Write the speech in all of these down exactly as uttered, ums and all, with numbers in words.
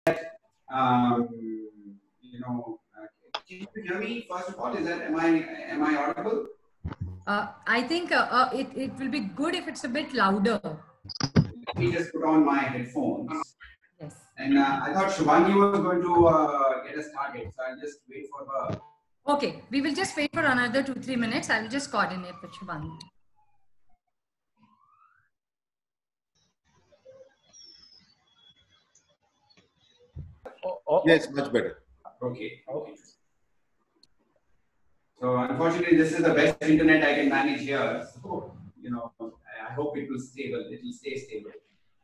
um, you know, uh, can you hear me? First of all, is that am I am I audible? Uh, I think uh, uh, it it will be good if it's a bit louder. Let me just put on my headphones. Yes. And uh, I thought Shubhangi was going to uh, get us started, so I'll just wait for her. Okay, we will just wait for another two three minutes. I will just coordinate with Shubhangi. Oh, oh, yes, much better. Okay. Okay. So unfortunately, this is the best internet I can manage here. So you know, I hope it will stable. It will stay stable.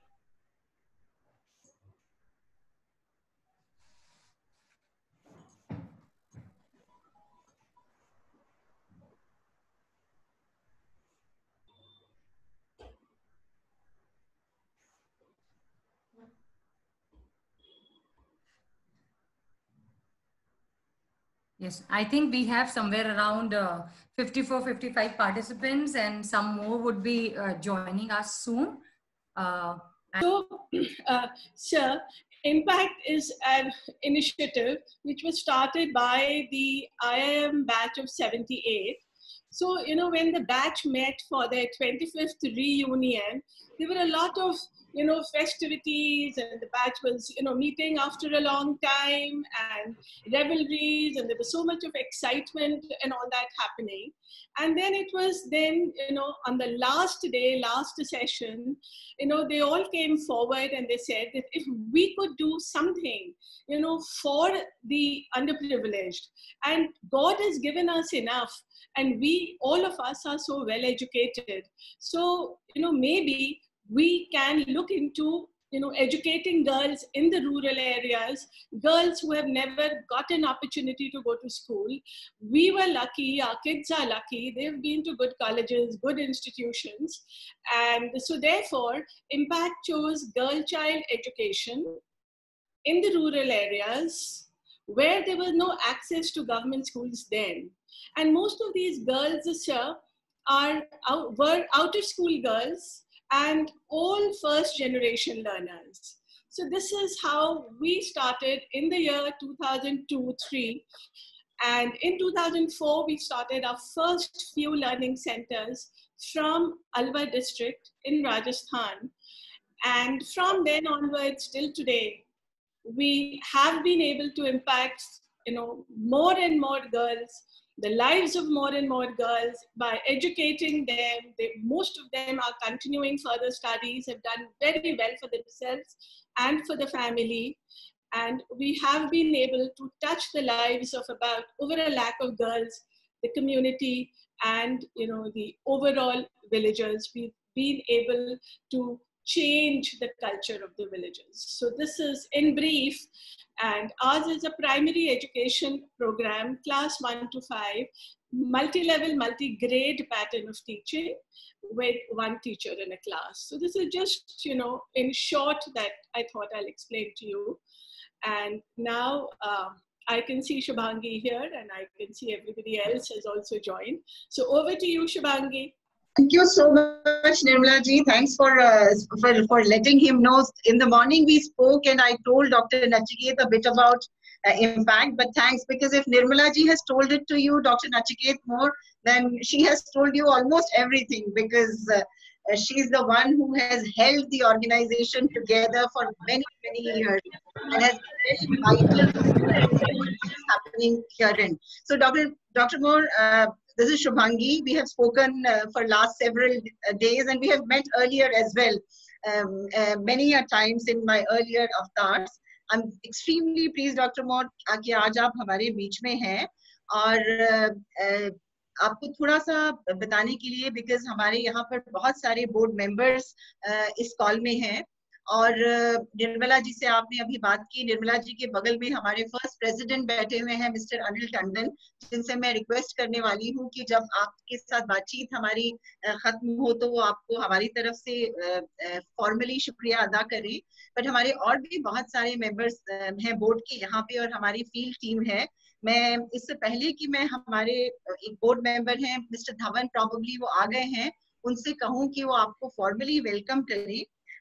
Yes, I think we have somewhere around uh, fifty-four, fifty-five participants, and some more would be uh, joining us soon. Uh, so, uh, sir, Impact is an initiative which was started by the I I M batch of seventy-eight. So, you know, when the batch met for their twenty-fifth reunion, there were a lot of, you know, festivities, and the batch was, you know, meeting after a long time, and revelries, and there was so much of excitement and all that happening. And then it was then, you know, on the last day, last session, you know, they all came forward and they said that if we could do something, you know, for the underprivileged, and God has given us enough, and we, all of us are so well educated. So, you know, maybe we can look into, you know, educating girls in the rural areas, girls who have never got an opportunity to go to school. We were lucky, our kids are lucky, they've been to good colleges, good institutions. And so therefore, Impact chose girl child education in the rural areas where there was no access to government schools then. And most of these girls, sir, are out, were out of school girls and all first generation learners. So this is how we started in the year two thousand two three. And in two thousand four, we started our first few learning centers from Alwar district in Rajasthan. And from then onwards till today, we have been able to impact, you know, more and more girls, the lives of more and more girls by educating them. They, most of them are continuing further studies, have done very well for themselves and for the family. And we have been able to touch the lives of about over a lakh of girls, the community, and, you know, the overall villagers. We've been able to change the culture of the villages. So this is in brief, and ours is a primary education program, class one to five, multi-level, multi-grade pattern of teaching with one teacher in a class. So this is just, you know, in short that I thought I'll explain to you. And now uh, I can see Shubhangi here, and I can see everybody else has also joined. So over to you, Shubhangi. Thank you so much, Nirmala ji. Thanks for, uh, for for letting him know. In the morning we spoke, and I told Doctor Nachiket a bit about uh, Impact. But thanks, because if Nirmala ji has told it to you, Doctor Nachiket, more, then she has told you almost everything, because uh, she's the one who has held the organization together for many, many years and has been very vital to what is happening herein. So, Doctor Doctor Moore, uh, this is Shubhangi. We have spoken uh, for last several uh, days, and we have met earlier as well, um, uh, many a times in my earlier avatars. I'm extremely pleased, Doctor Moore, कि आज आप हमारे बीच में हैं, और uh, आपको थोड़ा सा बताने के लिए, बिकॉज हमारे यहाँ पर बहुत सारे बोर्ड मेंबर्स इस कॉल में हैं, और निर्मला जी से आपने अभी बात की, निर्मला जी के बगल में हमारे फर्स्ट प्रेसिडेंट बैठे हुए हैं मिस्टर अनिल टंडन, जिनसे मैं रिक्वेस्ट करने वाली हूँ कि जब आपके साथ बातचीत हमारी खत्म हो तो वो आपको हमारी तरफ से फॉर्मली शुक्रिया अदा करें। बट हमारे और भी बहुत सारे मेंबर्स हैं बोर्ड के यहाँ पे, और हमारी फील्ड टीम है। मैं इससे पहले कि मैं हमारे एक बोर्ड मेंबर हैं मिस्टर धवन, प्रॉबेबली वो आ गए हैं, उनसे कहूँ कि वो आपको फॉर्मली वेलकम करें।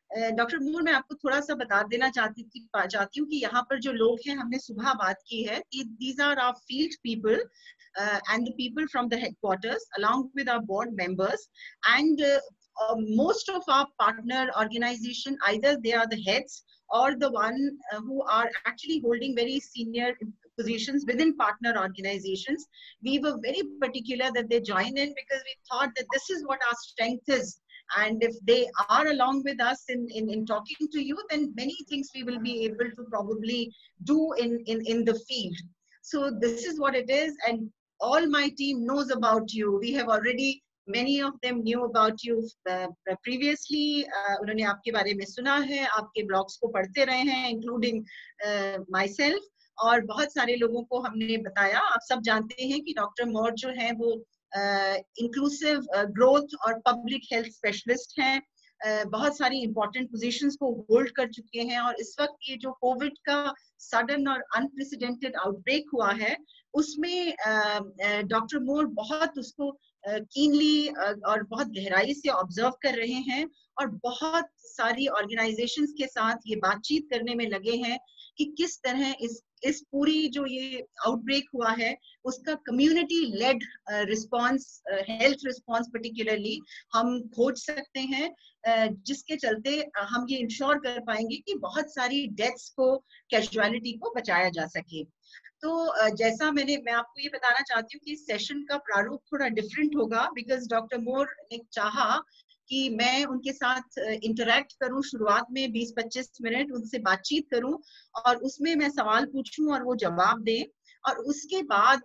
डॉक्टर मोर, मैं आपको थोड़ा सा बता देना चाहती थी चाहती हूँ कि यहाँ पर जो लोग हैं, हमने सुबह बात की है कि these are our field people uh, and the people from the headquarters along with our board members, and uh, uh, most of our partner organization, either they are the heads or the one uh, who are actually holding very senior positions within partner organizations. We were very particular that they join in because we thought that this is what our strength is. And if they are along with us in, in, in talking to you, then many things we will be able to probably do in, in, in the field. So this is what it is. And all my team knows about you. We have already, many of them knew about you uh, previously. Uh, उन्होंने आपके बारे में सुना है, आपके blogs को पढ़ते रहे हैं, including uh, myself. और बहुत सारे लोगों को हमने बताया. आप सब जानते हैं कि डॉक्टर मौर जो हैं वो इंक्लूसिव ग्रोथ और पब्लिक हेल्थ स्पेशलिस्ट हैं. uh, बहुत सारी इंपॉर्टेंट पोजीशंस को होल्ड कर चुके हैं, और इस वक्त ये जो कोविड का सडन और अनप्रेसिडेंटेड आउटब्रेक हुआ है, उसमें डॉक्टर मोर बहुत उसको कीनली uh, uh, और बहुत गहराई से ऑब्जर्व कर रहे हैं, और बहुत सारी ऑर्गेनाइजेशंस के साथ ये बातचीत करने में लगे हैं कि किस तरह इस इस पूरी जो ये आउटब्रेक हुआ है उसका community led response, health response particularly हम खोज सकते हैं, uh, जिसके चलते uh, हम ये इंश्योर कर पाएंगे कि बहुत सारी डेथ्स को, कैजुअलिटी को बचाया जा सके. तो uh, जैसा मैंने मैं आपको ये बताना चाहती हूँ कि सेशन का प्रारूप थोड़ा डिफरेंट होगा, बिकॉज डॉक्टर मोर ने चाहा कि मैं उनके साथ इंटरेक्ट करूं, शुरुआत में बीस पच्चीस मिनट उनसे बातचीत करूं और उसमें मैं सवाल पूछूं और वो जवाब दें, और उसके बाद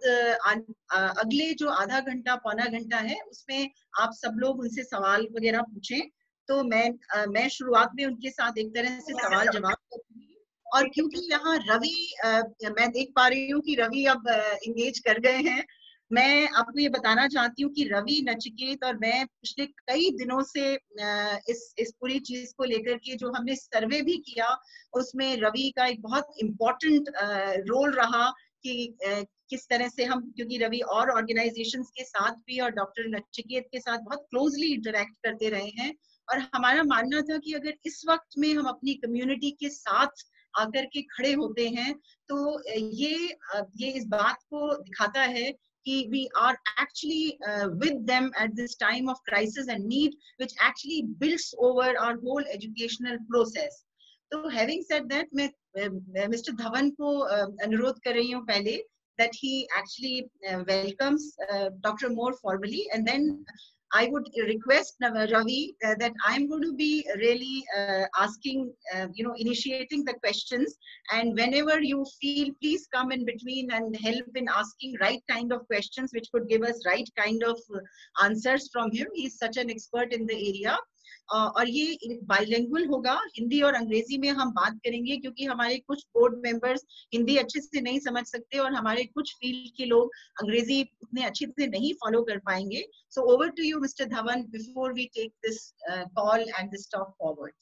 अगले जो आधा घंटा पौना घंटा है उसमें आप सब लोग उनसे सवाल वगैरह पूछें. तो मैं मैं शुरुआत में उनके साथ एक तरह से सवाल जवाब करूंगी, और क्योंकि यहाँ रवि, मैं देख पा रही हूँ कि रवि अब इंगेज कर गए हैं, मैं आपको ये बताना चाहती हूँ कि रवि, नचिकेत और मैं पिछले कई दिनों से इस इस पूरी चीज को लेकर के जो हमने सर्वे भी किया, उसमें रवि का एक बहुत इम्पोर्टेंट रोल रहा कि किस तरह से हम, क्योंकि रवि और ऑर्गेनाइजेशंस के साथ भी और डॉक्टर नचिकेत के साथ बहुत क्लोजली इंटरेक्ट करते रहे हैं, और हमारा मानना था कि अगर इस वक्त में हम अपनी कम्युनिटी के साथ आकर के खड़े होते हैं तो ये ये इस बात को दिखाता है कि we are actually uh, with them at this time of crisis and need, which actually builds over our whole educational process. So having said that, मैं मिस्टर धवन को अनुरोध कर रही हूँ पहले that he actually uh, welcomes uh, Doctor Moore formally, and then I would request Ravi uh, that I'm going to be really uh, asking, uh, you know, initiating the questions, and whenever you feel, please come in between and help in asking right kind of questions, which could give us right kind of answers from him. He's such an expert in the area. Uh, और ये bilingual होगा, हिंदी और अंग्रेजी में हम बात करेंगे, क्योंकि हमारे कुछ बोर्ड मेंबर्स हिंदी अच्छे से नहीं समझ सकते और हमारे कुछ फील्ड के लोग अंग्रेजी उतने अच्छे से नहीं फॉलो कर पाएंगे. So over to you, Mister Dhawan, before we take this uh, call and this talk forward.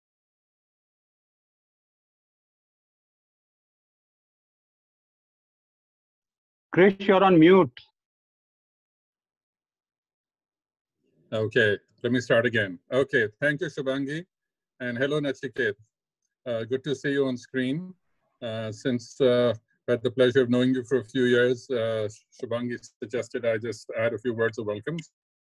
Krish, you're on mute. Okay, let me start again. Okay, thank you, Shubhangi, and hello, Nachiket. Uh, good to see you on screen. Uh, since uh, I had the pleasure of knowing you for a few years, uh, Shubhangi suggested I just add a few words of welcome.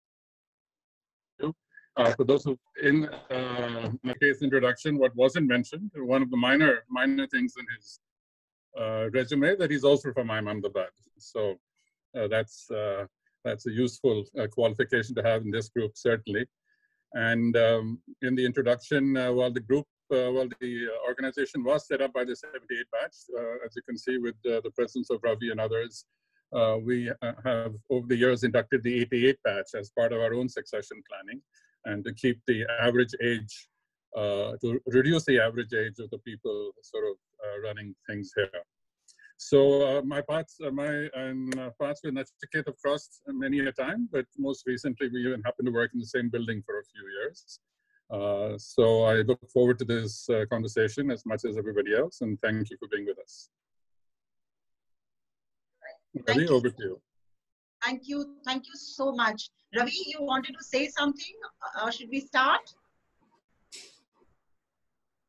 Uh, for those who, in uh, Nachiket's introduction, what wasn't mentioned, one of the minor minor things in his uh, resume, that he's also from Ahmedabad. So uh, that's. Uh, That's a useful uh, qualification to have in this group, certainly. And um, in the introduction, uh, while the group, uh, while the organization was set up by the seventy-eight batch, uh, as you can see with uh, the presence of Ravi and others, uh, we uh, have over the years inducted the eighty-eight batch as part of our own succession planning, and to keep the average age, uh, to reduce the average age of the people sort of uh, running things here. So uh, my paths, uh, my and uh, paths with Nachiket have crossed many a time, but most recently we even happened to work in the same building for a few years. Uh, so I look forward to this uh, conversation as much as everybody else, and thank you for being with us. Ravi, over to you. Thank you, thank you so much. Ravi, you wanted to say something, or should we start?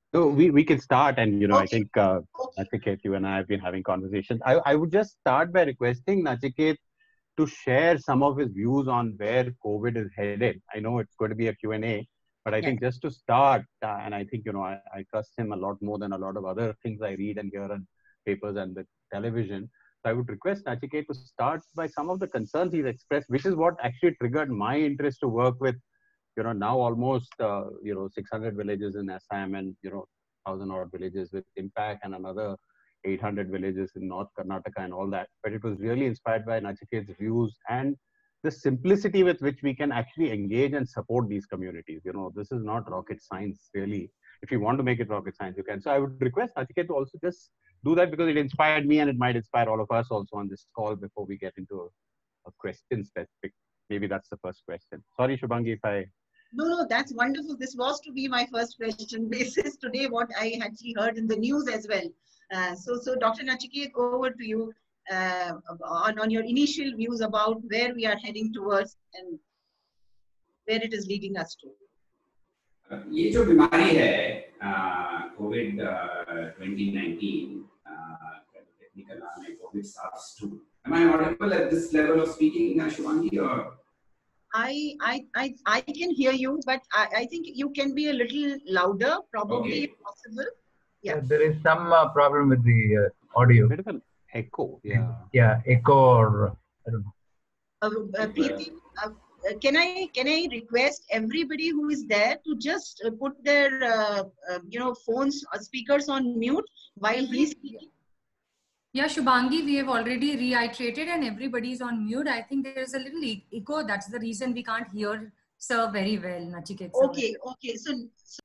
So we, we can start, and you know, Okay. I think uh, Okay. Nachiket, you and I have been having conversations. I, I would just start by requesting Nachiket to share some of his views on where COVID is headed. I know it's going to be a Q and A, but I Yeah. think just to start, uh, and I think, you know, I, I trust him a lot more than a lot of other things I read and hear on papers and the television. So I would request Nachiket to start by some of the concerns he's expressed, which is what actually triggered my interest to work with, you know, now almost, uh, you know, six hundred villages in Assam and, you know, one thousand odd villages with Impact and another eight hundred villages in North Karnataka and all that. But it was really inspired by Nachiket's views and the simplicity with which we can actually engage and support these communities. You know, this is not rocket science, really. If you want to make it rocket science, you can. So I would request Nachiket to also just do that, because it inspired me and it might inspire all of us also on this call before we get into a, a question specific. Maybe that's the first question. Sorry, Shubhangi, if I... No, no, that's wonderful. This was to be my first question basis today, what I actually heard in the news as well. Uh, so, so Doctor Nachiket, over to you uh, on, on your initial views about where we are heading towards and where it is leading us to. ये जो बीमारी है Covid twenty nineteen, technical नाम है covid SARS two. Am I audible at this level of speaking, Shubhangi, or? I, I, I, I can hear you, but I, I think you can be a little louder, probably, Okay. if possible. Yeah. Uh, there is some uh, problem with the uh, audio. Bit of an echo, yeah. Yeah, echo or I don't know. Uh, uh, P T, uh, can I can I request everybody who is there to just uh, put their uh, uh, you know phones uh, speakers on mute while he's speaking? Yeah, Shubhangi, we have already reiterated and everybody's on mute. I think there is a little e echo. That's the reason we can't hear sir very well, Nachiket. Okay, okay. So, so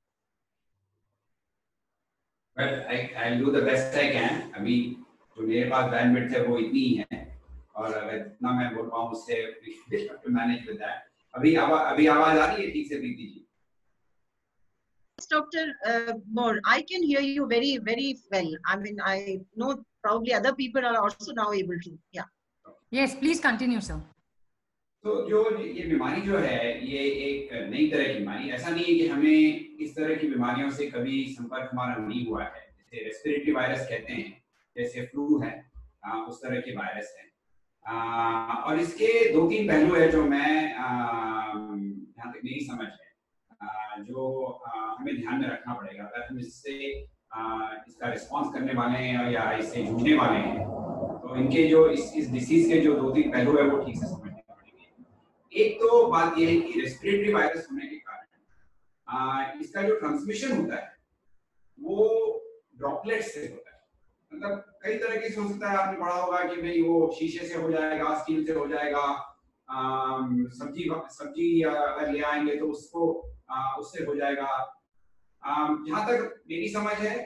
Well, I I'll do the best I can. अभी जो मेरे पास bandwidth है वो इतनी ही है और अगर जितना मैं बोल पाऊँ उससे we have to manage with that. अभी आवाज अभी आवाज आ रही है ठीक से Preeti ji? Doctor uh, Moore, I can hear you very, very well. I mean, I know probably other people are also now able to. Yeah. Yes, please continue, sir. तो जो ये बीमारी जो है ये एक नई तरह की बीमारी, ऐसा नहीं है कि हमें इस तरह की बीमारियों से कभी संपर्क हमारा नहीं हुआ है. जैसे रेस्पिरेटरी वायरस कहते हैं, जैसे फ्लू है, उस तरह के वायरस है. और इसके दो तीन पहलू है जो मैं यहाँ तक मेरी समझ है जो हमें ध्यान में रखना पड़ेगा अगर हम इससे इसका रिस्पांस करने वाले हैं या इससे जूझने वाले हैं, तो इनके जो इस इस डिसीज के जो दो तीन पहलू है वो ठीक से समझने पड़ेंगे. एक तो बात यह है कि रेस्पिरेटरी वायरस होने के कारण इसका जो ट्रांसमिशन होता है वो ड्रॉपलेट से होता है. मतलब कई तरह की हो सकता है, आपने पढ़ा होगा कि भाई वो शीशे से हो जाएगा, स्टील से हो जाएगा, सब्जी सब्जी अगर ले आएंगे तो उसको आ, उससे हो जाएगा. जहाँ तक मेरी समझ है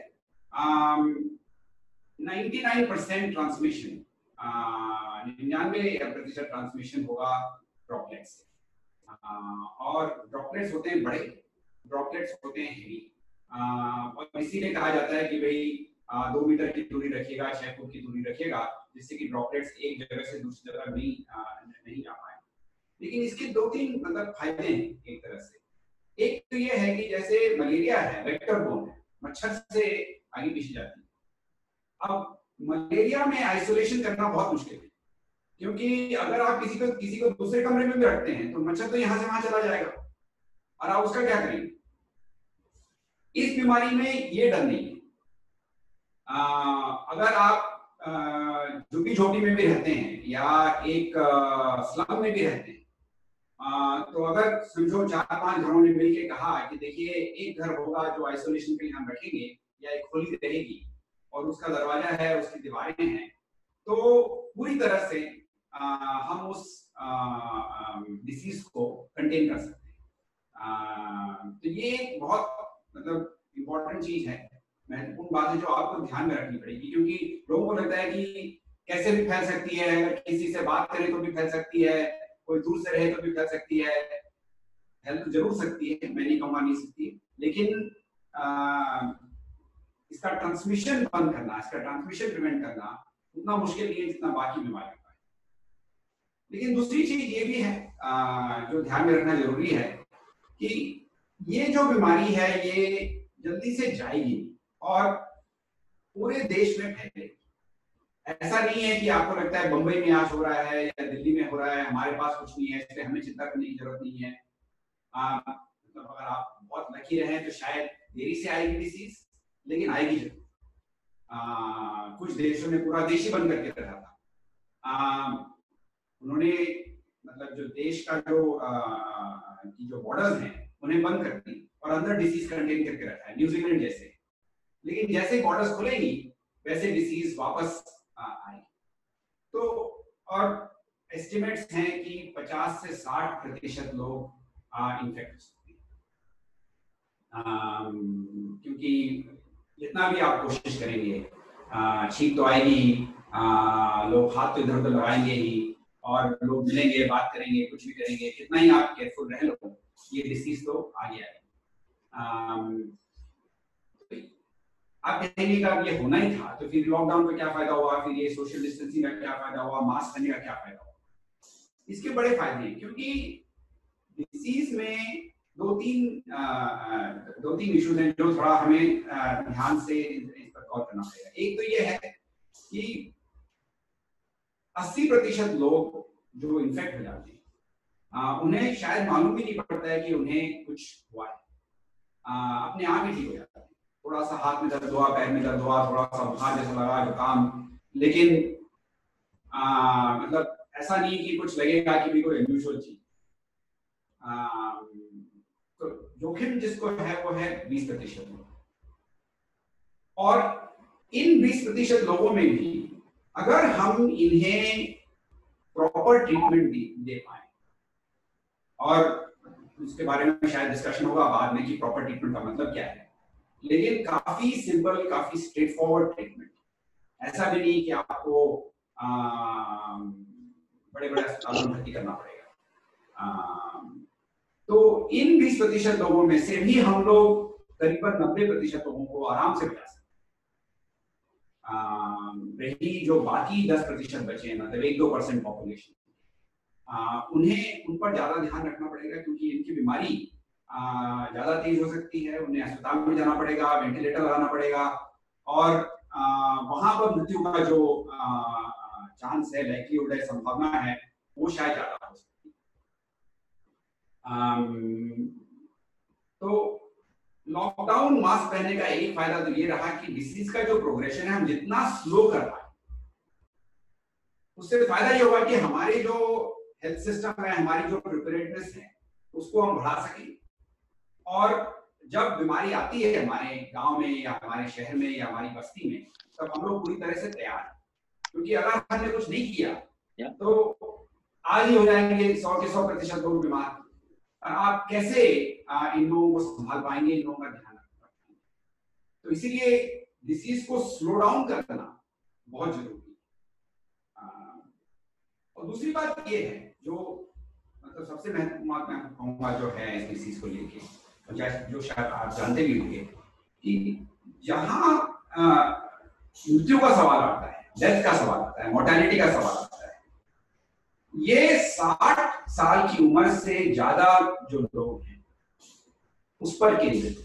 निन्यानवे परसेंट ट्रांसमिशन निन्यानवे प्रतिशत ट्रांसमिशन होगा ड्रॉपलेट से. और ड्रॉपलेट्स होते हैं बड़े, ड्रॉपलेट्स होते हैं हेवी, और इसीलिए कहा जाता है कि भाई दो मीटर की दूरी रखिएगा, छह फुट की दूरी रखिएगा, जिससे कि ड्रॉपलेट्स एक जगह से दूसरी जगह नहीं नहीं जा पाए. लेकिन इसके दो तीन मतलब फायदे हैं एक तरह से. एक तो ये है कि जैसे मलेरिया है, वेक्टर बोर्न है, मच्छर से आगे पीछे जाती है. अब मलेरिया में आइसोलेशन करना बहुत मुश्किल है, क्योंकि अगर आप किसी को किसी को दूसरे कमरे में भी रखते हैं तो मच्छर तो यहाँ से वहां चला जाएगा और आप उसका क्या करेंगे. इस बीमारी में ये डर नहीं है. आ, अगर आप झुग्गी झोपड़ी में भी रहते हैं या एक स्लम में भी रहते हैं, आ, तो अगर समझो चार पांच घरों ने मिलकर कहा कि देखिए एक घर होगा जो आइसोलेशन के लिए हम रखेंगे या एक खोली रहेगी और उसका दरवाजा है, उसकी दीवारें हैं, तो पूरी तरह से आ, हम उस डिसीज को कंटेन कर सकते हैं. आ, तो ये एक बहुत मतलब इम्पोर्टेंट चीज है, महत्वपूर्ण बात है जो आपको ध्यान में रखनी पड़ेगी, क्योंकि लोगों को लगता है कि कैसे भी फैल सकती है, अगर किसी से बात करें तो भी फैल सकती है, कोई दूर से रहे तो भी फैल सकती है. हेल्प जरूर सकती है, मैं नहीं कहूँगा नहीं सकती, लेकिन आ, इसका ट्रांसमिशन बंद करना, इसका ट्रांसमिशन प्रिवेंट करना उतना मुश्किल नहीं है जितना बाकी बीमारियों का है. लेकिन दूसरी चीज ये भी है आ, जो ध्यान में रखना जरूरी है कि ये जो बीमारी है ये जल्दी से जाएगी और पूरे देश में फैलेगी। ऐसा नहीं है कि आपको लगता है बंबई में आज हो रहा है या दिल्ली में हो रहा है, हमारे पास कुछ नहीं है, इसलिए हमें चिंता करने की जरूरत नहीं है। मतलब अगर आप बहुत लकी रहे तो शायद देरी से आएगी डिसीज, लेकिन आएगी जरूर। कुछ देशों में पूरा देश ही बंद करके रखा था। आ, उन्होंने मतलब जो देश का जो आ, की जो बॉर्डर्स हैं उन्हें बंद कर दी और अंदर डिसीज कंटेन करके रखा है, न्यूजीलैंड जैसे। लेकिन जैसे बॉर्डर्स खुलेंगी वैसे डिसीज वापस आएगी। तो और एस्टिमेट्स हैं कि पचास से साठ प्रतिशत लोग इन्फेक्ट हो सकते हैं, क्योंकि जितना भी आप कोशिश करेंगे छींक तो आएगी, लोग हाथ तो इधर उधर लगाएंगे ही, और लोग मिलेंगे, बात करेंगे, कुछ भी करेंगे, कितना ही आप केयरफुल रह लो ये डिसीज तो आगे आएगी। आप कहेंगे कि ये होना ही था तो फिर लॉकडाउन का क्या फायदा हुआ, फिर ये सोशल डिस्टेंसिंग का क्या फायदा हुआ, मास्क पहनने का क्या फायदा हुआ? इसके बड़े फायदे हैं, क्योंकि डिसीज में दो तीन आ, दो तीन इश्यूज हैं जो थोड़ा हमें ध्यान से इस पर गौर करना पड़ेगा। एक तो ये है कि अस्सी प्रतिशत लोग जो इन्फेक्ट हो जाते हैं आ, उन्हें शायद मालूम भी नहीं पड़ता है कि उन्हें कुछ हुआ है, आ, अपने आप ही ठीक हो जाता है। थोड़ा सा हाथ में दर्द हुआ, पैर में दर्द हुआ, थोड़ा सा बुखार जैसा लगा, जुकाम, लेकिन आ, मतलब ऐसा नहीं कि कुछ लगेगा कि भी कोई अनयूजुअल चीज। तो जोखिम जिसको है वो है बीस प्रतिशत लोग, और इन बीस प्रतिशत लोगों में भी अगर हम इन्हें प्रॉपर ट्रीटमेंट दे पाए, और उसके बारे में शायद डिस्कशन होगा बाद में कि प्रॉपर ट्रीटमेंट का मतलब क्या है, लेकिन काफी सिंपल, काफी स्ट्रेट फॉरवर्ड ट्रीटमेंट। ऐसा भी नहीं कि आपको आ, बड़े बड़े अस्पतालों में भर्ती करना पड़ेगा। आ, तो इन बीस प्रतिशत लोगों में से भी हम लोग करीबन नब्बे प्रतिशत लोगों को आराम से बचा सकते हैं। रही जो बाकी दस प्रतिशत बचे, मतलब एक दो परसेंट पॉपुलेशन, उन्हें उन पर ज्यादा ध्यान रखना पड़ेगा, क्योंकि इनकी बीमारी ज्यादा तेज हो सकती है, उन्हें अस्पताल में जाना पड़ेगा, वेंटिलेटर लगाना पड़ेगा, और वहां पर मृत्यु का जो चांस है, लाइक्लीहुड है, संभावना है, वो शायद ज्यादा हो सकती है। तो लॉकडाउन, मास्क पहनने का एक फायदा तो ये रहा कि डिसीज का जो प्रोग्रेशन है हम जितना स्लो कर पाए, उससे फायदा ये होगा कि हमारे जो हेल्थ सिस्टम है, हमारी जो प्रिपेयर्डनेस है, उसको हम बढ़ा सकें, और जब बीमारी आती है हमारे गांव में या हमारे शहर में या हमारी बस्ती में, तब हम लोग पूरी तरह से तैयार हैं। क्योंकि अगर हमने कुछ नहीं किया तो आज ही हो जाएंगे सौ के सौ प्रतिशत लोग बीमार। आप कैसे इन लोगों को संभाल पाएंगे, इन लोगों का ध्यान रख पाएंगे? तो इसीलिए डिसीज को स्लो डाउन करना बहुत जरूरी है। और दूसरी बात ये है, जो मतलब सबसे महत्वपूर्ण बात मैं कहूँगा जो है इस डिसीज को लेके, जो शायद आप जानते भी होंगे, कि जहाँ मृत्यु का सवाल आता है, डेथ का सवाल आता है, मोर्टेलिटी का सवाल आता है, ये साठ साल की उम्र से ज्यादा जो लोग हैं उस पर केंद्रित।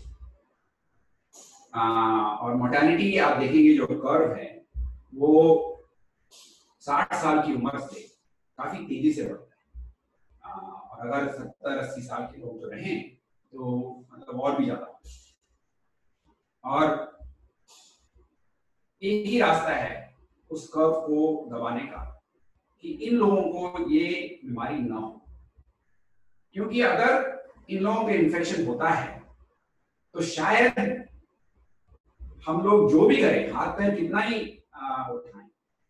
और मोर्टेलिटी आप देखेंगे जो कर्व है वो साठ साल की उम्र से काफी तेजी से बढ़ता है, और अगर सत्तर अस्सी साल के लोग जो रहें तो मतलब और भी ज्यादा। और एक ही रास्ता है उस कर्व को दबाने का, कि इन लोगों को ये बीमारी ना हो, क्योंकि अगर इन लोगों के इन्फेक्शन होता है तो शायद हम लोग जो भी करें, हाथ पैर कितना ही उठाएं,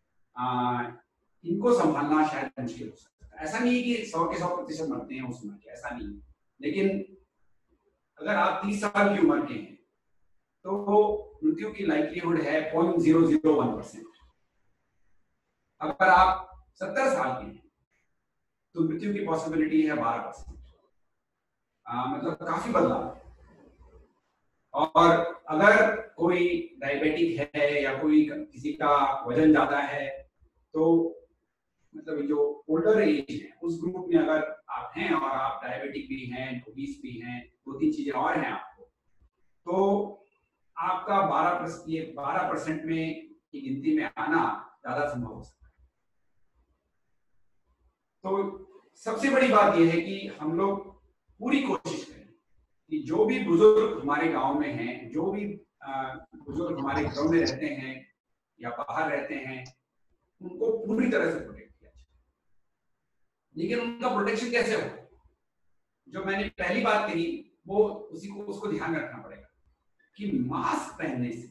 इनको संभालना शायद मुश्किल हो सकता है। ऐसा नहीं है कि सौ के सौ प्रतिशत मरते हैं उस उम्र के, ऐसा नहीं, लेकिन अगर आप तीस साल की उम्र के हैं तो मृत्यु की लाइक्लीहुड है point zero zero one percent. अगर आप सत्तर साल के हैं तो मृत्यु की पॉसिबिलिटी है बारह परसेंट। मतलब काफी बदलाव है। और अगर कोई डायबिटिक है या कोई किसी का वजन ज्यादा है, तो मतलब जो ओल्डर एज है उस ग्रुप में अगर आप हैं और आप डायबिटिक भी हैं, ओबीस भी हैं, दो तीन चीजें और हैं आपको, तो आपका बारह परसेंट ये बारह परसेंट में की गिनती में आना ज्यादा संभव हो सकता है। तो सबसे बड़ी बात यह है कि हम लोग पूरी कोशिश करें कि जो भी बुजुर्ग हमारे गांव में हैं, जो भी बुजुर्ग हमारे घरों में रहते हैं या बाहर रहते हैं, उनको पूरी तरह से प्रोटेक्ट किया जाए। लेकिन उनका प्रोटेक्शन कैसे हो? जो मैंने पहली बात कही वो उसी को उसको ध्यान में रखना पड़ेगा कि मास्क पहनने से,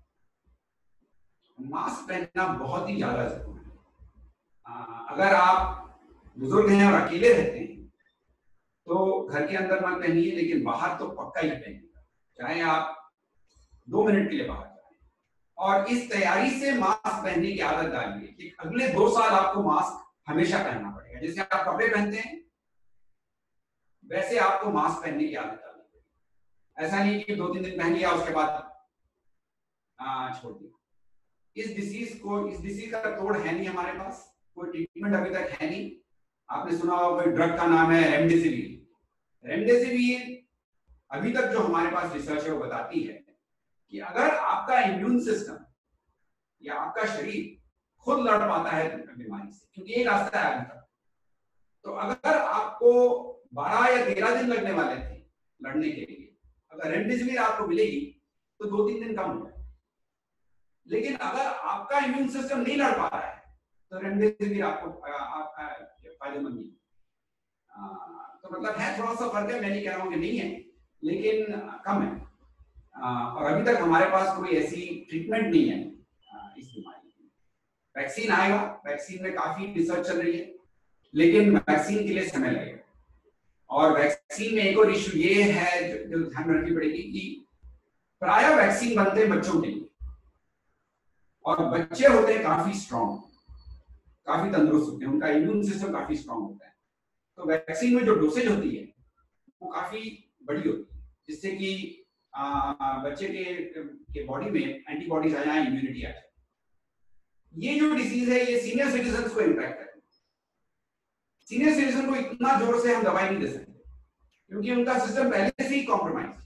मास्क पहनना बहुत ही ज्यादा जरूरी है। अगर आप बुजुर्ग हैं और अकेले रहते हैं तो घर के अंदर मत पहनिए, लेकिन बाहर तो पक्का ही पहनिएगा, चाहे आप दो मिनट के लिए बाहर जाएं। और इस तैयारी से मास्क पहनने की आदत डालिए कि अगले दो साल आपको मास्क हमेशा पहनना पड़ेगा। जैसे आप कपड़े पहनते हैं वैसे आपको मास्क पहनने की आदत डालनी पड़ेगी। ऐसा नहीं कि दो तीन दिन पहन लिया उसके बाद छोड़ दिया। इस डिसीज को इस डिसीज का तोड़ है नहीं हमारे पास, कोई ट्रीटमेंट अभी तक है नहीं। आपने सुना होगा कोई ड्रग का नाम है रेमडेसिविर। रेमडेसिविर अभी तक जो हमारे पास रिसर्च है वो बताती है कि अगर आपका इम्यून सिस्टम या आपका शरीर खुद लड़ पाता है बीमारी से, क्योंकि ये रास्ता है अभी तक, तो अगर आपको बारह या तेरह दिन लगने वाले थे लड़ने के लिए, अगर रेमडेसिविर आपको मिलेगी तो दो तीन दिन कम हो जाए। लेकिन अगर आपका इम्यून सिस्टम नहीं लड़ पा रहा है तो रेमडेसिविर आपको फायदेमंद नहीं। तो मतलब है, थोड़ा सा फर्क है, मैं नहीं कह रहा हूँ कि नहीं है, लेकिन कम है। आ, और अभी तक हमारे पास कोई ऐसी ट्रीटमेंट नहीं है आ, इस बीमारी की। वैक्सीन आएगा, वैक्सीन में काफी रिसर्च चल रही है, लेकिन वैक्सीन के लिए समय लगेगा। और वैक्सीन में एक और इशू ये है जो ध्यान रखनी पड़ेगी कि प्राय वैक्सीन बनते हैं बच्चों के लिए, और बच्चे होते हैं काफी स्ट्रॉन्ग, काफी तंदुरुस्त होते हैं, उनका इम्यून सिस्टम काफी स्ट्रॉन्ग होता है। तो वैक्सीन में जो डोसेज होती है वो काफी बड़ी होती है, जिससे कि बच्चे के के बॉडी में एंटीबॉडीज आ जाए, इम्यूनिटी आ जाए। ये जो डिसीज है ये सीनियर सिटीजन को इम्पैक्ट करती है। सीनियर सिटीजन को इतना जोर से हम दवाई नहीं दे सकते क्योंकि उनका सिस्टम पहले से ही कॉम्प्रोमाइज है।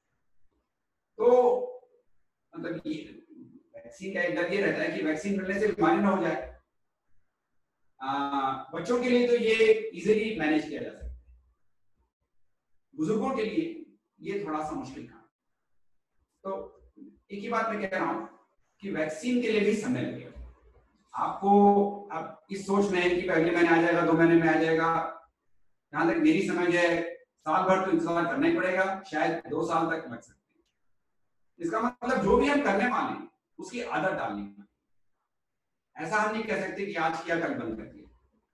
तो मतलब ये वैक्सीन का एक डर ये रहता है कि वैक्सीन मिलने से बीमारी ना हो जाए। आ, बच्चों के लिए तो ये इजीली मैनेज किया जा सकता है, बुजुर्गों के लिए ये थोड़ा सा मुश्किल काम। तो एक ही बात मैं कह रहा हूं कि वैक्सीन के लिए भी समय लगेगा। आपको अब इस सोच में है कि अगले महीने आ जाएगा, दो महीने में आ जाएगा, जहां तक मेरी समझ है साल भर तो इंतजार करना ही पड़ेगा, शायद दो साल तक लग सकते हैं। इसका मतलब जो भी हम करने वाले हैं उसकी आदत डालनी है। ऐसा हम नहीं कह सकते कि आज किया कल बंद कर दिया।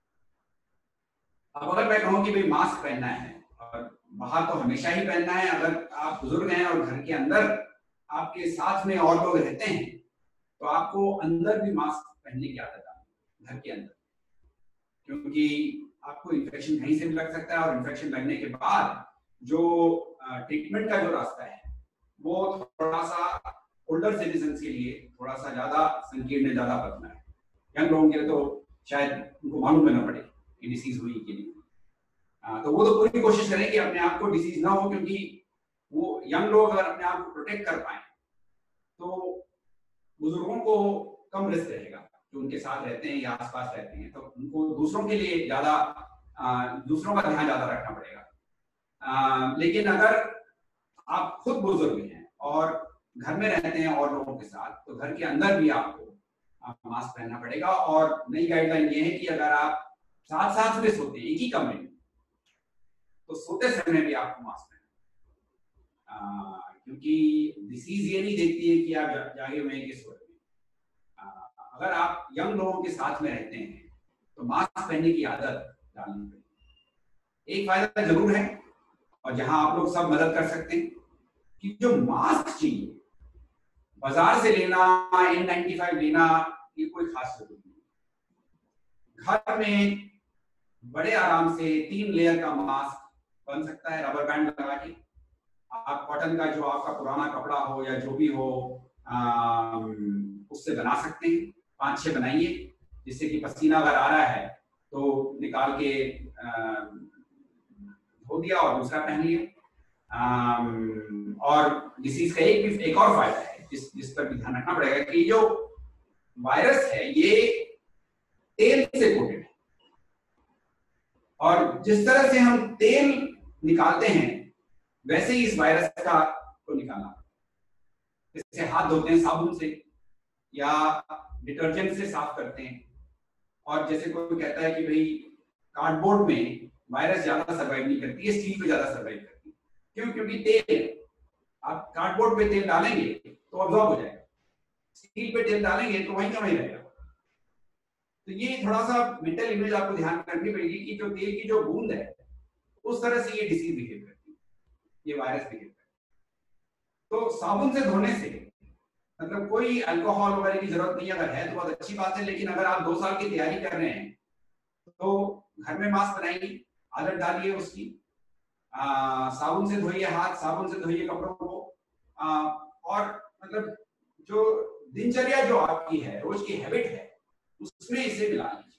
अब अगर मैं कहूं कि भाई मास्क पहनना है और बाहर तो हमेशा ही पहनना है, अगर आप बुजुर्ग हैं और घर के अंदर आपके साथ में और लोग रहते हैं तो आपको अंदर भी मास्क पहनने की आदत डालनी घर के अंदर, क्योंकि आपको इन्फेक्शन कहीं से भी लग सकता है और इन्फेक्शन लगने के बाद जो ट्रीटमेंट का जो रास्ता है वो थोड़ा सा ओल्डर सिटीजन्स के लिए थोड़ा सा ज्यादा संकीर्ण, ज्यादा पतला है। यंग लोगों के लिए तो शायद उनको मालूम करना पड़े कि डिसीज हुई कि नहीं। आ, तो वो तो पूरी कोशिश करें कि अपने आप को डिसीज ना हो, क्योंकि वो यंग लोग अगर अपने आप को प्रोटेक्ट कर पाए तो बुजुर्गों को कम रिस्क रहेगा जो उनके साथ रहते हैं या आसपास रहते हैं, तो उनको दूसरों के लिए ज्यादा दूसरों का ध्यान ज्यादा रखना पड़ेगा। आ, लेकिन अगर आप खुद बुजुर्ग हैं और घर में रहते हैं और लोगों के साथ, तो घर के अंदर भी आपको मास्क पहनना पड़ेगा। और नई गाइडलाइन ये है कि अगर आप साथ साथ में सोते हैं एक ही कमरे में तो सोते समय भी आपको मास्क पहनना, क्योंकि डिसीज ये नहीं देखती है कि आप जा, जागे हुए हैं कि सो रहे हैं। अगर आप यंग लोगों के साथ में रहते हैं तो मास्क पहनने की आदत डालनी पड़ेगी। एक फायदा जरूर है और जहां आप लोग सब मदद कर सकते हैं कि जो मास्क चाहिए बाजार से लेना, एन नाइंटी फाइव लेना, ये कोई खास जरूरत नहीं। घर में बड़े आराम से तीन लेयर का मास्क बन सकता है, रबर बैंड लगा के। आप कॉटन का जो आपका पुराना कपड़ा हो या जो भी हो आ, उससे बना सकते हैं। पांच छह बनाइए, जिससे कि पसीना अगर आ रहा है तो निकाल के धो दिया और दूसरा पहन लिया। um, और डिसीज का एक भी एक और फायदा है जिस जिस पर भी ध्यान रखना पड़ेगा कि जो वायरस है ये तेल से कोटेड है, और जिस तरह से हम तेल निकालते हैं वैसे ही इस वायरस का को निकालना, जैसे हाथ धोते हैं साबुन से या डिटर्जेंट से साफ करते हैं। और जैसे कोई कहता है कि भाई कार्डबोर्ड में वायरस ज्यादा सर्वाइव नहीं करती है, स्टील पे ज्यादा सर्वाइव करती है। क्यों? क्योंकि तेल, आप कार्डबोर्ड पे तेल डालेंगे तो अब्जॉर्ब हो जाएगा, स्टील पे तेल डालेंगे तो वहीं का वहीं रहेगा। तो ये थोड़ा सा मेंटल इमेज आपको ध्यान रखनी पड़ेगी कि जो तेल की जो बूंद है उस तरह से ये डिसीज बिहेव करती है, ये वायरस बिहेव करती है। तो साबुन से धोने से मतलब कोई अल्कोहल वगैरह की जरूरत नहीं, अगर है तो बहुत अच्छी बात है, लेकिन अगर आप दो साल की तैयारी कर रहे हैं तो घर में मास्क बनाइए, आदत डालिए उसकी, आ, साबुन से धोइए हाथ, साबुन से धोइए कपड़ों को, आ, और मतलब जो दिनचर्या जो आपकी है, रोज की हैबिट है, उसमें इसे मिला लीजिए।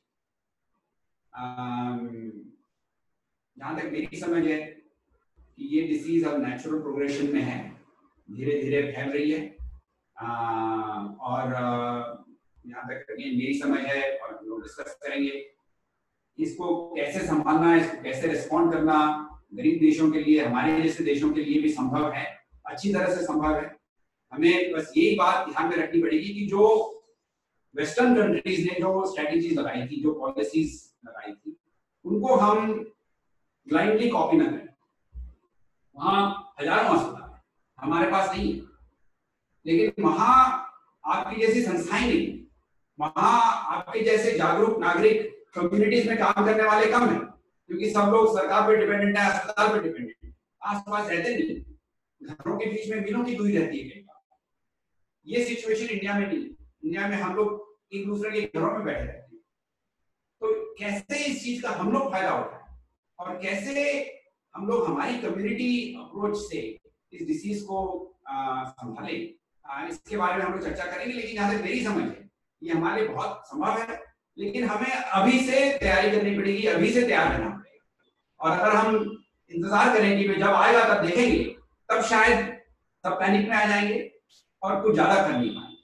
जहां तक मेरी समझ है कि ये डिसीज अब नेचुरल प्रोग्रेशन में है, धीरे धीरे फैल रही है, आ, और यहाँ तक मेरी समझ है और हम लोग डिस्कस करेंगे इसको कैसे संभालना है, इसको कैसे रिस्पॉन्ड करना गरीब देशों के लिए, हमारे जैसे देशों के लिए भी संभव है, अच्छी तरह से संभव है। हमें बस यही बात ध्यान में रखनी पड़ेगी कि जो वेस्टर्न कंट्रीज ने जो स्ट्रेटेजीज लगाई थी, जो पॉलिसीज लगाई थी, उनको हम ब्लाइंडली कॉपी न करें। वहां हजारों अस्पताल है, हमारे पास नहीं है, लेकिन वहां आपकी जैसी संस्थाएं नहीं, वहां आपके जैसे जागरूक नागरिक कम्युनिटीज में काम करने वाले कम है, क्योंकि सब लोग सरकार पे डिपेंडेंट है, अस्पताल पे डिपेंडेंट है, आसपास रहते नहीं, घरों के बीच में मीलों की दूरी रहती है कई बार। ये सिचुएशन इंडिया में नहीं है। इंडिया में हम लोग एक दूसरे के घरों में बैठे रहते हैं। तो कैसे इस चीज का हम लोग फायदा उठाएं और कैसे हम लोग हमारी कम्युनिटी अप्रोच से इस डिसीज को संभालें, इसके बारे में हम लोग चर्चा करेंगे। लेकिन यहाँ से मेरी समझ है ये हमारे लिए बहुत संभव है, लेकिन हमें अभी से तैयारी करनी पड़ेगी, अभी से तैयार रहना पड़ेगा। और अगर हम इंतजार करें कि जब आएगा तब देखेंगे, तब शायद सब पैनिक में आ जाएंगे और कुछ ज्यादा कर नहीं पाएंगे।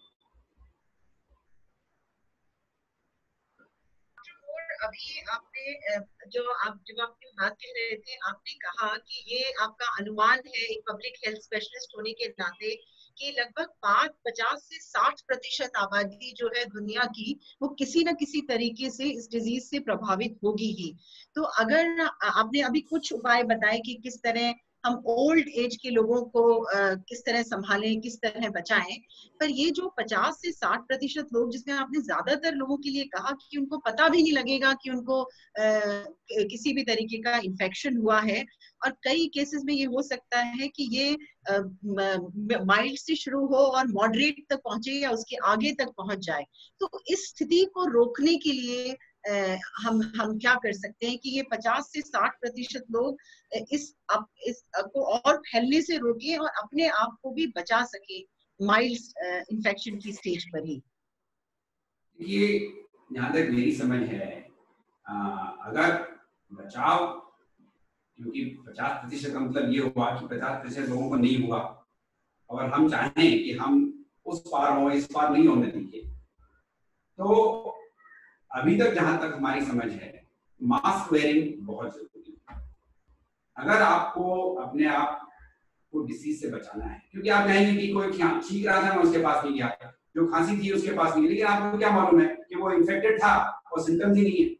अभी आपने जो आप जब आपकी बात कह रहे थे, आपने कहा कि ये आपका अनुमान है एक पब्लिक हेल्थ स्पेशलिस्ट होने के नाते कि लगभग पाँच पचास से साठ प्रतिशत आबादी जो है दुनिया की, वो किसी न किसी तरीके से इस डिजीज से प्रभावित होगी ही। तो अगर आपने अभी कुछ उपाय बताए कि किस तरह हम ओल्ड एज के लोगों को uh, किस तरह संभालें, किस तरह बचाएं, पर ये जो पचास से साठ प्रतिशत लोग, जिसमें आपने ज्यादातर लोगों के लिए कहा कि उनको पता भी नहीं लगेगा कि उनको uh, किसी भी तरीके का इन्फेक्शन हुआ है, और कई केसेस में ये हो सकता है कि ये माइल्ड uh, से शुरू हो और मॉडरेट तक पहुंचे या उसके आगे तक पहुंच जाए। तो इस स्थिति को रोकने के लिए Uh, हम हम क्या कर सकते हैं कि ये पचास से साठ प्रतिशत लोग इस अप, इस को और फैलने से रोकें और अपने आप को भी बचा सके माइल्ड इन्फेक्शन की स्टेज पर ही? ये जहाँ तक मेरी समझ है, आ, अगर बचाव, क्योंकि पचास प्रतिशत का मतलब ये हुआ कि पचास प्रतिशत लोगों को नहीं हुआ, और हम चाहें कि हम उस पार हो, इस पार नहीं होने देंगे, तो अभी तक जहां तक हमारी समझ है मास्क वेयरिंग बहुत जरूरी है। अगर आपको अपने आप को डिसीज से बचाना है, क्योंकि आप कहेंगे कि कोई छींक रहा था मैं उसके पास नहीं गया, जो खांसी थी उसके पास नहीं, लेकिन आपको क्या मालूम है कि वो इन्फेक्टेड था और सिम्टम्स ही नहीं है।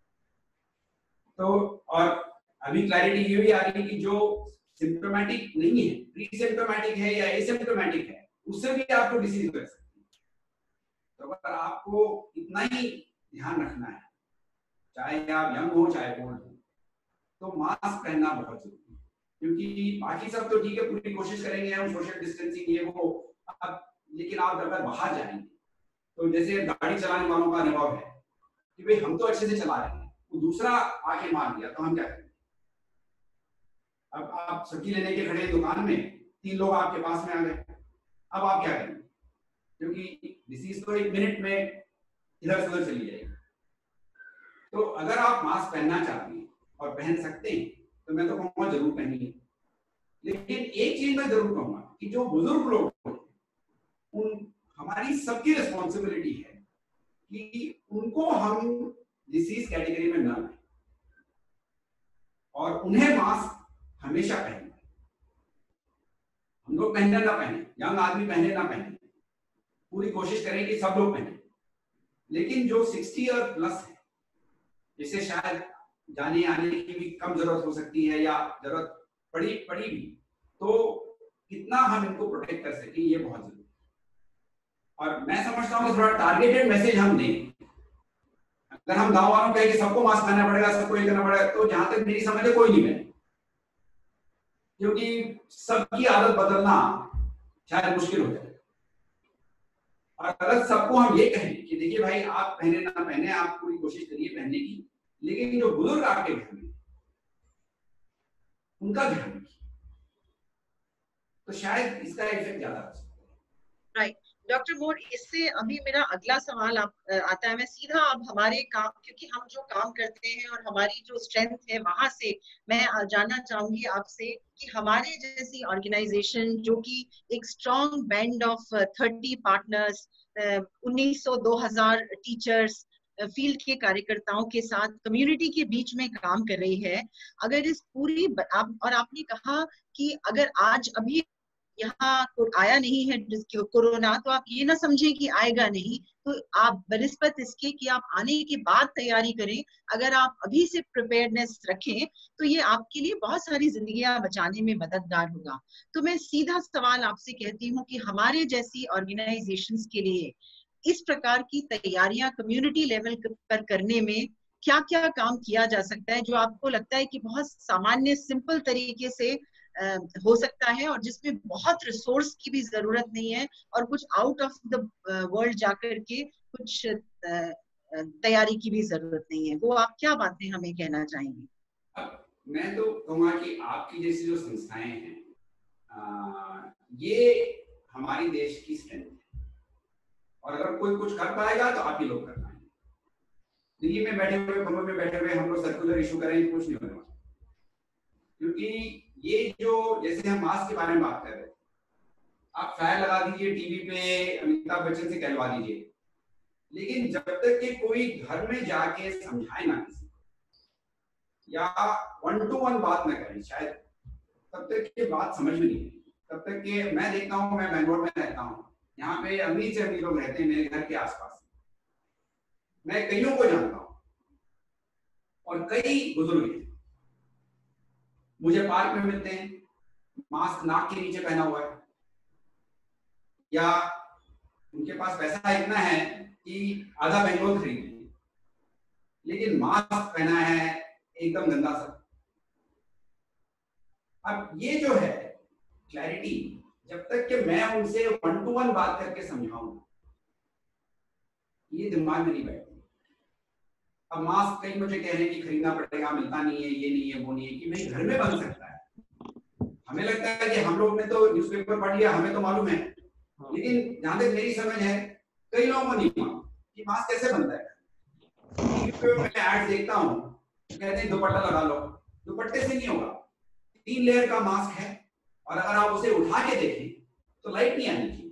तो और अभी क्लैरिटी ये भी आ रही है कि जो सिम्टोमेटिक नहीं है, प्री सिम्टोमेटिक है या एसिम्टोमेटिक है, उससे भी आपको डिसीज हो सकती है। तो अगर आपको इतना ही ध्यान रखना है, चाहे आप यंग हो चाहे ओल्ड हो, तो मास्क पहनना बहुत जरूरी है। क्योंकि बाकी सब तो ठीक है, पूरी कोशिश करेंगे हम सोशल डिस्टेंसिंग ये वो, अब लेकिन आप अगर बाहर जाएंगे तो जैसे गाड़ी चलाने वालों का अनुभव है कि भाई हम तो अच्छे से चला रहे हैं, तो दूसरा आके मार दिया तो हम क्या करेंगे? अब आप सब्जी लेने के खड़े दुकान में, तीन लोग आपके पास में आ गए, अब आप क्या करेंगे? क्योंकि डिसीज तो एक मिनट में इधर से उधर चली जाएगी। तो अगर आप मास्क पहनना चाहते हैं और पहन सकते हैं तो मैं तो कहूँगा जरूर पहनिए। लेकिन एक चीज मैं जरूर कहूंगा कि जो बुजुर्ग लोग उन हमारी सबकी रिस्पॉन्सिबिलिटी है कि उनको हम डिसीज कैटेगरी में न लाएं और उन्हें मास्क हमेशा पहनना। हम लोग पहने ना पहने, यंग आदमी पहने ना पहने, पूरी कोशिश करें कि सब लोग पहने। लेकिन जो सिक्सटी और प्लस है, जिसे शायद जाने आने की भी कम जरूरत हो सकती है या जरूरत पड़ी पड़ी भी, तो कितना हम इनको प्रोटेक्ट कर सकें ये बहुत जरूरी है। और मैं समझता हूँ कि थोड़ा टारगेटेड मैसेज हम दें। अगर हम गाँव वालों कहें कि सबको मास्क पहनना पड़ेगा, सबको ये करना पड़ेगा, तो जहां तक मेरी समझ है कोई नहीं पहने, क्योंकि सबकी आदत बदलना शायद मुश्किल हो जाए। और अगर सबको हम ये कहें कि देखिए भाई आप पहने ना पहने, आप पूरी कोशिश करिए पहनने की, लेकिन जो बुजुर्ग आपके घर में उनका ध्यान रखिए, तो शायद इसका इफेक्ट ज्यादा हो सकता है। राइट डॉक्टर मोर, इससे अभी मेरा अगला सवाल आप, आता है। मैं सीधा अब हमारे काम, क्योंकि हम जो काम करते हैं और हमारी जो स्ट्रेंथ है वहां से मैं जानना चाहूंगी आपसे कि हमारे जैसी ऑर्गेनाइजेशन जो कि एक strong band of thirty partners, उन्नीस सौ दो हजार टीचर्स, फील्ड के कार्यकर्ताओं के साथ कम्युनिटी के बीच में काम कर रही है, अगर इस पूरी आप, और आपने कहा कि अगर आज अभी यहाँ आया नहीं है कोरोना, तो आप ये ना समझें कि आएगा नहीं, तो आप बनिस्बत इसके कि आप आने के बाद तैयारी करें, अगर आप अभी से प्रिपेयर्डनेस रखें तो ये आपके लिए बहुत सारी जिंदगियां बचाने में मददगार होगा। तो मैं सीधा सवाल आपसे कहती हूँ कि हमारे जैसी ऑर्गेनाइजेशंस के लिए इस प्रकार की तैयारियां कम्युनिटी लेवल पर करने में क्या क्या काम किया जा सकता है, जो आपको लगता है कि बहुत सामान्य सिंपल तरीके से Uh, हो सकता है और जिसमें बहुत रिसोर्स की भी जरूरत नहीं है और कुछ आउट ऑफ द वर्ल्ड जाकर के कुछ uh, तैयारी की भी जरूरत नहीं है, वो आप क्या बातें हमें कहना चाहेंगे? अब मैं तो कहूँगा कि आपकी जैसी जो संस्थाएं हैं, आ, ये हमारी देश की स्ट्रेंथ है, और अगर कोई कुछ कर पाएगा तो आप ही लोग कर पाएंगे। दिल्ली में बैठे हुए, बम्बई में बैठे हुए हम लोग सर्कुलर इशू करेंगे, कुछ नहीं होने वाला, क्योंकि ये जो जैसे हम मास्क के बारे में बात कर रहे हैं, आप फ्लैग लगा दीजिए टीवी पे, अमिताभ बच्चन से कहलवा दीजिए, लेकिन जब तक कि कोई घर में जाके समझाए ना किसी या वन टू वन बात ना करें, शायद तब तक ये बात समझ में नहीं आती। तब तक कि मैं देखता हूँ, मैं बेंगलोर में रहता हूँ, यहाँ पे अमीर से अमीर लोग रहते हैं मेरे घर के आसपास, मैं कईयों को जानता हूँ और कई बुजुर्ग हैं, मुझे पार्क में मिलते हैं, मास्क नाक के नीचे पहना हुआ है, या उनके पास पैसा इतना है कि आधा बेंगलोर खरीद लेंगे, लेकिन मास्क पहना है एकदम गंदा सा। अब ये जो है क्लैरिटी, जब तक कि मैं उनसे वन टू वन बात करके समझाऊं, ये दिमाग में नहीं बैठती। अब मास्क कई मुझे कह रहे हैं कि खरीदना पड़ेगा, मिलता नहीं है, ये नहीं है, वो नहीं है, कि भाई घर में बन सकता है। हमें लगता है कि हम लोग ने तो न्यूज़पेपर पढ़ लिया, हमें तो मालूम है, लेकिन जहां तक मेरी समझ है कई लोगों को नहीं मालूम कि मास्क कैसे बनता है। मैं एड देखता हूँ, कहते हैं दुपट्टा लगा लो, दुपट्टे से नहीं होगा। तीन लेयर का मास्क है और अगर आप उसे उठा के देखें तो लाइट नहीं आनी चाहिए,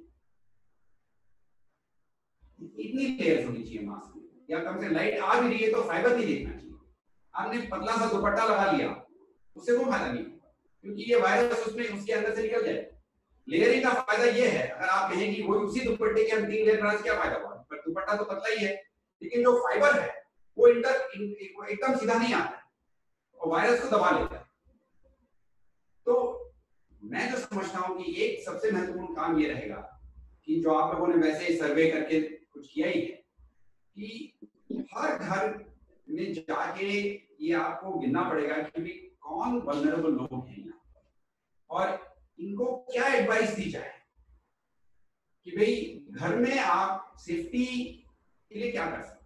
इतनी लेयर्स होनी चाहिए मास्क में, या कम से लाइट आ भी रही है तो फाइबर नहीं देखना चाहिए। आपने पतला सा दुपट्टा लगा लिया, उससे कोई फायदा नहीं होगा, क्योंकि ये वायरस उसमें उसके अंदर से निकल जाए। लेयरिंग का फायदा ये है, अगर आप कहें कि वो उसी दुपट्टे के हम तीन लेयर बना, क्या फायदा हुआ, पर दुपट्टा तो पतला ही है, लेकिन जो फाइबर है वो इंटर एकदम सीधा नहीं आता है और वायरस को दबा लेता है। तो मैं जो समझता हूँ कि एक सबसे महत्वपूर्ण काम ये रहेगा कि जो आप लोगों ने वैसे सर्वे करके कुछ किया ही है, कि हर घर में जाके ये आपको गिनना पड़ेगा कि भी कौन वल्नरेबल लोग हैं यहाँ, और इनको क्या एडवाइस दी जाए कि भाई घर में आप सेफ्टी के लिए क्या कर सकते।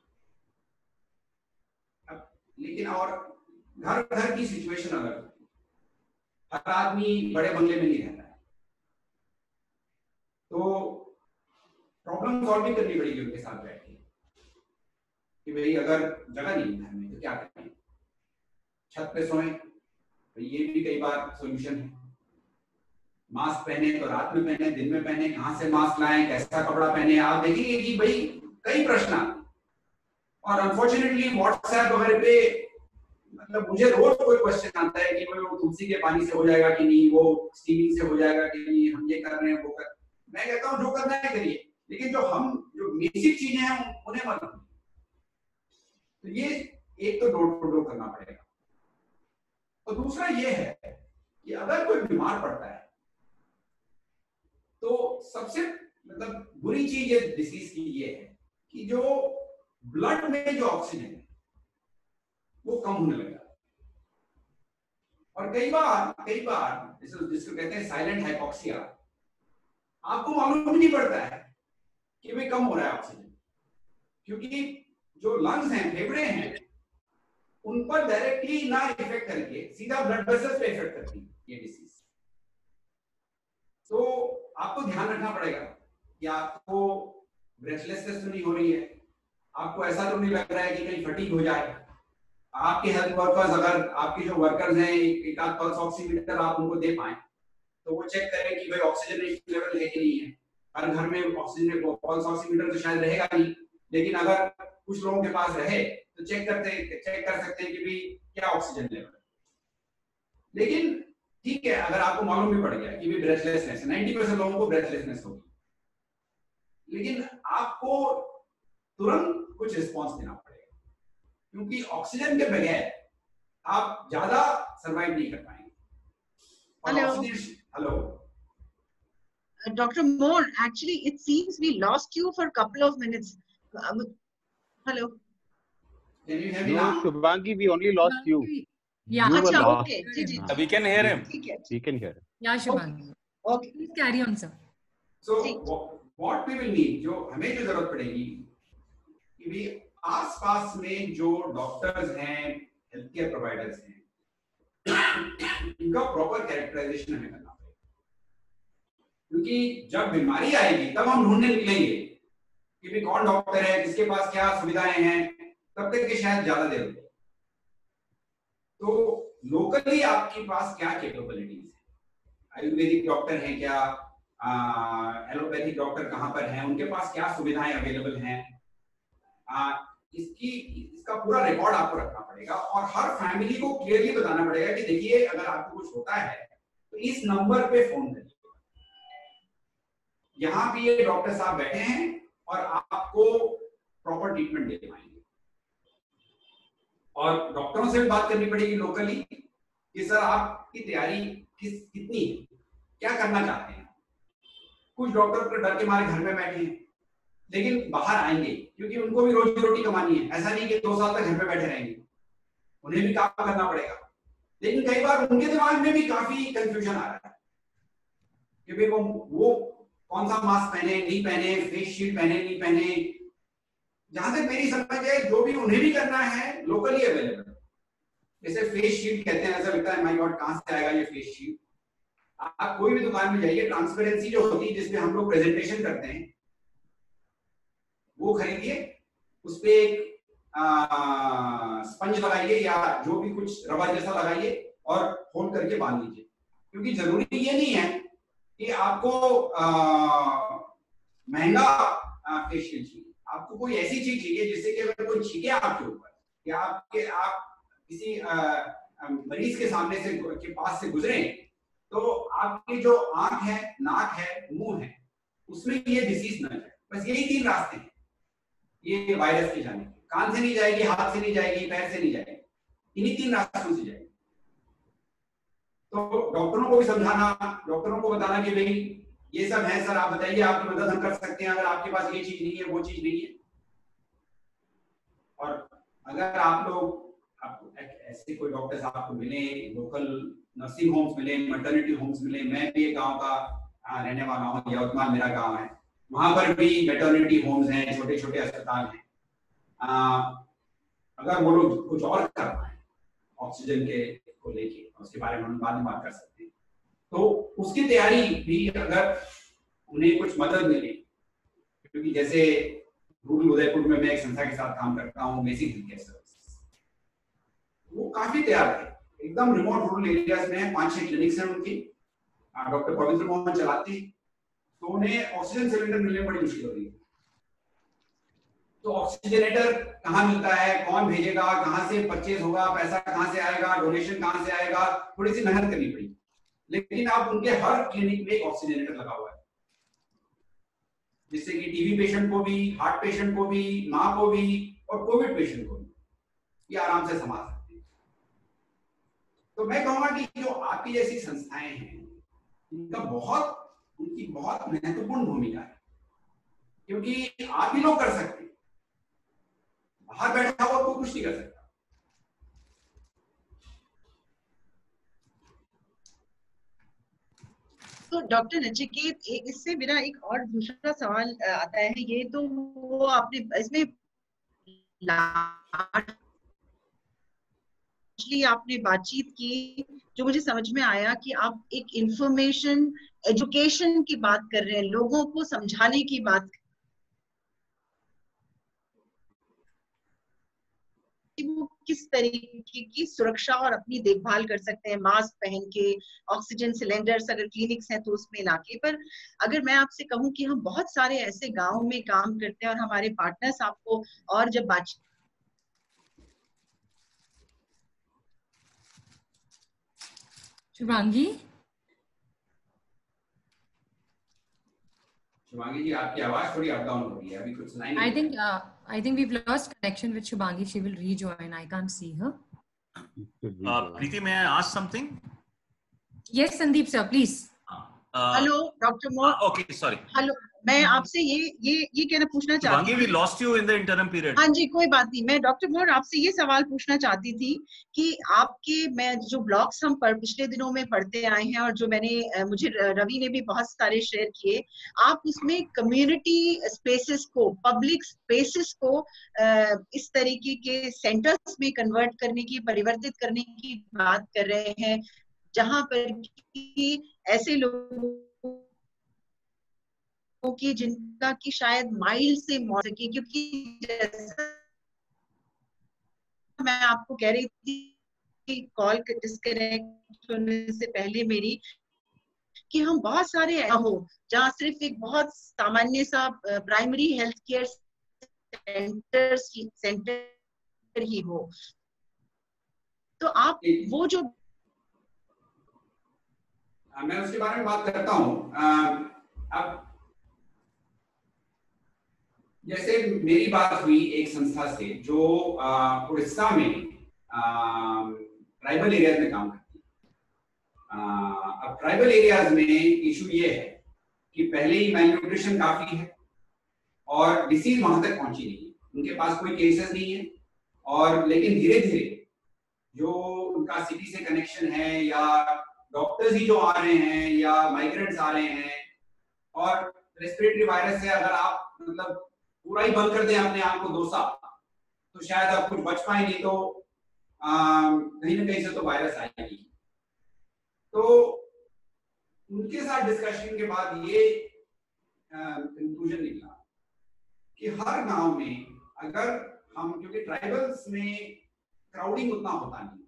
अब लेकिन और घर घर की सिचुएशन अलग होती है, हर आदमी बड़े बंगले में नहीं रहता है, तो प्रॉब्लम सॉल्व भी करनी पड़ेगी उनके साथ बैठ के कि भाई अगर जगह नहीं है घर में तो क्या करें, छत पे सोएं, तो ये भी कई बार सॉल्यूशन है। मास्क पहने तो रात में पहने, दिन में पहने, कहाँ से मास्क लाएं, कैसा कपड़ा पहने, आप देखेंगे कि भाई कई प्रश्न आते हैं। और अनफॉर्चुनेटली व्हाट्सएप वगैरह पे मतलब मुझे रोज कोई क्वेश्चन आता है कि वो तुलसी के पानी से हो जाएगा कि नहीं, वो स्टीमिंग से हो जाएगा कि नहीं, हम ये कर रहे हैं वो कर। मैं कहता हूँ जो करना है करिए, लेकिन जो हम जो बेसिक चीजें हैं उन्हें मत भूलिए। तो ये एक तो डोर टू डोर करना पड़ेगा। और दूसरा ये है कि अगर कोई बीमार पड़ता है तो सबसे मतलब बुरी चीज ये डिसीज की ये है कि जो ब्लड में जो ऑक्सीजन है वो कम होने लगा। और कई बार कई बार जिसको कहते हैं साइलेंट हाइपोक्सिया, आपको मालूम भी नहीं पड़ता है कि भाई कम हो रहा है ऑक्सीजन, क्योंकि जो लंग्स हैं, फेफड़े हैं, उन पर डायरेक्टली ना इफेक्ट करके सीधा ब्लड वेसल्स पे इफेक्ट करती है ये डिसीज। तो आपको ध्यान रखना पड़ेगा कि आपको ब्रेथलेसनेस तो नहीं हो रही है, आपको ऐसा तो नहीं लग रहा है कि कहीं फटीग हो जाए। आपके हेल्थ वर्कर्स, अगर आपके जो वर्कर्स हैं एक आध पल्स ऑक्सीमीटर आप उनको दे पाए तो वो चेक करें कि भाई ऑक्सीजन लेवल है कि नहीं है। हर घर में ऑक्सीजन पल्स ऑक्सीमीटर तो शायद रहेगा नहीं, लेकिन अगर कुछ लोगों के पास रहे तो चेक करते चेक कर सकते हैं कि भाई क्या ऑक्सीजन लेवल। लेकिन ठीक है, अगर आपको मालूम भी पड़ गया कि भाई ब्रेथलेसनेस है, नाइन्टी परसेंट लोगों को ब्रेथलेसनेस होगी, लेकिन आपको तुरंत कुछ रिस्पॉन्स देना पड़ेगा, क्योंकि ऑक्सीजन के बगैर आप ज्यादा सरवाइव नहीं कर पाएंगे। Hello hello Doctor Moore, actually it seems we lost you for a couple of minutes. Uh, hello. Can you hear me No, now? Shubhangi, we only lost you. Yeah. You were Achha, lost. okay. जी, जी, हाँ. We can hear him. ठीक है। We can hear him. Yeah, Shubhangi. Okay. Please carry on, sir. So what we will need, जो हमें जो जरूरत पड़ेगी कि भी आसपास में जो डॉक्टर्स हैं, हेल्थ केयर प्रोवाइडर्स हैं, इनका प्रॉपर कैरेक्टराइजेशन हमें करना पड़ेगा, क्योंकि जब बीमारी आएगी तब हम ढूंढने निकलेंगे कि भी कौन डॉक्टर है, किसके पास क्या सुविधाएं हैं, तब तक के शायद ज्यादा देर हो। तो लोकली आपके पास क्या कैपेबिलिटीज है, आयुर्वेदिक डॉक्टर हैं क्या, एलोपैथिक डॉक्टर कहाँ पर हैं, उनके पास क्या सुविधाएं अवेलेबल हैं, आ, इसकी इसका पूरा रिकॉर्ड आपको रखना पड़ेगा। और हर फैमिली को क्लियरली बताना पड़ेगा कि देखिए अगर आपको कुछ होता है तो इस नंबर पे फोन करिए, यहाँ पे ये डॉक्टर साहब बैठे हैं और आपको प्रॉपर ट्रीटमेंट दे पाएंगे। और डॉक्टरों से भी बात करनी पड़ेगी लोकली कि सर आपकी तैयारी किस कितनी है, क्या करना चाहते हैं। कुछ डॉक्टर तो डर के मारे घर में बैठे हैं, लेकिन बाहर आएंगे क्योंकि उनको भी रोजी रोटी कमानी है। ऐसा नहीं कि दो साल तक घर में बैठे रहेंगे, उन्हें भी काम करना पड़ेगा। लेकिन कई बार उनके दिमाग में भी काफी कंफ्यूजन आ रहा है कि भाई वो वो कौन सा मास्क पहने नहीं पहने, फेस शील्ड पहने नहीं पहने। जहां तक मेरी समझ है जो भी उन्हें भी करना है लोकली अवेलेबल। जैसे फेस शील्ड कहते हैं, ऐसा लगता है माय गॉड कहां से आएगा ये फेस शील्ड। आप कोई भी दुकान में जाइए, ट्रांसपेरेंसी जो होती है जिसमें हम लोग प्रेजेंटेशन करते हैं वो खरीदिए, उस पे एक स्पंज लगाइए या जो भी कुछ रबर जैसा लगाइए और होल्ड करके बांध लीजिए। क्योंकि जरूरी ये नहीं है कि आपको महंगा फेस शील्ड चाहिए, आपको कोई ऐसी चीज चाहिए जिससे कि अगर कोई छींके आपके ऊपर या आपके आप किसी मरीज के सामने से के पास से गुजरे तो आपकी जो आंख है, नाक है, मुंह है, उसमें ये डिसीज न जाए। बस यही तीन रास्ते हैं ये वायरस के जाने के। कान से नहीं जाएगी, हाथ से नहीं जाएगी, पैर से नहीं जाएगी, इन्हीं तीन रास्तों से जाएगी। तो डॉक्टरों को भी समझाना, डॉक्टरों को बताना कि भाई ये सब है सर, आप बताइए आपकी मदद हम कर सकते हैं अगर आपके पास ये चीज नहीं है, वो चीज नहीं है। और अगर आप लोग आपको ऐसे कोई डॉक्टर्स आपको मिले, लोकल नर्सिंग होम्स मिले, मैटरनिटी होम्स मिले। मैं भी एक गांव का रहने वाला हूँ, यवतमाल मेरा गांव है, वहां पर भी मैटरनिटी होम्स हैं, छोटे छोटे अस्पताल हैं। अगर वो लोग कुछ और कर पाए ऑक्सीजन के को लेके, उसके बारे में हम बाद में बात कर सकते हैं। तो उसकी तैयारी भी अगर उन्हें कुछ मदद मिले, क्योंकि जैसे रूरल उदयपुर में मैं एक संस्था के साथ काम करता हूँ, बेसिक हेल्थ केयर सर्विसेज, वो काफी तैयार थे, एकदम रिमोट रूरल एरियाज में पांच छह क्लिनिक्स हैं उनकी, डॉक्टर पवित्र मोहन चलाते हैं, तो उन्हें ऑक्सीजन सिलेंडर मिलने में बड़ी मुश्किल हो रही है। तो ऑक्सीजनेटर कहाँ मिलता है, कौन भेजेगा, कहाँ से परचेज होगा, पैसा कहाँ से आएगा, डोनेशन कहाँ से आएगा, थोड़ी सी मेहनत करनी पड़ी। लेकिन अब उनके हर क्लिनिक में एक ऑक्सीजनेटर लगा हुआ है, जिससे कि टीबी पेशेंट को भी, हार्ट पेशेंट को भी, माँ को भी और कोविड पेशेंट को भी ये आराम से संभाल सकते हैं। तो मैं कहूँगा कि जो आपकी जैसी संस्थाएं हैं, इनका बहुत उनकी बहुत महत्वपूर्ण भूमिका है, क्योंकि आप ही लोग कर सकते हैं, बाहर बैठा हुआ कोई कुछ नहीं कर सकता। तो डॉक्टर नचिकेत, इससे मेरा एक और दूसरा सवाल आता है, ये तो वो आपने इसमें आपने बातचीत की, जो मुझे समझ में आया कि आप एक इंफॉर्मेशन एजुकेशन की बात कर रहे हैं, लोगों को समझाने की बात, कि वो किस तरीके की सुरक्षा और अपनी देखभाल कर सकते हैं, मास्क पहन के, ऑक्सीजन सिलेंडर्स अगर क्लिनिक्स हैं तो उसमें लाके। पर अगर मैं आपसे कहूं कि हम बहुत सारे ऐसे गांव में काम करते हैं और हमारे पार्टनर्स आपको और जब बातचीत, शुभांगी शुभांगी जी, आपकी आवाज थोड़ी अप डाउन हो रही है, अभी कुछ सुनाई नहीं। I think uh, I think we've lost connection with Shubhangi. She will rejoin. I can't see her. Uh, Preeti, may I ask something? Yes, Sandeep sir, please. Hello doctor More. Okay, sorry. Hello, मैं आपसे ये ये ये कहना पूछना चाहती हूँ। We lost you in the interim period. हाँ जी, कोई बात नहीं। मैं डॉक्टर मोर आपसे ये सवाल पूछना चाहती थी कि आपके, मैं जो ब्लॉग्स हम पर पिछले दिनों में पढ़ते आए हैं और जो मैंने, मुझे रवि ने भी बहुत सारे शेयर किए, आप उसमें कम्युनिटी स्पेसेस को, पब्लिक स्पेसेस को इस तरीके के सेंटर्स में कन्वर्ट करने की, परिवर्तित करने की बात कर रहे हैं, जहां पर कि ऐसे लोगों की जिनका की शायद माइल से मौत सके। क्योंकि जैसा मैं आपको कह रही थी कि कॉल डिस्कनेक्ट होने से पहले मेरी, कि हम बहुत सारे हो जहाँ सिर्फ एक बहुत सामान्य सा primary health care center center ही हो, तो आप वो जो, मैं उसके बारे में बात करता हूँ। अब जैसे मेरी बात हुई एक संस्था से जो उड़ीसा में ट्राइबल एरियाज में काम करती है। अब ट्राइबल एरियाज में इशू ये है कि पहले ही मैलन्यूट्रिशन काफी है और डिसीज वहां तक पहुंची नहीं है, उनके पास कोई केसेस नहीं है, और लेकिन धीरे धीरे जो उनका सिटी से कनेक्शन है, या डॉक्टर्स ही जो आ रहे हैं, या माइग्रेंट्स आ रहे हैं, और रेस्पिरेटरी वायरस से अगर आप मतलब पूरा ही बंद कर दें अपने आप को दो साल, तो शायद आप कुछ बच पाए, नहीं तो कहीं ना कहीं से तो वायरस आएगी। तो उनके साथ डिस्कशन के बाद ये कंक्लूजन निकला कि हर गांव में अगर हम, क्योंकि ट्राइबल्स में क्राउडिंग उतना होता नहीं,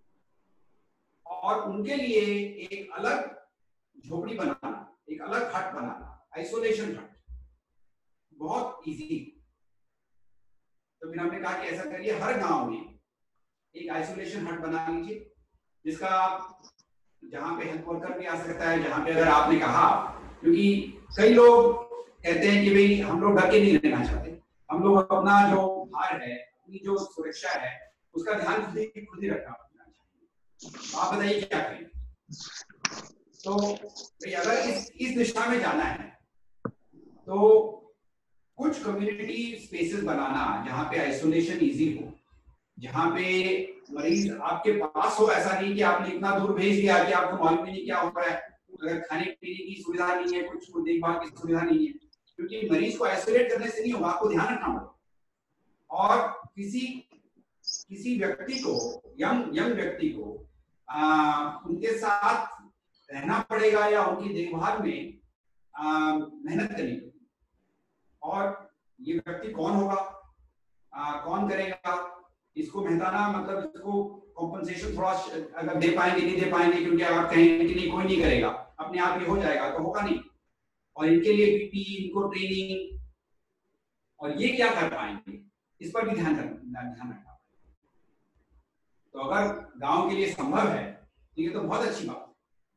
और उनके लिए एक अलग झोपड़ी बनाना, एक अलग हट बनाना, आइसोलेशन हट बहुत इजी। तो फिर हमने कहा कि ऐसा करिए, हर गांव में एक आइसोलेशन हट बना लीजिए, जिसका आप, जहां पे हेल्थ वर्कर भी आ सकता है, जहां पे अगर आपने कहा, क्योंकि कई लोग कहते हैं कि भाई हम लोग डर के नहीं रहना चाहते, हम लोग अपना जो भार है, अपनी जो सुरक्षा है, उसका ध्यान खुद ही खुद ही रखना चाहिए। आप बताइए क्या करें। तो भाई अगर इस इस दिशा में जाना है तो कुछ कम्युनिटी स्पेसेस बनाना जहाँ पे आइसोलेशन इजी हो, जहाँ पे मरीज आपके पास हो, ऐसा नहीं कि आपने इतना दूर भेज दिया कि आपको मालूम नहीं क्या हो रहा है, अगर खाने पीने की सुविधा नहीं है, कुछ देखभाल की सुविधा नहीं है, क्योंकि मरीज को आइसोलेट करने से नहीं होगा, आपको ध्यान रखना होगा। और किसी किसी व्यक्ति को, यंग यंग व्यक्ति को आ, उनके साथ रहना पड़ेगा या उनकी देखभाल में मेहनत करनी पड़ेगी। और ये व्यक्ति कौन होगा, आ, कौन करेगा, इसको मेहताना मतलब इसको कॉम्पनसेशन थोड़ा अगर दे पाएंगे नहीं दे पाएंगे, क्योंकि अगर कहेंगे कि नहीं कोई नहीं करेगा अपने आप ये हो जाएगा तो होगा नहीं, और इनके लिए पीपी, इनको ट्रेनिंग, और ये क्या कर पाएंगे इस पर भी ध्यान रखना ध्यान रखना तो अगर गांव के लिए संभव है तो ये तो बहुत अच्छी बात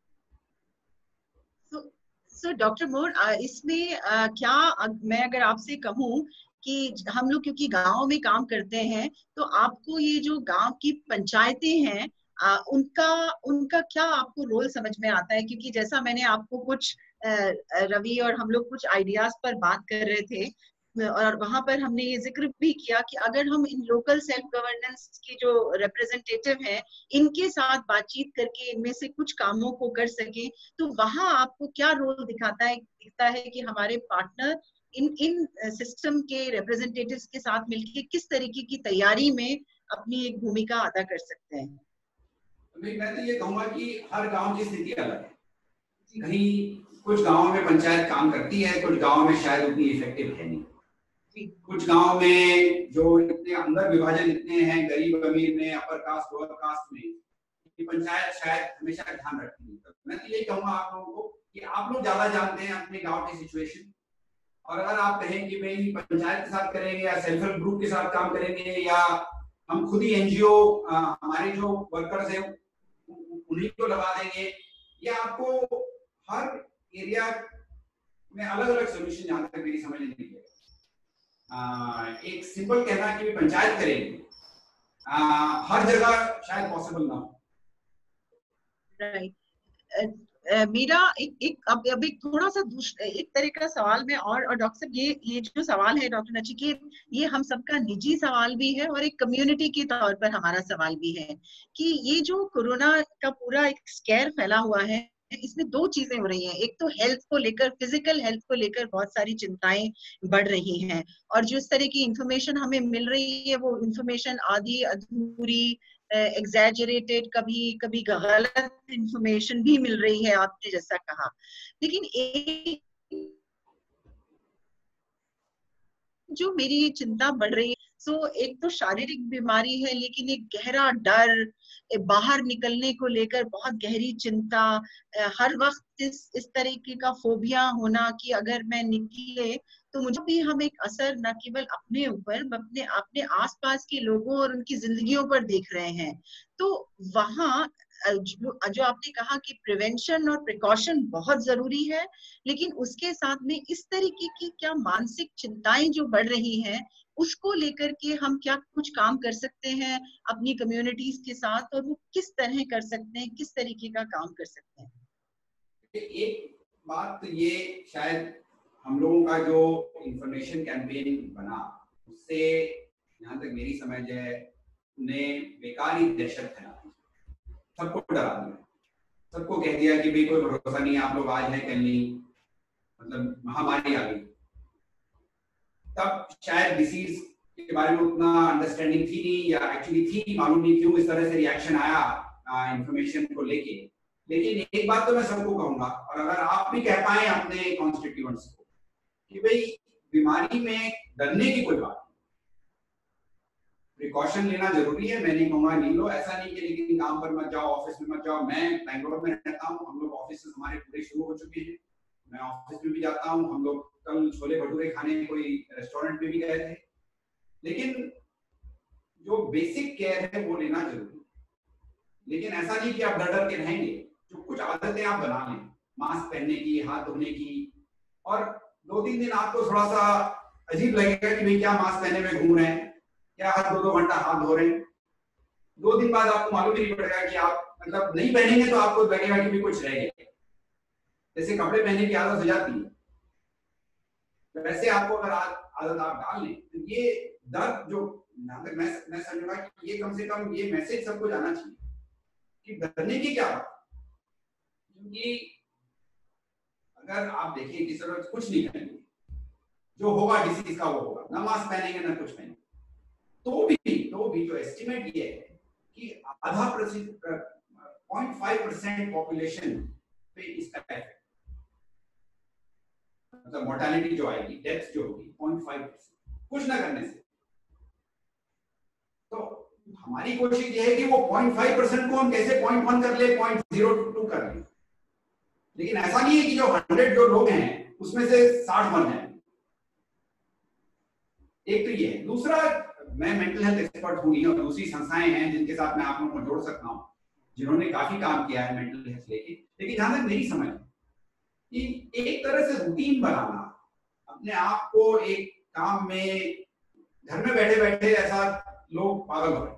है। सो डॉक्टर मोर, इसमें uh, क्या uh, मैं अगर आपसे कहूं कि हम लोग क्योंकि गांव में काम करते हैं, तो आपको ये जो गांव की पंचायतें हैं आ, उनका उनका क्या आपको रोल समझ में आता है? क्योंकि जैसा मैंने आपको कुछ आ, रवि और हम लोग कुछ आइडियाज पर बात कर रहे थे, और वहां पर हमने ये जिक्र भी किया कि अगर हम इन लोकल सेल्फ गवर्नेंस के जो रिप्रेजेंटेटिव हैं इनके साथ बातचीत करके इनमें से कुछ कामों को कर सके, तो वहां आपको क्या रोल दिखाता है दिखता है कि हमारे पार्टनर इन इन सिस्टम के रिप्रेजेंटेटिव्स के साथ मिलकर किस तरीके की तैयारी में अपनी एक भूमिका अदा कर सकते हैं? मैं तो ये कहूंगा कि हर गांव की स्थिति अलग है। कहीं कुछ गांवों में पंचायत काम करती है, कुछ गांवों में शायद उतनी इफेक्टिव है नहीं। कुछ गांव में जो इतने अंदर विभाजन इतने हैं, गरीब अमीर में, अपर कास्ट लोअर कास्ट में, कि पंचायत शायद हमेशा ध्यान रखती है। मैं तो यही कहूंगा आप लोगों को कि आप लोग ज्यादा जानते हैं अपने गांव की सिचुएशन, और अगर आप कहें कि भाई पंचायत के साथ करेंगे या सेल्फ हेल्प ग्रुप के साथ काम करेंगे या हम खुद ही एनजीओ हमारे जो वर्कर्स हैं उन्हीं को लगा देंगे, या आपको हर एरिया में अलग अलग सोल्यूशन, जहां तक मेरी समझ नहीं है। एक सिंपल कहना कि पंचायत करेंगे आ, हर जगह शायद पॉसिबल ना हो। Right right. uh, Uh, मेरा एक एक अब अब एक थोड़ा सा एक तरह का सवाल में, और और डॉक्टर साहब ये ये जो सवाल है डॉक्टर नचिकेत, ये हम सबका निजी सवाल भी है और एक कम्युनिटी के तौर पर हमारा सवाल भी है कि ये जो कोरोना का पूरा एक स्कैर फैला हुआ है, इसमें दो चीजें हो रही हैं। एक तो हेल्थ को लेकर, फिजिकल हेल्थ को लेकर बहुत सारी चिंताएं बढ़ रही हैं, और जो इस तरह की इंफॉर्मेशन हमें मिल रही है वो इंफॉर्मेशन आधी अधूरी, एग्जैजरेटेड, कभी कभी गलत इंफॉर्मेशन भी मिल रही है, आपने जैसा कहा। लेकिन एक जो मेरी चिंता बढ़ रही है, सो एक तो शारीरिक बीमारी है, लेकिन एक गहरा डर, बाहर निकलने को लेकर बहुत गहरी चिंता, हर वक्त इस इस तरीके का फोबिया होना कि अगर मैं निकले तो मुझे भी हम एक असर न केवल अपने ऊपर, अपने अपने आसपास के लोगों और उनकी जिंदगियों पर देख रहे हैं। तो वहाँ जो, जो आपने कहा कि प्रिवेंशन और प्रिकॉशन बहुत जरूरी है, लेकिन उसके साथ में इस तरीके की क्या मानसिक चिंताएं जो बढ़ रही हैं, उसको लेकर के हम क्या कुछ काम कर सकते हैं अपनी कम्युनिटीज के साथ, और वो किस तरह कर सकते हैं, किस तरीके का काम कर सकते हैं? एक बात तो ये शायद हम लोगों का जो इंफॉर्मेशन कैंपेन बना, उससे जहां तक मेरी समझ है ने बेकार ही दहशत फैला, सबको डरा दिया, सबको कह दिया कि भाई कोई भरोसा नहीं, आप लोग आज हैं कल नहीं, मतलब महामारी आ गई। तब शायद डिसीज के बारे में उतना अंडरस्टैंडिंग थी नहीं, या एक्चुअली थी, मालूम नहीं क्यों इस तरह से रिएक्शन आया इंफॉर्मेशन को लेके। लेकिन एक बात तो मैं सबको कहूंगा, और अगर आप भी कह पाए अपने कॉन्स्टिट्यूएंट्स को कि भाई बीमारी में डरने की कोई बात नहीं, प्रिकॉशन लेना जरूरी है, मैं नहीं कहूंगा नहीं लो, ऐसा नहीं कि लेकिन काम पर मत जाओ, ऑफिस में मत जाओ। मैं बैंगलोर में रहता हूँ, हम लोग ऑफिस हमारे पूरे शुरू हो चुके हैं, मैं ऑफिस में भी जाता हूँ, हम लोग कल छोले भटूरे खाने कोई रेस्टोरेंट में भी गए थे। लेकिन जो बेसिक केयर है वो लेना जरूरी है। लेकिन ऐसा नहीं कि आप डर डर के रहेंगे, जो कुछ आदतें आप बना लें, मास्क पहनने की, हाथ धोने की, और दो तीन दिन आपको थोड़ा सा अजीब लगेगा कि भाई क्या मास्क पहने में घूम रहे हैं, क्या हर दो दो घंटा हाथ धो रहे हैं। दो दिन बाद आपको मालूम ही नहीं पड़ेगा कि आप मतलब नहीं पहनेंगे तो आपको लगेगा कि भी कुछ रह गया, जैसे कपड़े पहनने की आदत हो जाती है, तो वैसे आपको अगर आदत आप डाल लें तो ये दर्द जो मैं मैं समझूंगा कि ये कम से कम ये मैसेज सबको जाना चाहिए कि डरने की क्या बात, क्योंकि अगर आप देखिए कि सर कुछ नहीं करेंगे, जो होगा डिसीज का वो होगा, ना मास्क पहनेंगे ना कुछ पहनेंगे, तो भी तो भी जो एस्टिमेट ये है कि आधा प्रतिशत पॉइंट फाइव परसेंट पॉपुलेशन पे इसका इफेक्ट, मतलब मोर्टेलिटी जो आएगी, डेथ जो होगी पॉइंट फाइव परसेंट कुछ ना करने से। तो हमारी कोशिश ये है कि वो पॉइंट फाइव परसेंट को हम कैसे पॉइंट वन कर ले, पॉइंट जीरो टू कर ले। लेकिन ऐसा नहीं है कि जो हंड्रेड जो लोग हैं उसमें से साठ बन जाए। एक तो ये है। दूसरा, मैं मेंटल हेल्थ एक्सपर्ट हूँ और दूसरी संस्थाएं हैं जिनके साथ मैं आप लोगों को जोड़ सकता हूँ, जिन्होंने काफी काम किया है मेंटल हेल्थ लेके। लेकिन जहां तक मेरी समझ कि एक तरह से रूटीन बनाना, अपने आप को एक काम में, घर में बैठे बैठे ऐसा लोग पागल हो रहे,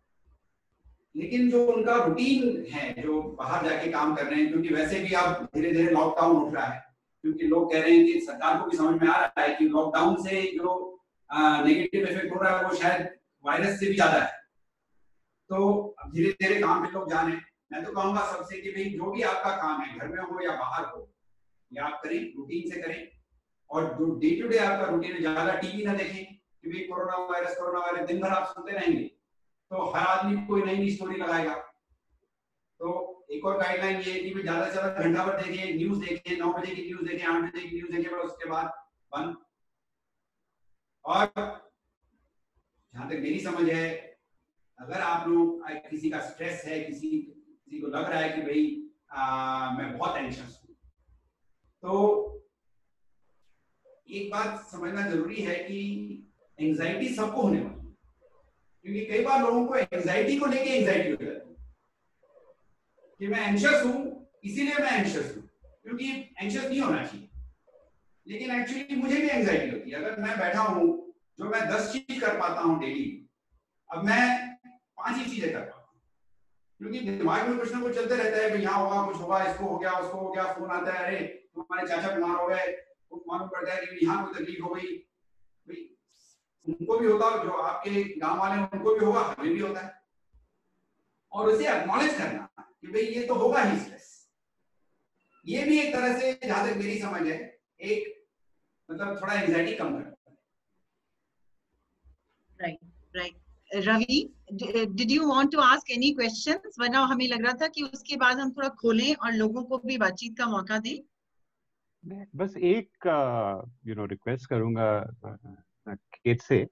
लेकिन जो उनका रूटीन है, जो बाहर जाके काम कर रहे हैं, क्योंकि वैसे भी अब धीरे धीरे लॉकडाउन उठ रहा है, क्योंकि लोग कह रहे हैं कि सरकार को भी समझ में आ रहा है कि लॉकडाउन से जो नेगेटिव इफेक्ट हो रहा है वो शायद वायरस से भी ज्यादा है। तो अब धीरे धीरे काम पे लोग जाने। मैं तो कहूंगा सबसे कि भाई जो भी आपका काम है, घर में हो या बाहर हो, या आप करें, रूटीन से करें। और जो डे टू डे आपका रूटीन है, ज्यादा टीवी ना देखें कि भाई कोरोना वायरस कोरोना वायरस दिन भर आप सुनते रहेंगे तो हर आदमी कोई नई नई स्टोरी लगाएगा। तो एक और गाइडलाइन ये है कि ज्यादा से ज्यादा घंटा भर देखें, न्यूज देखें, नौ बजे की न्यूज देखें, आठ बजे की न्यूज देखें, और उसके बाद बंद। और जहां तक मेरी समझ है, अगर आप लोग किसी का स्ट्रेस है, किसी किसी को लग रहा है कि भाई आ, मैं बहुत एंशियस हूं, तो एक बात समझना जरूरी है कि एंजाइटी सबको होने वाली है, क्योंकि कई बार लोगों को एंजाइटी को लेके एंजाइटी हो जाती है कि मैं एंशियस हूं इसीलिए मैं एंशियस हूं, क्योंकि एंशियस नहीं होना चाहिए। लेकिन एक्चुअली मुझे भी एंजाइटी होती है। अगर मैं बैठा हूं, जो मैं दस चीज कर पाता हूं डेली, अब मैं पांच ही चीजें कर पाता हूं, क्योंकि दिमाग में कुछ ना कुछ चलते रहता है, यहाँ होगा, कुछ होगा, इसको हो गया, उसको हो गया, फोन आता है, अरे तुम्हारे चाचा बीमार हो गए, मालूम पड़ता है कि यहाँ कोई तकलीफ हो गई। भाई उनको भी होता, जो आपके गांव वाले उनको भी होगा, हमें भी होता है। और उसे एक्नॉलेज करना कि भाई ये तो होगा ही स्ट्रेस, ये भी एक तरह से, जहां तक मेरी समझ है, एक मतलब थोड़ा एंजाइटी कम करता है। Right right. Ravi, did you want to ask any questions? वरना हमें लग रहा था कि उसके बाद हम थोड़ा खोलें और लोगों को भी बातचीत का मौका दें। बस एक यू नो रिक्वेस्ट करूंगा केत से,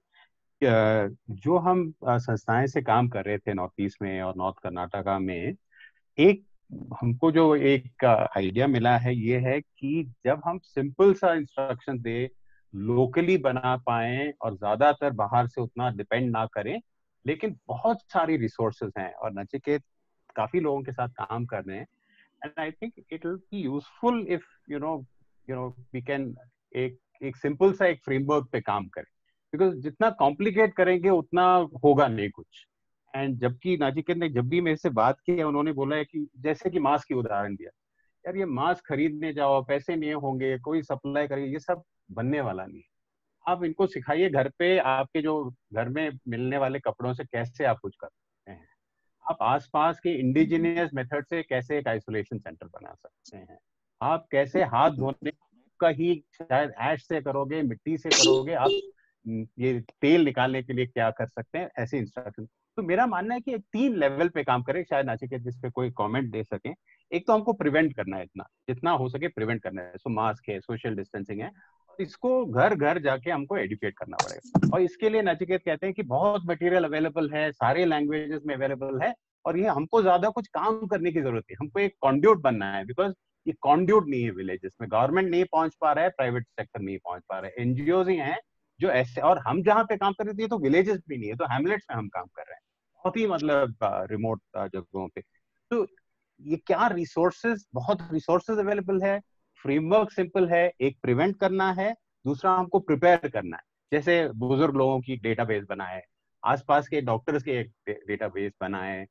जो हम संस्थाएं से काम कर रहे थे नॉर्थ ईस्ट में और नॉर्थ कर्नाटका में, एक हमको जो एक आइडिया मिला है ये है कि जब हम सिंपल सा इंस्ट्रक्शन दे, लोकली बना पाए और ज्यादातर बाहर से उतना डिपेंड ना करें, लेकिन बहुत सारी रिसोर्सेज हैं और नचिकेत काफी लोगों के साथ काम कर रहे हैं, and I think it will be useful if you know you know we can एक एक सिंपल सा एक फ्रेमवर्क पे काम करें, बिकॉज जितना कॉम्प्लिकेट करेंगे उतना होगा नहीं कुछ। एंड जबकि नचिकेत ने जब भी मेरे से बात की है, उन्होंने बोला है कि जैसे कि मास्क की उदाहरण दिया, यार ये मास्क खरीदने जाओ, पैसे नहीं होंगे, कोई सप्लाई करेगा, ये सब बनने वाला नहीं है। आप इनको सिखाइए घर पे, आपके जो घर में मिलने वाले कपड़ों से कैसे आप कुछ कर सकते हैं, आप आसपास के इंडिजिनियस मेथड से कैसे एक आइसोलेशन सेंटर बना सकते हैं, आप कैसे हाथ धोने का ही शायद ऐश से करोगे, मिट्टी से करोगे, आप ये तेल निकालने के लिए क्या कर सकते हैं, ऐसे इंस्ट्रक्शन। तो मेरा मानना है कि तीन लेवल पे काम करें, शायद नचिकेत जिस पे कोई कमेंट दे सके। एक तो हमको प्रिवेंट करना है, इतना जितना हो सके प्रिवेंट करना है, सो मास्क है, सोशल डिस्टेंसिंग है, इसको घर घर जाके हमको एडुकेट करना पड़ेगा। और इसके लिए नचिकेत कहते हैं कि बहुत मटेरियल अवेलेबल है, सारे लैंग्वेजेस में अवेलेबल है, और ये हमको ज्यादा कुछ काम करने की जरूरत है, हमको एक कॉन्ड्यूट बनना है, बिकॉज ये कॉन्ड्यूट नहीं है विलेजेस में, गवर्नमेंट नहीं पहुंच पा रहा है, प्राइवेट सेक्टर नहीं पहुंच पा रहा है, एनजीओ ही हैं जो ऐसे, और हम जहाँ पे काम कर रहे थे तो विलेजेस भी नहीं है, तो हैमलेट्स में हम काम कर रहे हैं, बहुत ही मतलब रिमोट जगहों पे। तो ये क्या रिसोर्सेज, बहुत रिसोर्सेज अवेलेबल है, फ्रेमवर्क सिंपल है, एक प्रिवेंट करना है, दूसरा हमको प्रिपेयर करना है, जैसे बुजुर्ग लोगों की डेटाबेस बनाए, आसपास के डॉक्टर्स के एक डेटाबेस बनाए,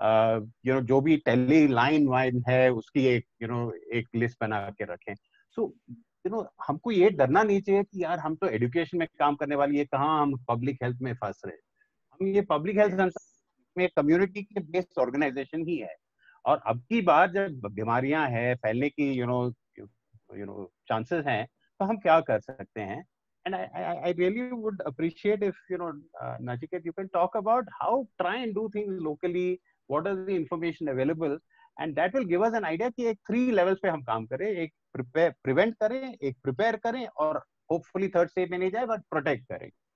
यू नो जो भी टेली लाइन वाइन है उसकी एक यू नो एक लिस्ट बना के रखें। सो यू नो हमको ये डरना नहीं चाहिए कि यार हम तो एजुकेशन में काम करने वाली है, कहाँ हम पब्लिक हेल्थ में फंस रहे हैं। हम ये पब्लिक हेल्थ में कम्युनिटी के बेस्ड ऑर्गेनाइजेशन ही है, और अब की बार जब बीमारियां हैं फैलने की you know you know chances हैं, तो हम क्या कर सकते हैं। And I, I, I really would appreciate if, you know, uh, Nachiket, you can talk about how try and do things locally, what is the information available, and that will give us an idea कि एक three levels पे हम काम करें, एक prepare, prevent करें, एक prepare करें, और hopefully third stage में नहीं जाए but protect करें।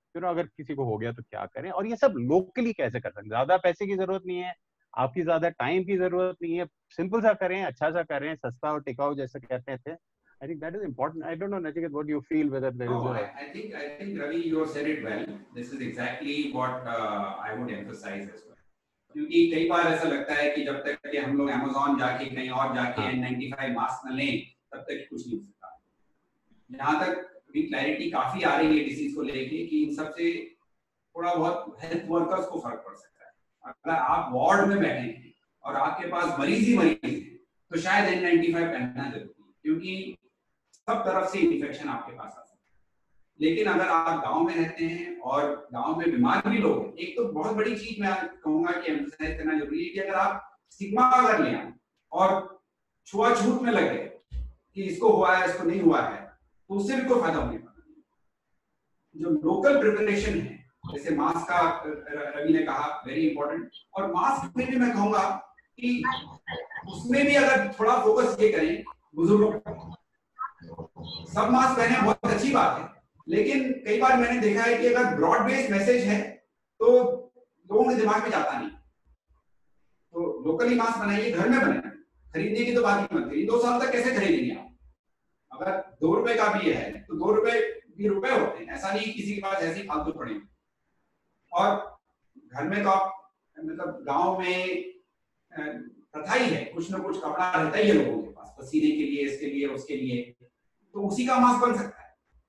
फिर अगर किसी को हो गया तो क्या करें, और ये सब लोकली कैसे कर सकते हैं। ज्यादा पैसे की जरूरत नहीं है, आपकी ज्यादा टाइम की जरूरत नहीं है, सिंपल सा करें, अच्छा सा करें, सस्ता और टिकाऊ जैसे कहते थे। I think that is important. I don't know, Nachiket, what do you feel, whether there no, is a... I, I think I think Ravi, you have said it well. This is exactly what uh, I would emphasize as well. क्योंकि कई बार ऐसा लगता है कि जब तक कि हम लोग Amazon जाके कहीं और जाके एन नाइंटी फाइव मास्क न लें तब तक कुछ नहीं हो सकता। यहाँ तक भी क्लैरिटी काफी आ रही है डिसीज को लेके कि इन सबसे थोड़ा बहुत हेल्थ वर्कर्स को फर्क पड़ सकता है। अगर आप वार्ड में बैठे हैं और आपके पास मरीज ही मरीज हैं तो शायद एन नाइंटी फाइव पहनना जरूरी है, क्योंकि सब तरफ से इन्फेक्शन आपके पास आ सकता है। लेकिन अगर आप गांव में रहते हैं और गांव में बीमार भी लोग हैं, एक तो बहुत बड़ी चीज मैं कहूंगा कि एम्फसाइज करना जरूरी है कि अगर आप स्टिग्मा अगर ले आए और छुआछूत में लगे कि इसको हुआ है इसको नहीं हुआ है तो उससे भी कोई फायदा होने वाला। जो लोकल प्रिपरेशन है, जैसे मास्क का रवि ने कहा वेरी इंपॉर्टेंट, और मास्क में भी मैं कहूंगा कि उसमें भी अगर थोड़ा फोकस ये करें, बुजुर्गों सब मास्क पहने बहुत अच्छी बात है, लेकिन कई बार मैंने देखा है कि अगर ब्रॉड बेस्ड मैसेज है तो लोगों के दिमाग में जाता नहीं। तो लोकली मास्क बनाइए, घर में बनाइए, खरीदने की तो बात ही मत करिए। दो साल तक कैसे खरीदेंगे आप? अगर दो रुपए का भी है तो दो रुपए भी रुपए होते हैं, ऐसा नहीं किसी के पास ऐसी फालतू पड़े। और घर में तो आप मतलब गांव में प्रथा ही है, कुछ ना कुछ कपड़ा रहता ही है लोगों के पास पसीने के लिए, इसके लिए उसके लिए, तो उसी का मास्क बन सकता है।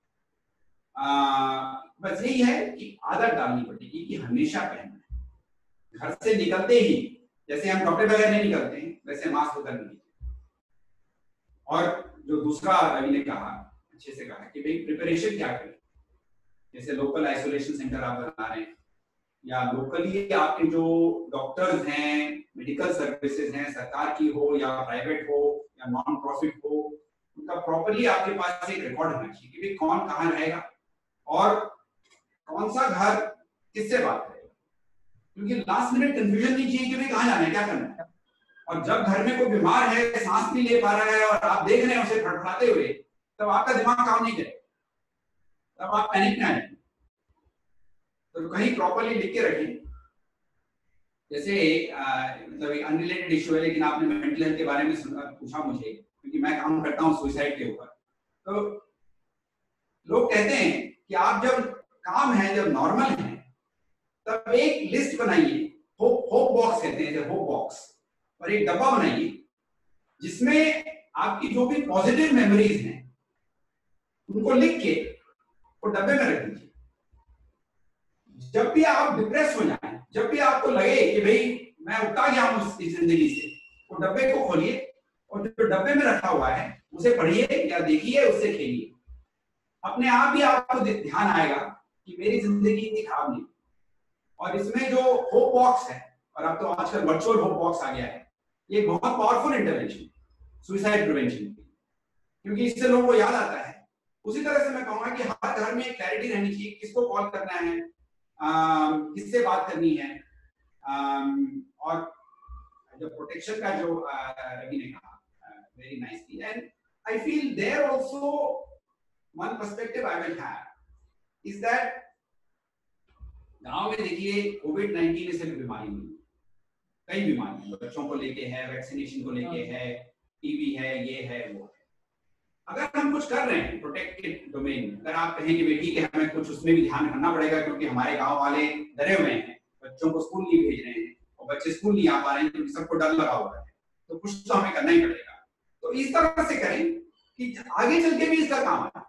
आ, बस यही है कि आदत डालनी पड़ेगी कि हमेशा पहनना है। घर से निकलते ही जैसे हम कपड़े बगैर नहीं निकलते हैं वैसे मास्क उतर नहीं। और जो दूसरा रवि ने कहा, अच्छे से कहा कि भाई प्रिपरेशन क्या करें, जैसे लोकल आइसोलेशन सेंटर आप बना रहे हैं या लोकली आपके जो डॉक्टर्स हैं, मेडिकल सर्विसेज हैं, सरकार की हो या प्राइवेट हो या नॉन प्रॉफिट हो, उनका प्रॉपर्ली आपके पास एक रिकॉर्ड होना चाहिए कि भाई कौन कहाँ रहेगा और कौन सा घर किससे बात करेगा, क्योंकि लास्ट मिनट कंफ्यूजन नहीं चाहिए कि भाई कहाँ जाना है, क्या करना है। और जब घर में कोई बीमार है, सांस नहीं ले पा रहा है और आप देख रहे हैं उसे फड़फड़ाते हुए, तब आपका दिमाग काम नहीं करेगा, तब आप पैनिक में आ जाएंगे। तो कहीं प्रॉपर्ली लिख के रखें। जैसे मतलब एक अनरिलेटेड इशू है, लेकिन आपने मेंटल हेल्थ के बारे में पूछा मुझे, क्योंकि मैं काम करता हूँ सुसाइड के ऊपर। तो लोग कहते हैं कि आप जब काम है, जब नॉर्मल है, तब एक लिस्ट बनाइए, होप होप बॉक्स कहते हैं, होप बॉक्स, और एक डब्बा बनाइए जिसमें आपकी जो भी पॉजिटिव मेमोरीज हैं उनको लिख के वो डब्बे में रख दीजिए। जब भी आप डिप्रेस हो जाएं, जब भी आपको लगे कि भाई मैं उठा गया हूं इस जिंदगी से, वो डब्बे को खोलिए और जो डब्बे में रखा हुआ है उसे पढ़िए या देखिए, उससे खेलिए। अपने आप ही आपको ध्यान आएगा कि मेरी जिंदगी इतनी खराब नहीं। और इसमें जो होप बॉक्स है, और अब तो आजकल वर्चुअल होप बॉक्स आ गया है, ये बहुत पावरफुल इंटरवेंशन सुसाइड प्रिवेंशन, क्योंकि इससे लोगों को याद आता है। उसी तरह से मैं कहूंगा कि हर घर में क्लैरिटी रहनी चाहिए, किसको कॉल करना है, किससे बात करनी है। और जो प्रोटेक्शन का जो रवि ने कहा very nicely, and I feel there also one perspective I will have is that गांव में देखिए कोविड नाइनटीन सिर्फ बीमारी नहीं, कई बीमारी बच्चों को लेके है, वैक्सीनेशन को लेके है, टीबी है, ये है वो है। अगर हम कुछ कर रहे हैं प्रोटेक्टेड डोमेन, अगर आप कहें कि बेटी के हमें कुछ उसमें भी ध्यान रखना पड़ेगा क्योंकि हमारे गांव वाले डरे हुए हैं, बच्चों को स्कूल नहीं भेज रहे हैं और बच्चे स्कूल नहीं आ पा रहे हैं क्योंकि सबको डर लगा हुआ है, तो कुछ तो हमें करना ही पड़ेगा। तो इस तरह से करें कि आगे चल के भी इसका काम आए,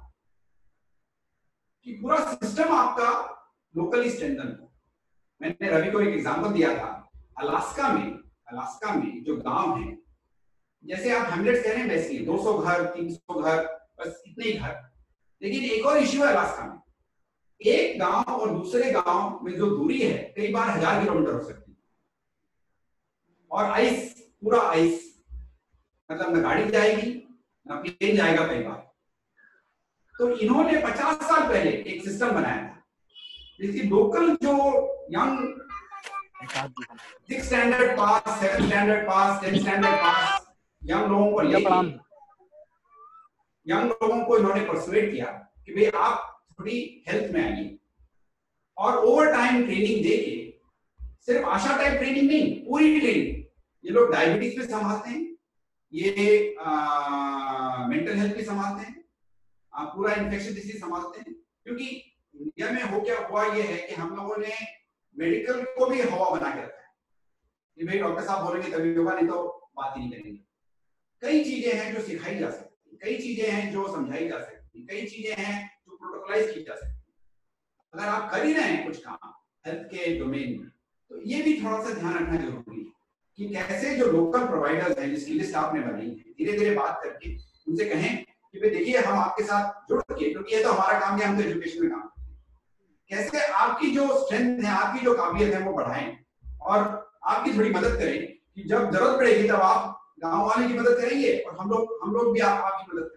कि पूरा सिस्टम आपका लोकली स्ट्रेंथन हो। मैंने रवि को एक एग्जांपल दिया था, अलास्का में अलास्का में जो गांव है, जैसे आप हंड्रेड कह रहे हैं वैसे दो सौ घर, तीन सौ घर, बस इतने ही घर। लेकिन एक और इश्यू है अलास्का में, एक गांव और दूसरे गांव में जो दूरी है कई बार हजार किलोमीटर हो सकती है, और आइस, पूरा आइस, मतलब न गाड़ी जाएगी न प्लेन जाएगा कई बार। तो इन्होंने पचास साल पहले एक सिस्टम बनाया था, जिसकी लोकल जो young six standard pass, seven standard pass, tenth standard pass young लोगों को लेके यंग लोगों को इन्होंने परसुएट किया कि भाई आप थोड़ी हेल्थ में आइए, और ओवर टाइम ट्रेनिंग देके, सिर्फ आशा टाइप ट्रेनिंग नहीं, पूरी ट्रेनिंग, ये लोग डायबिटीज पे संभालते हैं, ये मेंटल हेल्थ भी संभालते हैं, आ, पूरा इन्फेक्शन डिसीज संभालते हैं। क्योंकि इंडिया में हो क्या हुआ ये है कि हम लोगों ने मेडिकल को भी हवा बना के रखा है कि भाई डॉक्टर साहब बोलेंगे तभी होगा, नहीं तो बात ही नहीं करेंगे। कई चीजें हैं जो सिखाई जा सकती, कई चीजें हैं जो समझाई जा सकती, कई चीजें हैं जो प्रोटोकॉलाइज की जा सकती। अगर आप कर ही रहे हैं कुछ काम हेल्थ के डोमेन में, तो ये भी थोड़ा सा ध्यान रखना जरूरी है कि कैसे जो लोकल प्रोवाइडर्स हैं जिसकी लिस्ट आपने बनाई है, धीरे धीरे बात करके उनसे कहें कि भाई देखिए हम आपके साथ जुड़ के, क्योंकि ये तो हमारा काम है, हम तो एजुकेशन में काम करते हैं, कैसे आपकी जो स्ट्रेंथ है, आपकी जो काबिलियत है वो बढ़ाएं और आपकी थोड़ी मदद करें कि जब जरूरत पड़ेगी तब आप गांव वाले की मदद करेंगे और हम लोग हम लोग भी आप, आपकी मदद करेंगे।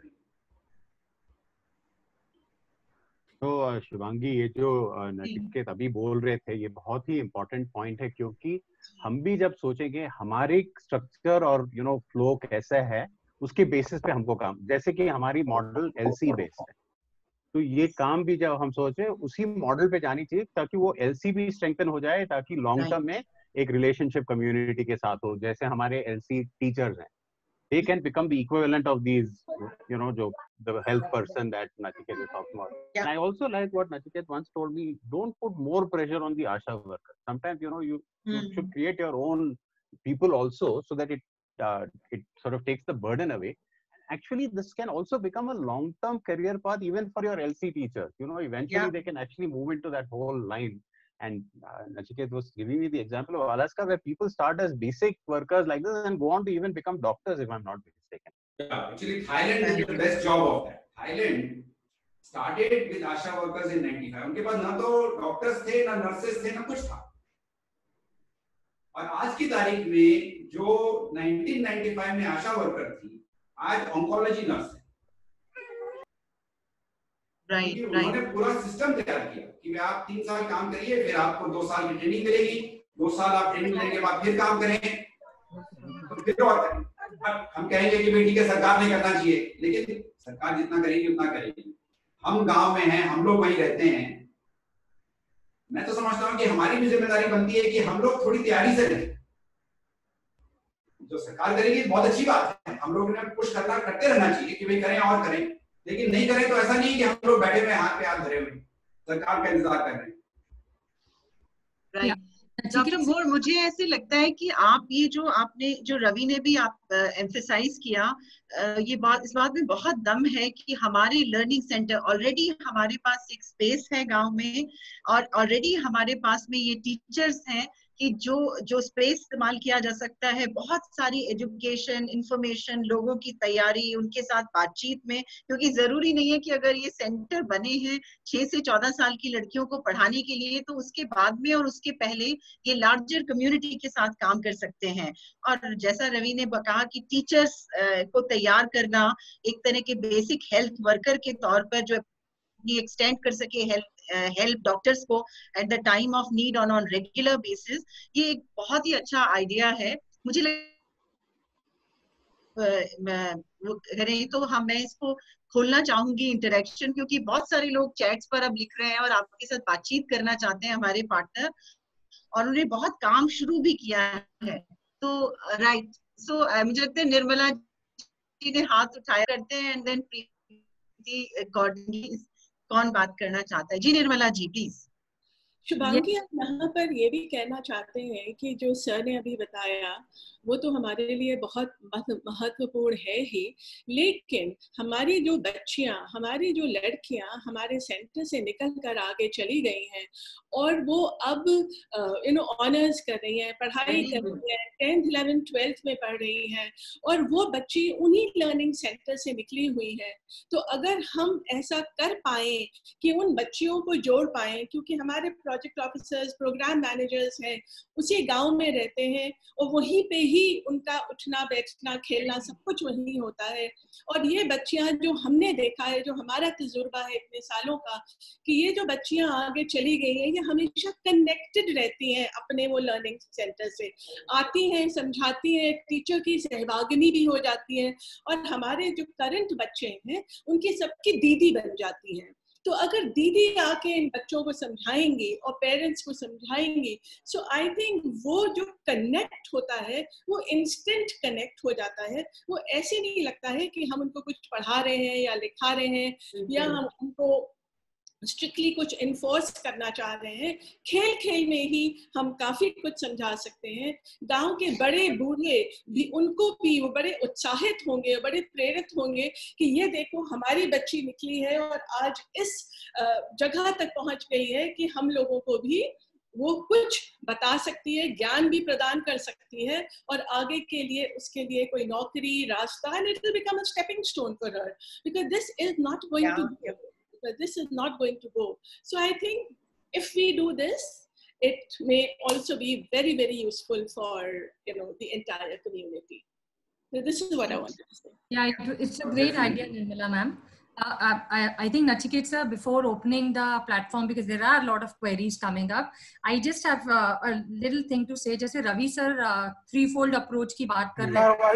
तो शुभांगी, ये जो नचिकेत अभी बोल रहे थे ये बहुत ही इम्पोर्टेंट पॉइंट है, क्योंकि हम भी जब सोचेंगे हमारी स्ट्रक्चर और यू नो फ्लो कैसा है उसके बेसिस पे हमको काम, जैसे कि हमारी मॉडल एलसी बेस्ड है, तो ये काम भी जब हम सोचे उसी मॉडल पे जानी चाहिए ताकि वो एलसी भी स्ट्रेंथन हो जाए, ताकि लॉन्ग टर्म में एक रिलेशनशिप कम्युनिटी के साथ हो। जैसे हमारे एलसी टीचर्स हैं, they can become the equivalent of these, you know, jo, the health person that Nachiket is talking about. Yeah. And I also like what Nachiket once told me, don't put more pressure on the ASHA worker. Sometimes, you know, you, mm-hmm. you should create your own people also so that it, uh, it sort of takes the burden away. And actually, this can also become a long-term career path even for your L C teachers. You know, eventually yeah. they can actually move into that whole line. And uh, Nachiket was giving me the example of Alaska, where people start as basic workers like this and go on to even become doctors, if I'm not mistaken. Yeah, actually, Thailand did the best job of that. Thailand started with ASHA workers in ninety-five. उनके पास ना तो doctors थे, ना nurses थे, ना कुछ था। और आज की तारीख में जो नाइनटीन नाइंटी फाइव में आशा वर्कर थी, आज ऑन्कोलॉजी नर्स है। राइट right, उन्होंने right. पूरा सिस्टम तैयार किया कि आप तीन साल काम करिए, फिर आपको दो साल की ट्रेनिंग मिलेगी, दो साल आप ट्रेनिंग लेने के बाद फिर काम करें, तो फिर और करें। हम कहेंगे कि ठीक है सरकार नहीं करना चाहिए, लेकिन सरकार जितना करेगी उतना करेगी। हम गांव में हैं, हम लोग वहीं रहते हैं। मैं तो समझता हूँ कि हमारी भी जिम्मेदारी बनती है कि हम लोग थोड़ी तैयारी से रहें। जो सरकार करेगी बहुत अच्छी बात है, हम लोग ने पुश करना करते रहना चाहिए कि भाई करें और करें, लेकिन नहीं करें तो ऐसा नहीं कि हम लोग बैठे हुए हाथ पे हाथ धरे हुए सरकार का इंतजार कर रहे हैं। राइट डॉक्टर मोर, मुझे ऐसे लगता है कि आप ये जो आपने जो रवि ने भी आप एम्फेसाइज किया, ये बात इस बात में बहुत दम है कि हमारे लर्निंग सेंटर ऑलरेडी हमारे पास एक स्पेस है गांव में, और ऑलरेडी हमारे पास में ये टीचर्स हैं कि जो जो स्पेस इस्तेमाल किया जा सकता है बहुत सारी एजुकेशन इंफॉर्मेशन, लोगों की तैयारी, उनके साथ बातचीत में, क्योंकि जरूरी नहीं है कि अगर ये सेंटर बने हैं छह से चौदह साल की लड़कियों को पढ़ाने के लिए तो उसके बाद में और उसके पहले ये लार्जर कम्युनिटी के साथ काम कर सकते हैं। और जैसा रवि ने कहा कि टीचर्स को तैयार करना एक तरह के बेसिक हेल्थ वर्कर के तौर पर जो एक्सटेंड कर सके हेल्थ हेल्प डॉक्टर्स को at the time of need on on regular basis, ये एक बहुत ही अच्छा आइडिया है। मुझे करें तो हम मैं इसको खोलना चाहूंगी इंटरेक्शन, क्योंकि बहुत सारे लोग चैट्स पर अब लिख रहे हैं और आपके साथ बातचीत करना चाहते हैं हमारे पार्टनर, और उन्होंने बहुत काम शुरू भी किया है। तो राइट सो मुझे लगता है निर्मला जी ने हाथ उठाया करते हैं, एंड देन प्रीति अकॉर्डिंगली कौन बात करना चाहता है? जी निर्मला जी प्लीज। शुभांगी, हम यहाँ पर ये भी कहना चाहते हैं कि जो सर ने अभी बताया वो तो हमारे लिए बहुत महत्वपूर्ण है ही, लेकिन हमारी जो बच्चियाँ, हमारी जो लड़कियाँ हमारे सेंटर से निकल कर आगे चली गई हैं और वो अब यू नो ऑनर्स कर रही हैं, पढ़ाई कर रही हैं, टेंथ इलेवेंथ ट्वेल्थ में पढ़ रही हैं, और वो बच्ची उन्हीं लर्निंग सेंटर से निकली हुई है। तो अगर हम ऐसा कर पाएँ कि उन बच्चियों को जोड़ पाएँ, क्योंकि हमारे प्रोजेक्ट ऑफिसर्स, प्रोग्राम मैनेजर्स हैं, उसी गांव में रहते हैं और वहीं पे ही उनका उठना बैठना खेलना सब कुछ वहीं होता है। और ये बच्चियां जो हमने देखा है, जो हमारा तजुर्बा है इतने सालों का, कि ये जो बच्चियां आगे चली गई हैं ये हमेशा कनेक्टेड रहती हैं अपने वो लर्निंग सेंटर से, आती हैं, समझाती हैं, टीचर की सहभागिनी भी हो जाती हैं, और हमारे जो करंट बच्चे हैं उनकी सबकी दीदी बन जाती हैं। तो अगर दीदी आके इन बच्चों को समझाएंगी और पेरेंट्स को समझाएंगी, सो आई थिंक वो जो कनेक्ट होता है वो इंस्टेंट कनेक्ट हो जाता है। वो ऐसे नहीं लगता है कि हम उनको कुछ पढ़ा रहे हैं या लिखा रहे हैं या हम उनको स्ट्रिक्टली कुछ इन्फोर्स करना चाह रहे हैं। खेल खेल में ही हम काफी कुछ समझा सकते हैं। गांव के बड़े बूढ़े भी, उनको भी वो बड़े उत्साहित होंगे, बड़े प्रेरित होंगे कि ये देखो हमारी बच्ची निकली है और आज इस जगह तक पहुंच गई है कि हम लोगों को भी वो कुछ बता सकती है, ज्ञान भी प्रदान कर सकती है और आगे के लिए उसके लिए कोई नौकरी, रास्ता, and it will become a stepping stone for her, because this is not going yeah, to go. Yeah. Because this is not going to go. So I think if we do this, it may also be very, very useful for, you know, the entire community. So this is what I wanted to say. Yeah, it's a great idea, Nirmala ma'am. Uh, I, I think Nachiket sir, before opening the platform, because there are a lot of queries coming up, I just have uh, a little thing to say. जैसे Ravi sir uh, threefold approach की बात कर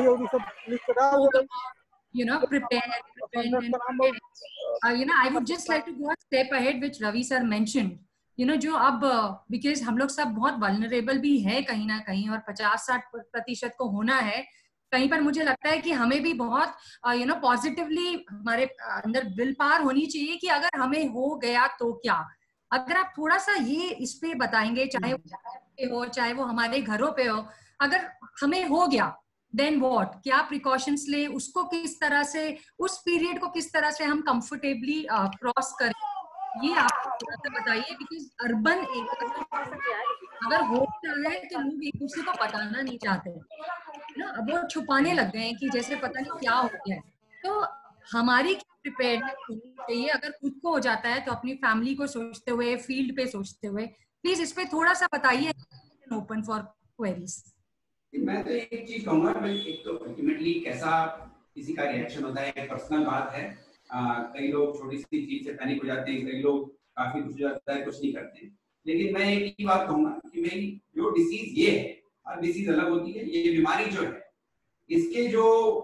रहे हैं, you know, prepare, prepare, and prepare. Uh, you know, I would just like to go a step ahead, which Ravi sir mentioned. You know, जो अब because हम लोग सब बहुत vulnerable भी है कहीं ना कहीं, और पचास साठ प्रतिशत को होना है कहीं पर, मुझे लगता है कि हमें भी बहुत यू नो पॉजिटिवली हमारे अंदर विल पावर होनी चाहिए कि अगर हमें हो गया तो क्या। अगर आप थोड़ा सा ये इस पे बताएंगे, चाहे वो पे हो चाहे वो हमारे घरों पे हो, अगर हमें हो गया देन व्हाट, क्या प्रिकॉशंस ले, उसको किस तरह से, उस पीरियड को किस तरह से हम कंफर्टेबली क्रॉस करें, ये आप थोड़ा सा बताइए। बिकॉज अर्बन एरिया अगर हो रहा है तो लोग एक दूसरे को बताना नहीं चाहते ना, अब वो छुपाने लग गए हैं कि जैसे पता नहीं क्या हो गया है। तो हमारी प्रिपेयर्डनेस होनी चाहिए, अगर खुद को हो जाता है तो अपनी फैमिली को सोचते हुए, फील्ड पे सोचते हुए, प्लीज इस पे थोड़ा सा बताइए। Open for queries. मैं तो एक चीज कहूंगा, मैं एक तो अल्टीमेटली कैसा किसी का रिएक्शन होता है पर्सनल बात है। कई लोग छोटी सी चीज से पैनिक हो जाते हैं, कई लोग काफी कुछ हो जाता है, कुछ नहीं करते हैं। लेकिन मैं एक ही बात कहूंगा कि मेरी जो डिसीज ये है, हर डिसीज अलग होती है, ये बीमारी जो है इसके जो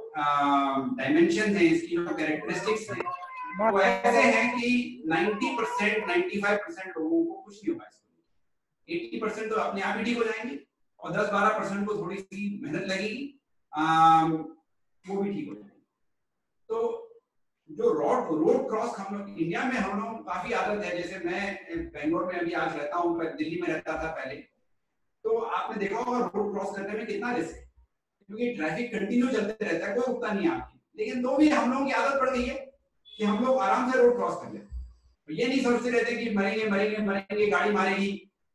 डायमेंशन है, इसकी जो कैरेक्टरिस्टिक्स हैं, वो ऐसे हैं कि नब्बे परसेंट, पचानवे परसेंट लोगों को कुछ नहीं होगा इसको। अस्सी परसेंट तो अपने आप ही ठीक हो जाएंगे और दस बारह परसेंट को थोड़ी सी मेहनत लगेगी, वो भी ठीक हो जाएंगे। तो जो रोड रोड क्रॉस हम लोग इंडिया में हम लोग काफी आदत है, जैसे मैं बेंगलोर में अभी आज रहता हूँ, दिल्ली में रहता था पहले, तो आपने देखा होगा रोड क्रॉस करने में कितना रिस्क है, क्योंकि ट्रैफिक कंटिन्यू चलते रहता है, कोई रुकता नहीं है आपकी। लेकिन तो भी हम लोगों की आदत पड़ गई है कि हम लोग आराम से रोड क्रॉस कर लेते हैं, तो ये नहीं सोचते रहते कि मरेंगे मरेंगे मरेंगे, गाड़ी मारेगी।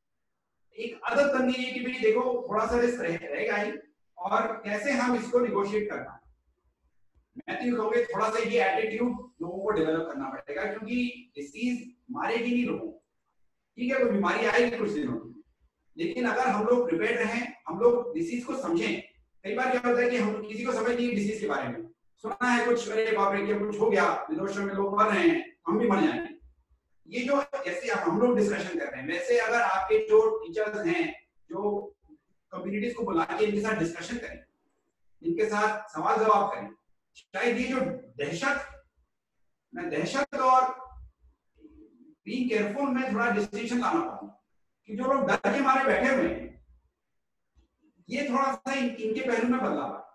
एक आदत बन गई है कि भाई देखो थोड़ा सा रिस्क रहेगा ही, और कैसे हम इसको निगोशिएट करना है। मैं तो कहूँगा थोड़ा सा ये एटीट्यूड लोगों को डेवलप करना पड़ेगा, क्योंकि डिसीज मारेगी नहीं लोगों को, ठीक है, कोई बीमारी आएगी कुछ दिनों में, लेकिन अगर हम लोग प्रिपेयर रहें, हम लोग डिसीज को समझें। कई बार क्या होता है कि हम किसी को समझ नहीं डिसीज के बारे में, सुना है कुछ, अरे बाप रे कुछ हो गया, विदेशों में लोग मर रहे हैं, हम भी मर जाएंगे। ये जो जैसे हम लोग डिस्कशन कर रहे हैं, वैसे अगर आपके जो टीचर्स हैं, जो कम्युनिटीज को बुला के इनके साथ डिस्कशन करें, इनके साथ सवाल जवाब करें, शायद ये जो दहशत, मैं दहशत और बीइंग केयरफुल में थोड़ा डिस्टिंक्शन लाना पाऊंगा कि जो लोग डर के मारे बैठे हुए हैं, ये थोड़ा सा इन, इनके पहलू में बदलाव है।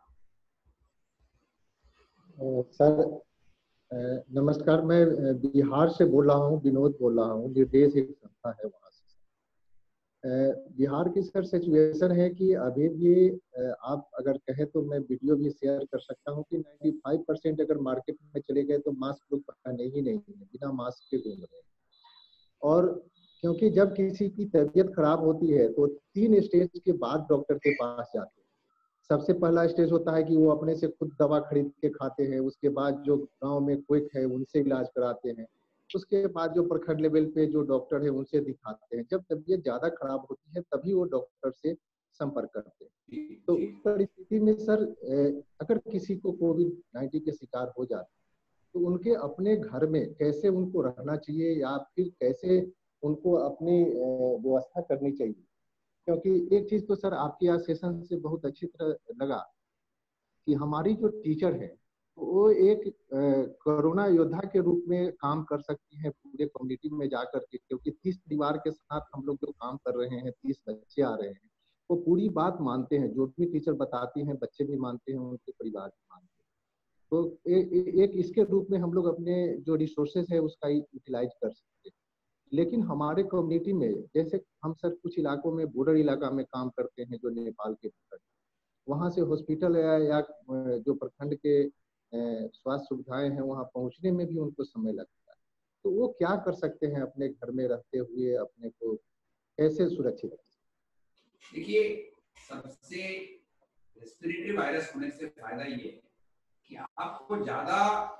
सर नमस्कार, मैं बिहार से बोल रहा हूँ, विनोद बोल रहा हूँ, निर्देश एक संस्था है वहाँ से। बिहार की सर सिचुएशन है कि अभी भी आप अगर कहें तो मैं वीडियो भी शेयर कर सकता हूँ कि पचानवे परसेंट अगर मार्केट में चले गए तो मास्क लोग पहने ही नहीं है, बिना मास्क के घूम रहे हैं। और क्योंकि जब किसी की तबीयत खराब होती है तो तीन स्टेज के बाद डॉक्टर के पास जाते हैं। सबसे पहला स्टेज होता है कि वो अपने से खुद दवा खरीद के खाते हैं, उसके बाद जो गांव में क्विक है उनसे इलाज कराते हैं, उसके बाद जो प्रखंड लेवल पे जो डॉक्टर है उनसे दिखाते हैं। जब तबीयत ज्यादा खराब होती है तभी वो डॉक्टर से संपर्क करते हैं। तो इस परिस्थिति में सर अगर किसी को कोविड नाइन्टीन के शिकार हो जाता है तो उनके अपने घर में कैसे उनको रहना चाहिए या फिर कैसे उनको अपनी व्यवस्था करनी चाहिए? क्योंकि एक चीज तो सर आपके यहाँ सेशन से बहुत अच्छी तरह लगा कि हमारी जो टीचर है वो एक कोरोना योद्धा के रूप में काम कर सकती हैं पूरे कम्युनिटी में जाकर के, क्योंकि तीस परिवार के साथ हम लोग जो काम कर रहे हैं, तीस बच्चे आ रहे हैं, वो पूरी बात मानते हैं, जो भी टीचर बताती हैं बच्चे भी मानते हैं, उनके परिवार भी मानते हैं। तो ए, ए, एक इसके रूप में हम लोग अपने जो रिसोर्सेज है उसका यूटिलाइज कर सकते हैं। लेकिन हमारे कम्युनिटी में जैसे हम सर कुछ इलाकों में बॉर्डर इलाका में काम करते हैं, जो नेपाल के बॉर्डर, वहाँ से हॉस्पिटल या, या जो प्रखंड के स्वास्थ्य सुविधाएं हैं वहाँ पहुँचने में भी उनको समय लगता है। तो वो क्या कर सकते हैं अपने घर में रहते हुए, अपने को कैसे सुरक्षित रख सकते? देखिए, सबसे रेस्पिरेटरी वायरस होने से फायदा ये है कि आपको ज्यादा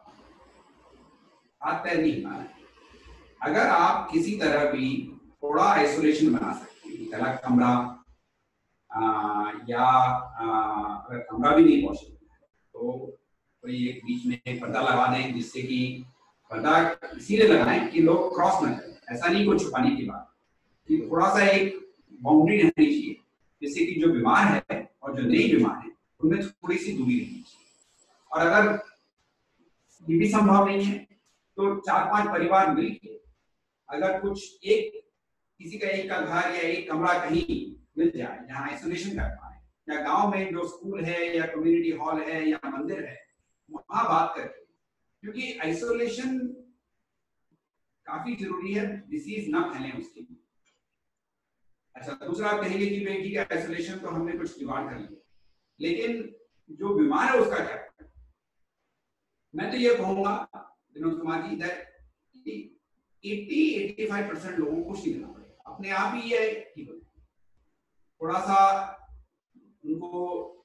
हाथ पैर नहीं हिलाना है। अगर आप किसी तरह भी थोड़ा आइसोलेशन बना सकते हैं, अलग कमरा आ, या आ, अगर कमरा भी नहीं पॉसिबल है तो कोई एक बीच में पर्दा लगा दें, जिससे कि पर्दा इसीलिए लगाएं कि लोग क्रॉस ना करें। ऐसा नहीं कुछ छुपाने की बात, कि थोड़ा सा एक बाउंड्री रहनी चाहिए, जिससे कि जो बीमार है और जो नहीं बीमार है उनमें थोड़ी सी दूरी रहनी चाहिए। और अगर ये भी संभव नहीं है तो चार पांच परिवार मिलकर अगर कुछ एक किसी का एक का घर या एक कमरा कहीं मिल जाए जहाँ आइसोलेशन कर पाए, या गांव में जो स्कूल है या कम्युनिटी हॉल है या मंदिर है वहां बात करके, क्योंकि आइसोलेशन काफी जरूरी है, डिसीज ना फैले उसके लिए। अच्छा, दूसरा आप कहेंगे कि भाई ठीक है आइसोलेशन तो हमने कुछ जुगाड़ कर लिया, लेकिन जो बीमार है उसका क्या? मैं तो ये कहूंगा विनोद कुमार जी, दैट अस्सी पचासी परसेंट लोगों को कुछ नहीं करना पड़ेगा, अपने आप ही ये ठीक हो। थोड़ा सा उनको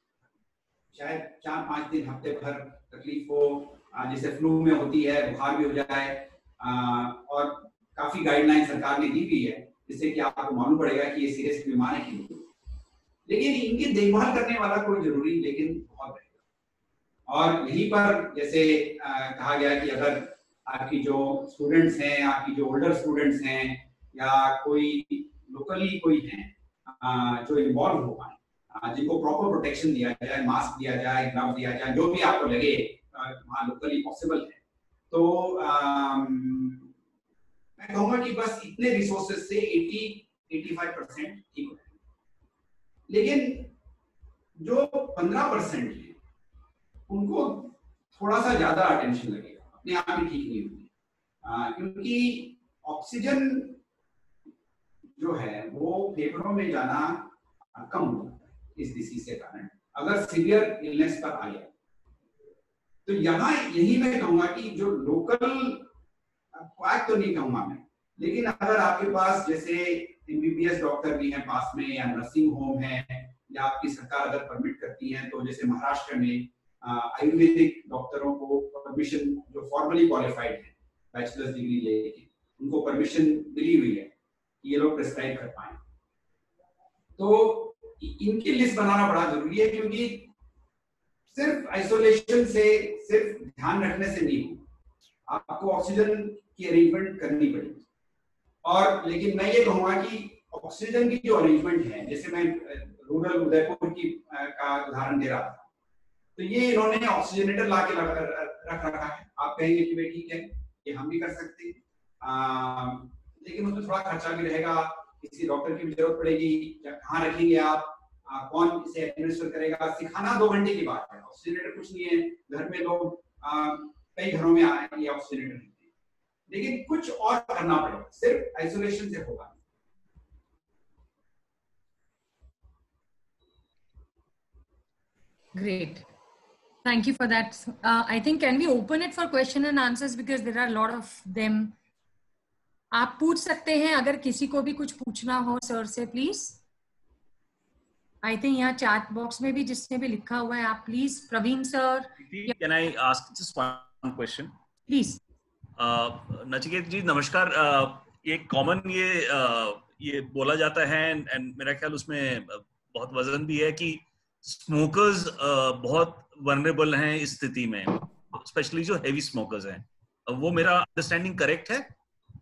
शायद चार पांच दिन हफ्ते भर तकलीफ हो, जैसे फ्लू में होती है, बुखार भी हो जाए, और काफी गाइडलाइन सरकार ने दी हुई है जिससे कि आपको मालूम पड़ेगा कि ये सीरियस बीमार है कि नहीं। लेकिन इनकी देखभाल करने वाला कोई जरूरी लेकिन बहुत रहेगा। और यहीं पर जैसे आ, कहा गया कि अगर आपकी जो स्टूडेंट्स हैं, आपकी जो ओल्डर स्टूडेंट्स हैं, या कोई लोकली कोई हैं जो इन्वॉल्व हो पाए, जिनको प्रॉपर प्रोटेक्शन दिया जाए, मास्क दिया जाए, ग्लव दिया जाए, जो भी आपको लगे वहाँ लोकली पॉसिबल है, तो आम, मैं कहूँगा कि बस इतने रिसोर्सेज से अस्सी पचासी परसेंट ठीक हो जाए। लेकिन जो पंद्रह परसेंट है उनको थोड़ा सा ज्यादा अटेंशन लगेगा, अपने आप ही ठीक नहीं होगी, क्योंकि ऑक्सीजन जो है वो फेफड़ों में जाना कम हो जाता है इस डिसीज के कारण, अगर सीवियर इलनेस पर आ गया। तो यहाँ यही मैं कहूंगा कि जो लोकल क्वाक तो नहीं कहूंगा मैं, लेकिन अगर आपके पास जैसे एमबीबीएस डॉक्टर भी हैं पास में, या नर्सिंग होम है, या आपकी सरकार अगर परमिट करती है, तो जैसे महाराष्ट्र में आयुर्वेदिक डॉक्टरों को परमिशन, जो फॉर्मली क्वालिफाइड है बैचलर्स डिग्री लेके, उनको परमिशन मिली हुई है कि ये लोग प्रिस्क्राइब कर पाए। तो इनकी लिस्ट बनाना बड़ा जरूरी है, क्योंकि सिर्फ आइसोलेशन से, सिर्फ ध्यान रखने से नहीं, आपको ऑक्सीजन की अरेंजमेंट करनी पड़ेगी। और लेकिन मैं ये कहूंगा कि ऑक्सीजन की जो अरेंजमेंट है, जैसे मैं रूरल उदयपुर की का उदाहरण दे रहा था, तो ये इन्होंने ऑक्सीजनेटर ला के रख रखा है। आप कहेंगे कि भाई ठीक है ये हम भी कर सकते हैं, लेकिन उसमें थोड़ा खर्चा भी रहेगा, किसी डॉक्टर की भी जरूरत पड़ेगी, कहाँ रखेंगे आप, आ, कौन इसे एडमिनिस्टर करेगा, सिखाना दो घंटे की बात है। ऑक्सीजनेटर कुछ नहीं है, घर में लोग कई घरों में आए ये ऑक्सीजनेटर नहीं है, लेकिन कुछ और करना पड़ेगा, सिर्फ आइसोलेशन से होगा। Great. Thank you for that. Uh, I think can we open it for question and answers, because there are a lot of them. आप पूछ सकते हैं अगर किसी को भी कुछ पूछना हो सर से, प्लीज। आई थिंक यहाँ चैट बॉक्स में भी जिसने भी लिखा हुआ है, आप please, Praveen sir. Can I ask just one question please? Nachiket ji नमस्कार। uh, एक कॉमन ये uh, ये बोला जाता है, एंड मेरा ख्याल उसमें बहुत वजन भी है, कि स्मोकर्स uh, बहुत वनरेबल हैं इस स्थिति में, स्पेशली जो हेवी स्मोकर्स हैं। वो मेरा अंडरस्टैंडिंग करेक्ट है?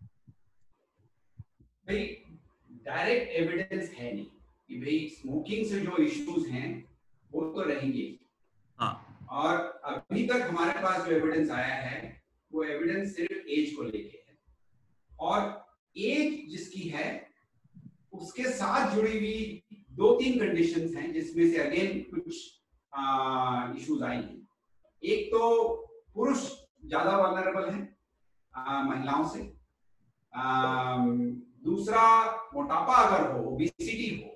भाई डायरेक्ट एविडेंस है नहीं कि भाई स्मोकिंग से जो इश्यूज हैं वो तो रहेंगे, हाँ, और अभी तक हमारे पास जो एविडेंस आया है वो एविडेंस सिर्फ एज को लेके है, और एज जिसकी है उसके साथ जुड़ी हुई दो तीन कंडीशंस हैं जिसमें से अगेन कुछ इश्यूज आई हैं। एक तो पुरुष ज्यादा वल्नरेबल है महिलाओं से, आ, दूसरा मोटापा अगर हो, ओबेसिटी हो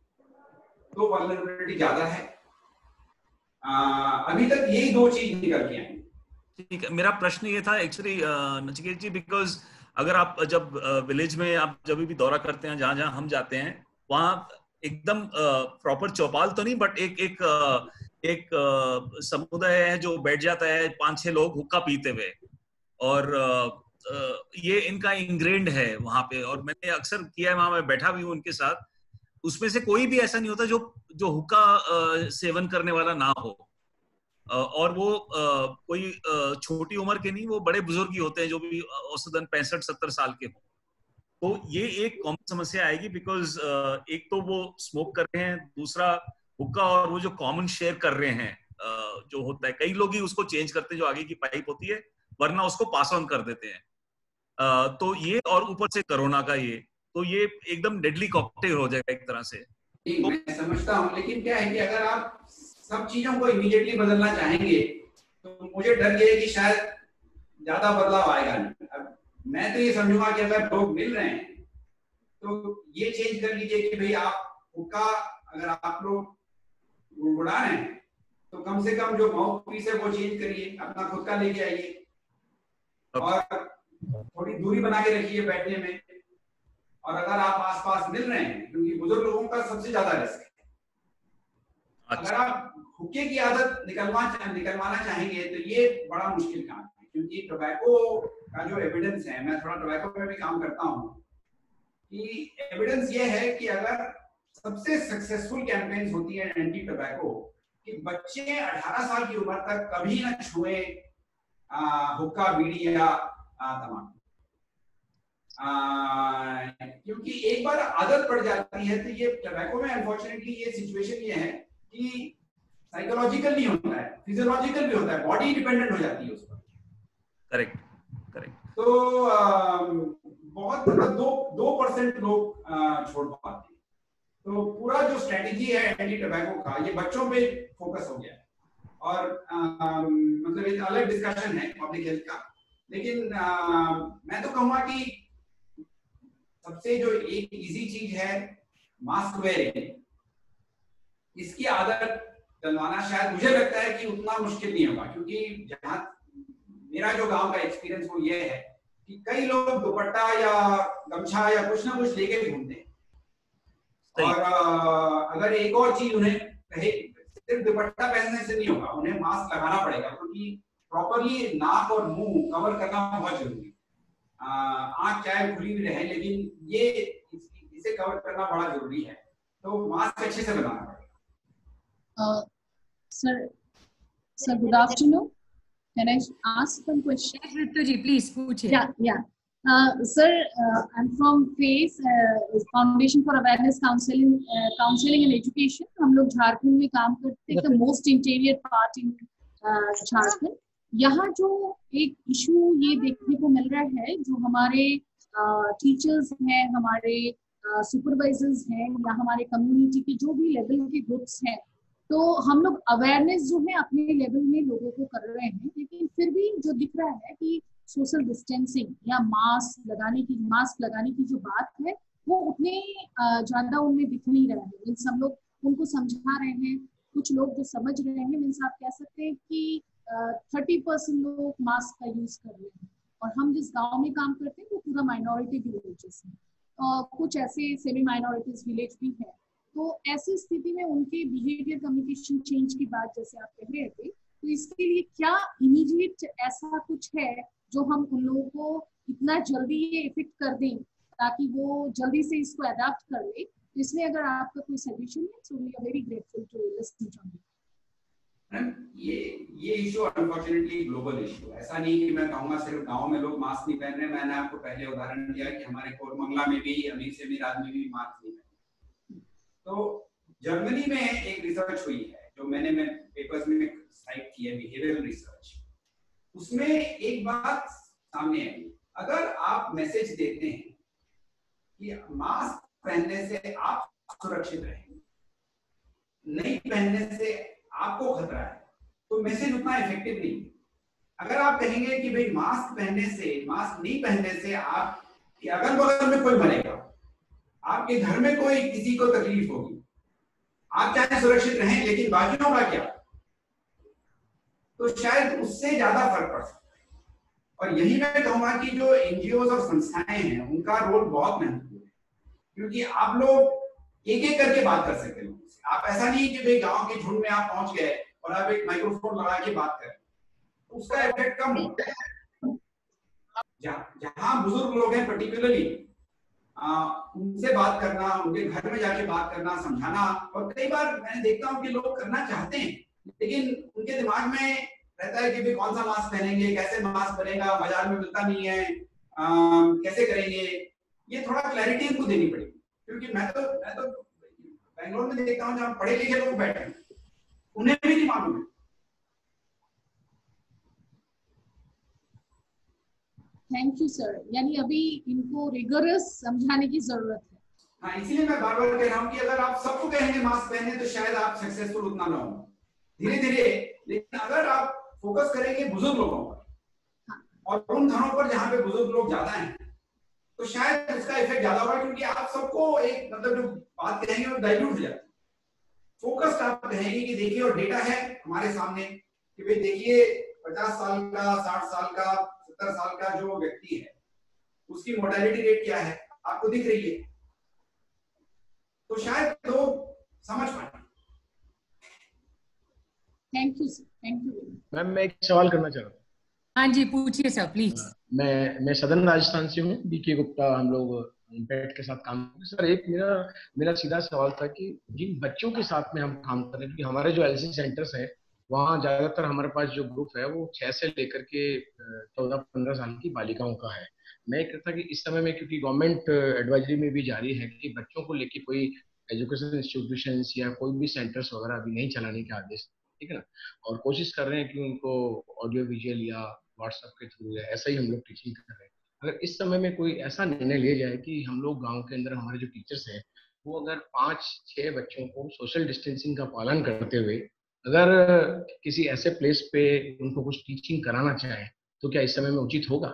तो वल्नरेबिलिटी ज्यादा है। आ, अभी तक यही दो चीज निकल के आई। ठीक है, मेरा प्रश्न ये था एक्चुअली नचिकेत जी, बिकॉज अगर आप जब विलेज में आप जब भी दौरा करते हैं, जहां जहां हम जाते हैं, वहां एकदम प्रॉपर चौपाल तो नहीं, बट एक एक एक समुदाय है जो बैठ जाता है, पांच छह लोग हुक्का पीते हुए, और ये इनका इंग्रेंड है वहां पे। और मैंने अक्सर किया है, वहां मैं बैठा भी हूँ उनके साथ, उसमें से कोई भी ऐसा नहीं होता जो जो हुक्का सेवन करने वाला ना हो, और वो कोई छोटी उम्र के नहीं, वो बड़े बुजुर्ग ही होते हैं जो भी औसतन पैंसठ सत्तर साल के हों। तो ये एक कॉमन समस्या आएगी, बिकॉज एक तो वो स्मोक कर रहे हैं, दूसरा हुक्का और वो जो कॉमन शेयर कर रहे हैं जो होता है, कई लोग ही उसको चेंज करते हैं, जो आगे की पाइप होती है, वरना उसको पास ऑन कर देते हैं। तो ये, और ऊपर से कोरोना का ये, तो ये एकदम डेडली कॉकटेल हो जाएगा एक तरह से। तो, मैं समझता हूँ, लेकिन क्या है कि अगर आप सब चीजों को इमीडिएटली बदलना चाहेंगे तो मुझे डर ये है कि शायद ज्यादा बदलाव आएगा नहीं। अब मैं तो ये समझूंगा कि अगर लोग मिल रहे हैं तो ये चेंज कर लीजिए कि भाई आप हुक्का अगर आप लोग गुड़गुड़ा रहे हैं तो कम से कम जो माउथ पीस है वो चेंज करिए, अपना खुद का लेके आइए, और थोड़ी दूरी बना के रखिए बैठने में। और अगर आप आसपास मिल रहे हैं, क्योंकि बुजुर्ग लोगों का सबसे ज्यादा रिस्क है, अगर आप हुक्के की आदत निकलवा निकलवाना चाहेंगे तो ये बड़ा मुश्किल काम है, क्योंकि टोबैको का जो एविडेंस है, मैं थोड़ा टोबैको में भी काम करता हूँ, कि एविडेंस ये है कि अगर सबसे सक्सेसफुल कैंपेन्स होती है एंटी टोबैको, कि बच्चे अठारह साल की उम्र तक कभी ना छुए हुक्का, बीड़ी या तंबाकू, क्योंकि एक बार आदत पड़ जाती है। तो ये टोबैको में अनफॉर्चुनेटली ये सिचुएशन ये है कि साइकोलॉजिकल नहीं होता है, फिजियोलॉजिकल भी होता है, बॉडी डिपेंडेंट हो जाती है उस पर। Correct correct. तो आ, बहुत मतलब दो दो परसेंट लोग छोड़ पाते हैं। तो पूरा जो स्ट्रेटेजी है एंटी टोबैको का, ये बच्चों पे फोकस हो गया है, और आ, मतलब एक अलग डिस्कशन है पब्लिक हेल्थ का। लेकिन आ, मैं तो कहूँगा कि सबसे जो एक इजी चीज है मास्क वेयरिंग, इसकी आदत डलवाना शायद मुझे लगता है कि उतना मुश्किल नहीं होगा, क्योंकि जहां मेरा जो गांव का एक्सपीरियंस वो ये है कि कई लोग दुपट्टा या गमछा या कुछ ना कुछ लेके घूमते हैं, और अगर एक और चीज उन्हें कहे, सिर्फ दुपट्टा पहनने से नहीं होगा, उन्हें मास्क लगाना पड़ेगा, क्योंकि प्रॉपरली नाक और मुंह कवर करना बहुत जरूरी है। आंख चाहे खुली भी रहे, लेकिन ये इसे कवर करना बड़ा जरूरी है, तो मास्क अच्छे से बनाना पड़ेगा। Uh, sir, sir, good afternoon. Can I ask some questions? Yes, Ritu ji, please, पूछिए. Yeah, yeah. Uh, sir, uh, I'm from FACE, uh, Foundation for Awareness Counseling, uh, Counseling and Education. हम लोग झारखंड में काम करते हैं, the most interior part in uh, Jharkhand. यहाँ जो एक इशू ये देखने को मिल रहा है, जो हमारे टीचर्स uh, हैं, हमारे सुपरवाइजर्स uh, हैं, या हमारे कम्युनिटी के जो भी लेवल के ग्रुप्स हैं, तो हम लोग अवेयरनेस जो है अपने लेवल में लोगों को कर रहे हैं, लेकिन फिर भी जो दिख रहा है कि सोशल डिस्टेंसिंग या मास्क लगाने की मास्क लगाने की जो बात है वो उतने ज्यादा उनमें दिख नहीं रहा है। मीन्स हम लोग उनको समझा रहे हैं, कुछ लोग जो समझ रहे हैं, मीन्स आप कह सकते हैं कि थर्टी परसेंट लोग मास्क का यूज कर रहे हैं, और हम जिस गाँव में काम करते हैं वो पूरा माइनॉरिटी विलेजेस है, और कुछ ऐसे सेमी माइनॉरिटीज विलेज भी है। तो ऐसी स्थिति में उनके बिहेवियर कम्युनिकेशन चेंज की बात जैसे आप कह रहे थे, तो इसके लिए क्या इमीडिएट ऐसा कुछ है जो हम उन लोगों को इतना जल्दी ये इफेक्ट कर दें ताकि वो जल्दी से इसको अडॉप्ट कर ले? इसमें अगर आपका कोई सजेशन है, so we are very grateful to listen from you. ये ये इशू अनफॉर्चुनेटली ग्लोबल इशू है। ऐसा नहीं कि मैं कहूँगा सिर्फ गांव में लोग मास्क नहीं पहन रहे। मैंने आपको पहले उदाहरण दिया कि हमारे कोरमंगला में भी, अमीर से अमीर आदमी भी मास्क नहीं पहन। तो जर्मनी में एक रिसर्च हुई है जो मैंने मैं पेपर्स में साइट की है, बिहेवियरल रिसर्च, उसमें एक बात सामने आई, अगर आप मैसेज देते हैं कि मास्क पहनने से आप सुरक्षित रहेंगे, नहीं पहनने से आपको खतरा है, तो मैसेज उतना इफेक्टिव नहीं है। अगर आप कहेंगे कि भाई मास्क पहनने से, मास्क नहीं पहनने से आप कि अगल बगल में कोई मरेगा, आपके घर में कोई किसी को तकलीफ होगी, आप चाहे सुरक्षित रहें लेकिन बाकियों का क्या, तो शायद उससे ज्यादा फर्क पड़ सकता है। और यही मैं कहूंगा कि जो एनजीओ और संस्थाएं हैं उनका रोल बहुत महत्वपूर्ण है, क्योंकि आप लोग एक एक करके बात कर सकते हैं लोगों से। आप ऐसा नहीं कि भाई गांव के झुंड में आप पहुंच गए और आप एक माइक्रोफोन लगा के बात करें, तो उसका इफेक्ट कम होता है। जहां बुजुर्ग लोग हैं पर्टिकुलरली, उनसे बात करना, उनके घर में जाके बात करना, समझाना, और कई बार मैंने देखता हूँ कि लोग करना चाहते हैं लेकिन उनके दिमाग में रहता है कि भाई कौन सा मास्क पहनेंगे, कैसे मास्क बनेगा, बाजार में मिलता नहीं है, आ, कैसे करेंगे, ये थोड़ा क्लैरिटी उनको देनी पड़ेगी। क्योंकि मैं तो मैं तो बैंगलोर में देखता हूँ जहाँ पढ़े लिखे लोग बैठे हैं, उन्हें भी नहीं मालूम है। थैंक यू सर, यानी अभी इनको रिगरस समझाने की जरूरत है। हाँ, इसीलिए मैं बार बार कह रहा हूँ कि अगर आप सबको कहेंगे मास्क पहने तो शायद आप सक्सेसफुल उतना ना हो, धीरे धीरे। लेकिन अगर आप फोकस करेंगे बुजुर्ग लोगों पर और उन घरों पर जहाँ पे बुजुर्ग लोग ज्यादा हैं, तो शायद उसका इफेक्ट ज्यादा होगा, क्योंकि आप सबको एक मतलब जो बात कहेंगे वो डाइल्यूट हो जाती है। फोकस्ड आप कहेंगे कि देखिए, और डेटा है हमारे सामने कि भाई देखिए पचास साल का, साठ साल का, सत्तर साल का जो व्यक्ति है उसकी मोर्टेलिटी रेट क्या है आपको दिख रही है, तो शायद लोग समझ पाए। Thank you sir, thank you. Ma'am मैं एक सवाल करना चाह रहा हूँ। हाँ जी, पूछिए सर प्लीज। मैं मैं सदन राजस्थान से हूँ, बीके गुप्ता, हम लोग इम्पैक्ट के साथ काम करते हैं। सर एक मेरा मेरा सीधा सवाल था कि जिन बच्चों के साथ में हम काम कर रहे हैं, क्योंकि हमारे जो एलसी सेंटर्स हैं वहाँ ज्यादातर हमारे पास जो ग्रुप है वो छह से लेकर के चौदह पंद्रह साल की बालिकाओं का है। मैं कहता कि इस समय में, क्योंकि गवर्नमेंट एडवाइजरी में भी जारी है कि बच्चों को लेके कोई एजुकेशन इंस्टीट्यूशन या कोई भी सेंटर्स वगैरह अभी नहीं चलाने के आदेश, ठीक है ना, और कोशिश कर रहे हैं कि उनको ऑडियो विजुअल या व्हाट्सएप के थ्रू या ऐसा ही हम लोग टीचिंग कर रहे हैं। अगर इस समय में कोई ऐसा निर्णय लिया जाए कि हम लोग गांव के अंदर हमारे जो टीचर्स हैं वो अगर पाँच छह बच्चों को सोशल डिस्टेंसिंग का पालन करते हुए अगर किसी ऐसे प्लेस पे उनको कुछ टीचिंग कराना चाहें, तो क्या इस समय में उचित होगा?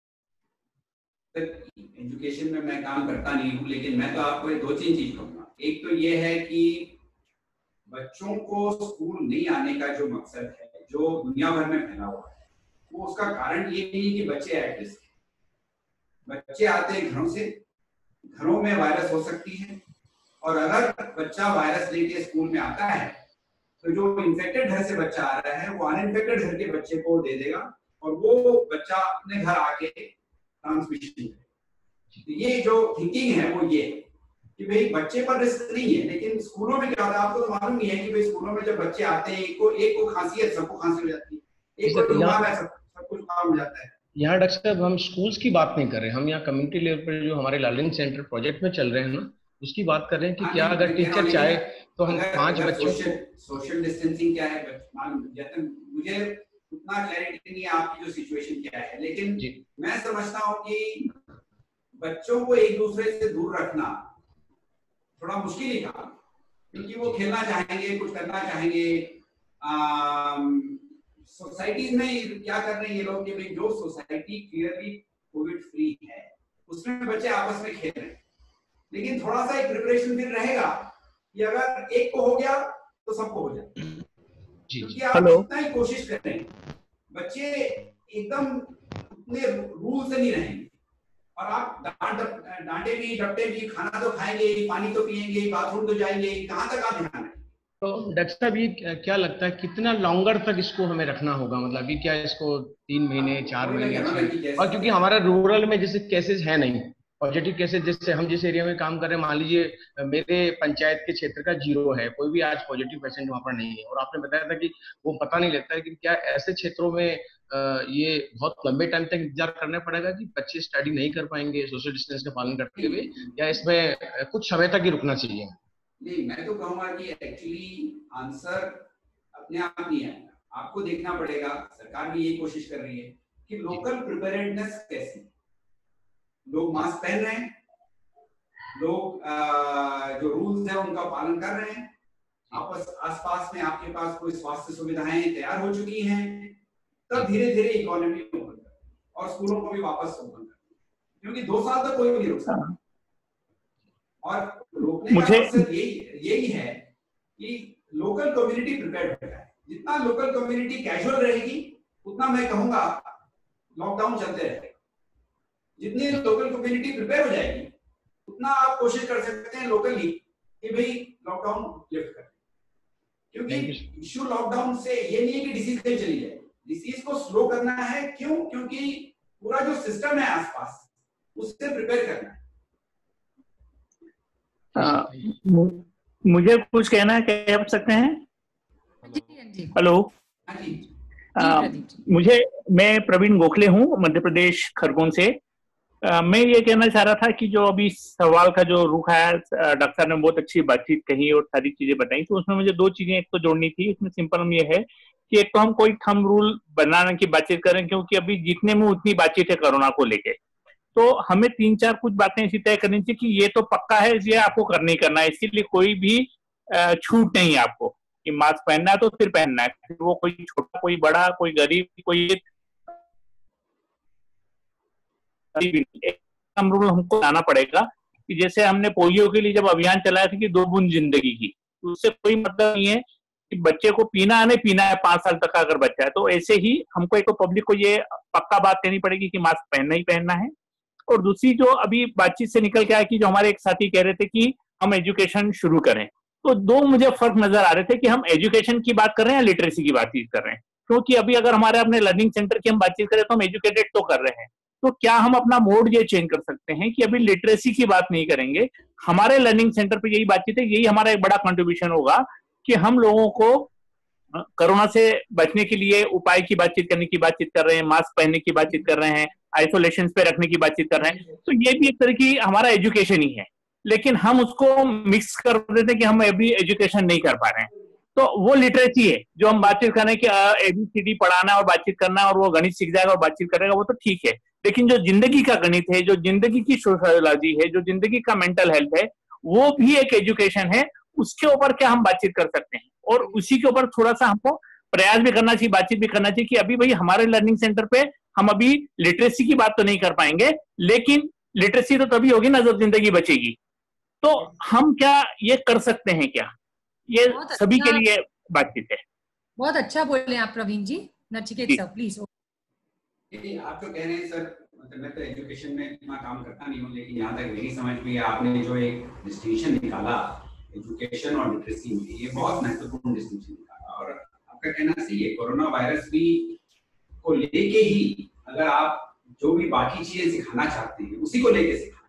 एजुकेशन में मैं काम करता नहीं हूँ, लेकिन मैं तो आपको दो तीन चीज कहूँगा। एक तो ये है कि बच्चों को स्कूल नहीं आने का जो मकसद है, जो दुनिया भर में फैला हुआ है, वो उसका कारण ये नहीं कि बच्चे एट रिस्क हैं। बच्चे आते हैं घरों से, घरों में वायरस हो सकती है, और अगर बच्चा वायरस लेके स्कूल में आता है तो जो इन्फेक्टेड घर से बच्चा आ रहा है वो अनइन्फेक्टेड घर के बच्चे को दे देगा, और वो बच्चा अपने घर आके ट्रांसमिशन करेगा। ये जो थिंकिंग है वो ये कि भाई बच्चे पर रिस्क नहीं है। लेकिन स्कूलों में क्या होता है आपको तो मालूम ही है कि भाई स्कूलों में जब बच्चे आते हैं, एक को एक को खांसी है, सबको खांसी हो जाती है, एक को जुकाम है, सब सब कुछ जुकाम हो जाता है। यहाँ डॉक्टर साहब हम स्कूल्स की बात नहीं कर रहे, हम यहाँ कम्युनिटी लेवल पर जो हमारे लालिन सेंटर प्रोजेक्ट में चल रहे हैं ना, उसकी बात कर रहे हैं कि क्या अगर टीचर चाहे तो हम पांच बच्चों को सोशल डिस्टेंसिंग क्या है, मुझे उतना क्लैरिटी नहीं है आपकी जो सिचुएशन क्या है, लेकिन मैं समझता हूँ कि बच्चों को एक दूसरे से दूर रखना थोड़ा मुश्किल ही काम, क्योंकि वो खेलना चाहेंगे, कुछ करना चाहेंगे। सोसाइटीज में क्या कर रहे हैं ये लोग कि भाई जो सोसाइटी क्लियरली कोविड फ्री है उसमें बच्चे आपस में खेल रहे हैं, लेकिन थोड़ा सा एक प्रिपरेशन फिर रहेगा कि अगर एक को हो गया तो सबको हो जाए, क्योंकि आप जितना ही कोशिश कर रहे हैं बच्चे एकदम उतने रूल से नहीं रहेंगे, और आप डांट डांटे भी, डपटे भी, खाना तो खाएंगे, पानी तो पिएंगे, बाथरूम तो जाएंगे, कहाँ तक आप ध्यान रखेंगे? तो डॉक्टर साहब ये क्या लगता है कितना लॉन्गर तक इसको हमें रखना होगा? मतलब अभी क्या इसको तीन महीने चार महीने, और क्योंकि हमारा रूरल में जैसे केसेस है नहीं, पॉजिटिव केसेस, जैसे हम जिस एरिया में काम कर रहे हैं, मान लीजिए मेरे पंचायत के क्षेत्र का जीरो है, कोई भी आज पॉजिटिव पेशेंट वहां पर नहीं है। और आपने बताया था कि वो पता नहीं लगता है कि क्या ऐसे क्षेत्रों में ये बहुत लंबे टाइम तक इंतजार करना पड़ेगा कि बच्चे स्टडी नहीं कर पाएंगे सोशल डिस्टेंस का पालन करते हुए, या इसमें कुछ समय तक ही रुकना चाहिए? नहीं, मैं तो कहूँगा कि एक्चुअली आंसर अपने आप नहीं आएगा, आपको देखना पड़ेगा, सरकार भी यही कोशिश कर रही है कि लोकल प्रिपेयर्डनेस कैसी, लोग मास्क पहन रहे हैं, लोग आ, जो रूल्स है उनका पालन कर रहे हैं, आपस आसपास में आपके पास कोई स्वास्थ्य सुविधाएं तैयार हो चुकी हैं, तब धीरे धीरे इकोनॉमी ओपन कर और स्कूलों को भी वापस ओपन कर, क्योंकि दो साल तक कोई नहीं रुक सकता। और रोकने का मकसद यही यही है कि लोकल कम्युनिटी प्रिपेयर्ड हो जाए। जितना लोकल कम्युनिटी कैजुअल रहेगी उतना मैं कहूंगा लॉकडाउन चलते रहेगा। जितनी लोकल कम्युनिटी प्रिपेयर हो जाएगी उतना आप कोशिश कर सकते हैं लोकली कि भाई लॉकडाउन लिफ्ट करें, क्योंकि इश्यू लॉकडाउन से ये नहीं है कि डिसीज कहीं चली जाए, डिसीज को स्लो करना है। क्यों? क्योंकि पूरा जो सिस्टम है आसपास उससे प्रिपेयर करना है। आ, मुझे कुछ कहना है, कह सकते हैं? हेलो, आ, मुझे मैं प्रवीण गोखले हूँ, मध्य प्रदेश खरगोन से। आ, मैं ये कहना चाह रहा था कि जो अभी सवाल का जो रुख है, डॉक्टर साहब ने बहुत अच्छी बातचीत कही और सारी चीजें बताई, तो उसमें मुझे दो चीजें एक तो जोड़नी थी। इसमें सिंपल ये है कि एक तो हम कोई थंब रूल बनाने की बातचीत करें, क्योंकि अभी जितने में उतनी बातचीत है कोरोना को लेके, तो हमें तीन चार कुछ बातें ऐसी तय करनी चाहिए कि ये तो पक्का है, ये आपको करना ही करना है, इसीलिए कोई भी छूट नहीं है आपको कि मास्क पहनना है तो फिर पहनना है। वो कोई छोटा, कोई बड़ा, कोई गरीब, कोई एक रूल हमको लाना पड़ेगा कि जैसे हमने पोलियो के लिए जब अभियान चलाया था कि दो बूंद जिंदगी की, तो उससे कोई मतलब नहीं है कि बच्चे को पीना है नहीं पीना है, पांच साल तक का अगर बच्चा है तो। ऐसे ही हमको एक पब्लिक को ये पक्का बात कहनी पड़ेगी कि मास्क पहनना ही पहनना है। और दूसरी जो अभी बातचीत से निकल के आया कि जो हमारे एक साथी कह रहे थे कि हम एजुकेशन शुरू करें, तो दो मुझे फर्क नजर आ रहे थे कि हम एजुकेशन की बात कर रहे हैं या लिटरेसी की बातचीत कर रहे हैं। क्योंकि अभी अगर हमारे अपने लर्निंग सेंटर की हम बातचीत करें तो हम एजुकेटेड तो कर रहे हैं, तो क्या हम अपना मोड ये चेंज कर सकते हैं कि अभी लिटरेसी की बात नहीं करेंगे, हमारे लर्निंग सेंटर पे यही बातचीत है। यही हमारा एक बड़ा कंट्रीब्यूशन होगा कि हम लोगों को कोरोना से बचने के लिए उपाय की बातचीत करने की बातचीत कर रहे हैं, मास्क पहनने की बातचीत कर रहे हैं, आइसोलेशन पे रखने की बातचीत कर रहे हैं। तो ये भी एक तरह की हमारा एजुकेशन ही है, लेकिन हम उसको मिक्स कर देते हैं कि हम अभी एजुकेशन नहीं कर पा रहे हैं। तो वो लिटरेसी है जो हम बातचीत कर रहे हैं कि एबीसीडी पढ़ाना और बातचीत करना और वो गणित सीख जाएगा और बातचीत करेगा, वो तो ठीक है। लेकिन जो जिंदगी का गणित है, जो जिंदगी की सोशियोलॉजी है, जो जिंदगी का मेंटल हेल्थ है, वो भी एक एजुकेशन है। उसके ऊपर क्या हम बातचीत कर सकते हैं और उसी के ऊपर थोड़ा सा हमको प्रयास भी करना चाहिए, बातचीत भी करना चाहिए कि अभी भाई हमारे लर्निंग सेंटर पे हम अभी लिटरेसी की बात तो नहीं कर पाएंगे, लेकिन लिटरेसी तो तभी होगी ना जब जिंदगी बचेगी। तो हम क्या ये कर सकते हैं, क्या ये सभी के लिए बातचीत है। बहुत अच्छा बोले आप प्रवीण जी। Nachiket sir please. आप तो कह रहे हैं सर, मतलब मैं तो एजुकेशन में इतना काम करता नहीं हूँ, लेकिन यहाँ तक मेरी समझ में आपने जो एक डिस्टिंक्शन निकाला एजुकेशन और लिटरेसी में, ये बहुत महत्वपूर्ण डिस्टिंक्शन निकाला। और आपका कहना सही है, कोरोना वायरस भी को लेके ही अगर आप जो भी बाकी चीजें सिखाना चाहते हैं उसी को लेके सिखाएं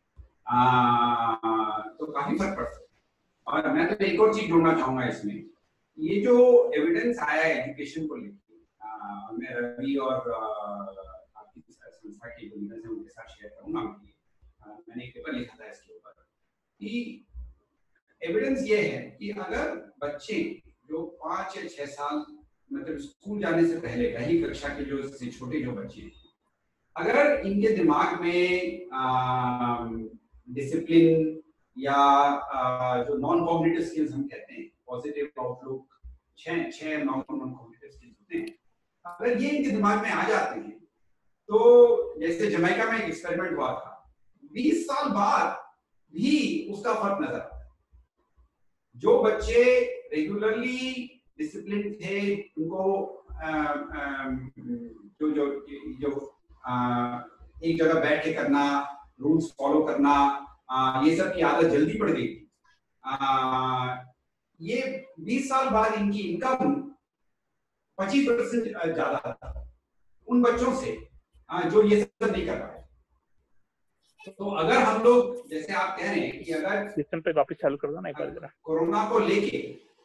तो काफी फर्क पड़ सकता है। और मैं तो एक और चीज जोड़ना चाहूंगा इसमें, ये जो एविडेंस आया है एजुकेशन को लेके, मैं रवि और आपकी संस्था के जो लीडर्स हैं उनके साथ शेयर करूंगा। मैंने एक पेपर लिखा था इसके ऊपर कि एविडेंस ये है कि अगर बच्चे जो पांच या छह साल मतलब स्कूल जाने से पहले पहली कक्षा के जो से छोटे जो बच्चे हैं, अगर इनके दिमाग में डिसिप्लिन या आ, जो नॉन कॉग्निटिव स्किल्स हम कहते हैं, पॉजिटिव आउटलुक, छह छह नॉन कॉग्निटिव स्किल्स होते हैं, अगर ये इनके दिमाग में आ जाते हैं तो जैसे जमैका में एक एक्सपेरिमेंट हुआ था, बीस साल बाद भी उसका फर्क नजर आता है। जो बच्चे रेगुलरली डिसिप्लिन थे, उनको आ, आ, जो जो जो आ, एक जगह बैठ के करना, रूल्स फॉलो करना, आ, ये सब की आदत जल्दी पड़ गई। आ, ये बीस साल बाद इनकी इनकम पच्चीस परसेंट ज्यादा था उन बच्चों से आ, जो ये सब नहीं कर पाए। तो अगर हम लोग जैसे आप कह रहे हैं कि अगर सिस्टम पे वापस चालू कर दो ना एक बार जरा, कोरोना को लेके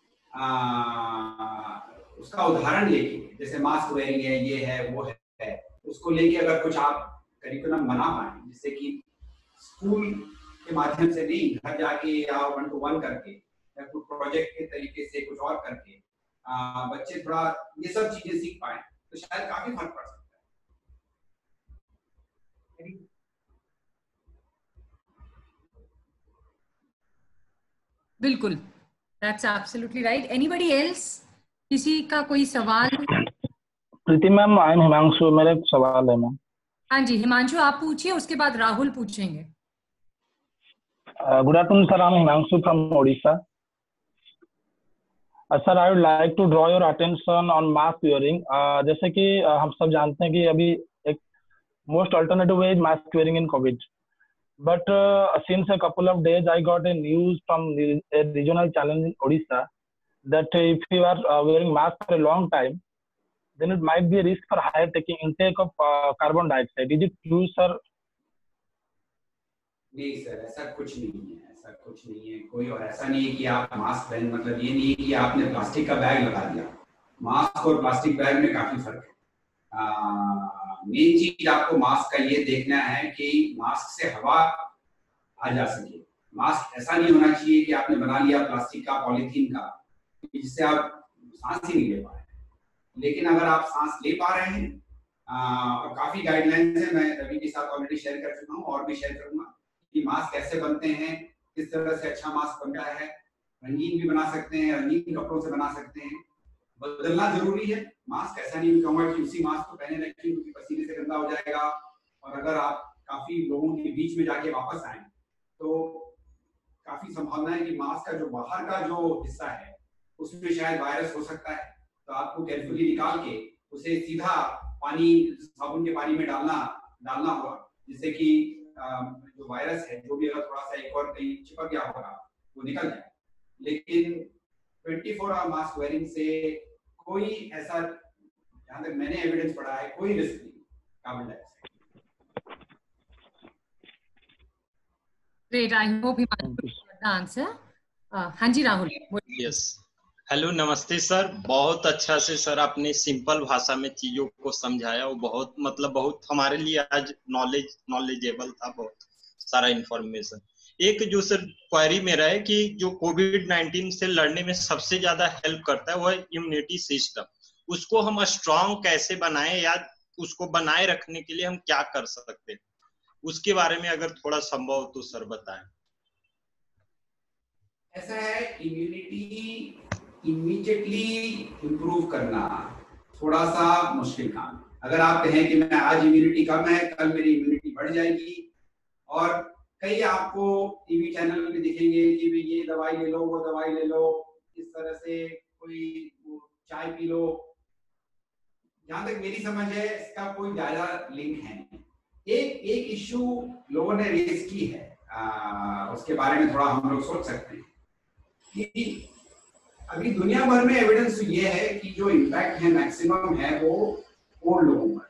उसका उदाहरण लेके, जैसे मास्क वेयरिंग है, ये है वो है, है उसको लेके अगर कुछ आप करिकुलम बना पाए, जिससे कि स्कूल के माध्यम से नहीं, घर जाके या वन टू वन करके या कुछ प्रोजेक्ट के तरीके से कुछ और करके आ, बच्चे थोड़ा ये सब चीजें सीख पाए तो शायद काफी फर्क पड़ सकता है। बिल्कुल, that's absolutely right. Anybody else? किसी का कोई सवाल? Preeti ma'am, I am Himanshu, मेरा एक सवाल है मैम। हाँ जी, हिमांशु आप पूछिए, उसके बाद राहुल पूछेंगे। Good afternoon sir, I am Himanshu from Odisha. Sir, I would like to draw your attention on mask wearing. जैसे कि uh, हम सब जानते हैं कि अभी एक most alternative way is mask wearing in covid, but since a couple of days I got a news from a regional channel in Odisha that if you are uh, wearing mask for a long time, then it might be a risk for higher taking intake of uh, carbon dioxide. Is it true, sir? नहीं sir, ऐसा कुछ नहीं है, ऐसा कुछ नहीं है कोई, और ऐसा नहीं है कि आप मास्क पहन, मतलब ये नहीं है कि आपने प्लास्टिक का बैग लगा दिया। मास्क और प्लास्टिक बैग में काफी फर्क है। मेन चीज आपको मास्क का ये देखना है कि मास्क से हवा आ जा सके। मास्क ऐसा नहीं होना चाहिए कि आपने बना लिया प्लास्टिक का, पॉलीथीन का, जिससे आप सांस ही नहीं ले पा रहे। लेकिन अगर आप सांस ले पा रहे हैं, और काफी गाइडलाइंस है, मैं रवि के साथ ऑलरेडी शेयर कर चुका हूँ और भी शेयर करूंगा कि मास्क कैसे बनते हैं, किस तरह से अच्छा मास्क बनता है। रंगीन भी बना सकते हैं, रंगीन कपड़ों से बना सकते हैं। बदलना जरूरी है मास्क, ऐसा नहीं कहूंगा कि उसी मास्क को पहने रखें क्योंकि पसीने से गंदा हो जाएगा। और अगर आप काफी लोगों के बीच में जाके वापस आए तो काफी संभावना है कि मास्क का जो बाहर का जो हिस्सा है उसमें शायद वायरस हो सकता है। तो आपको केयरफुली निकाल के उसे सीधा पानी, साबुन के पानी में डालना डालना होगा, जिससे कि जो वायरस है, जो भी अगर थोड़ा सा एक और कहीं चिपक गया होगा वो निकल जाए। लेकिन चौबीस आवर मास्क वेयरिंग से कोई ऐसा, जहां तक मैंने एविडेंस पढ़ा है, कोई रिस्क नहीं carbon dioxide. Great, I hope he answer. हाँ जी राहुल। यस, हेलो, नमस्ते सर। बहुत अच्छा से सर आपने सिंपल भाषा में चीजों को समझाया, वो बहुत मतलब बहुत हमारे लिए आज नॉलेज नॉलेजेबल था, बहुत सारा इंफॉर्मेशन। एक जो सर क्वेरी मेरा है कि जो कोविड नाइन्टीन से लड़ने में सबसे ज्यादा हेल्प करता है वो है इम्यूनिटी सिस्टम। उसको हम स्ट्रांग कैसे बनाएं या उसको बनाए रखने के लिए हम क्या कर सकते हैं, उसके बारे में अगर थोड़ा संभव तो सर बताएं। ऐसा है, इम्यूनिटी इमीडिएटली इंप्रूव करना थोड़ा सा मुश्किल काम है। अगर आप कहें कि मैं आज इम्यूनिटी कम है, कल मेरी इम्यूनिटी बढ़ जाएगी, और कई आपको टीवी चैनल पे दिखेंगे कि भाई ये दवाई ले लो, वो दवाई ले लो, इस तरह से कोई चाय पी लो। जहां तक मेरी समझ है इसका कोई ज्यादा लिंक है नहीं। एक एक इश्यू लोगों ने रेज की है, आ, उसके बारे में थोड़ा हम लोग सोच सकते हैं कि अभी दुनिया भर में एविडेंस ये है कि जो इम्पैक्ट है मैक्सिमम है वो ओल्ड लोगों पर।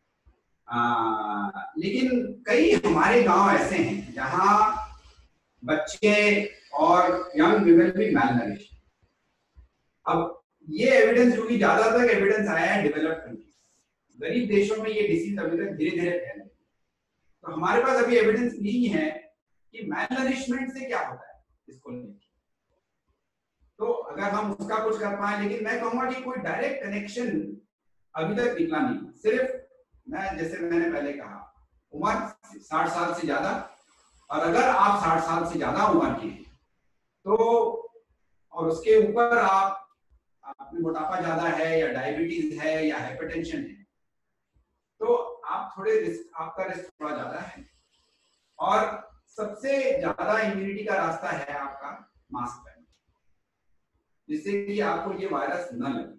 आ, लेकिन कई हमारे गांव ऐसे हैं जहां बच्चे और यंग विमेन भी मैलनरिश। अब ये एविडेंस, जो कि ज्यादातर एविडेंस आया है डेवलप्ड कंट्रीज, गरीब देशों में ये डिसीज अभी तक धीरे धीरे फैल रही है। तो हमारे पास अभी एविडेंस नहीं है कि मैलनरिशमेंट से क्या होता है इसको लेकर। तो अगर हम उसका कुछ कर पाए, लेकिन मैं कहूंगा कि कोई डायरेक्ट कनेक्शन अभी तक निकला नहीं। सिर्फ मैं, जैसे मैंने पहले कहा, उम्र साठ साल से ज्यादा, और अगर आप साठ साल से ज्यादा उम्र के हैं तो, और उसके ऊपर आप आपने मोटापा ज्यादा है या डायबिटीज है या हाइपरटेंशन है, तो आप थोड़े रिस्क, आपका रिस्क थोड़ा ज्यादा है। और सबसे ज्यादा इम्यूनिटी का रास्ता है आपका मास्क पहनना, जिससे कि आपको ये वायरस न लगे।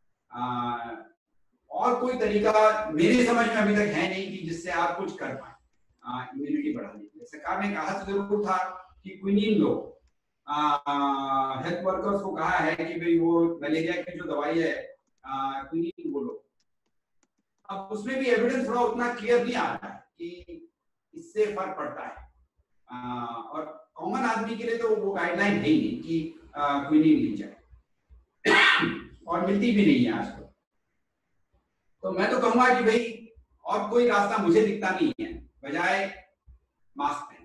और कोई तरीका मेरे समझ में अभी तक है नहीं कि जिससे आप कुछ कर पाए इम्यूनिटी बढ़ाने के लिए। सरकार ने कहा तो जरूर था कि क्विनीन लो, हेल्थ वर्कर्स को कहा है कि भाई वो मलेरिया की जो दवाई है क्विनीन वो लो। अब उसमें भी एविडेंस थोड़ा उतना क्लियर नहीं आ रहा है कि इससे फर्क पड़ता है। आ, और कॉमन आदमी के लिए तो वो गाइडलाइन है ही नहीं कि क्विनीन ली जाए, और मिलती भी नहीं है आजकल। तो मैं तो कहूंगा कि भाई और कोई रास्ता मुझे दिखता नहीं है बजाय मास्क पहनने।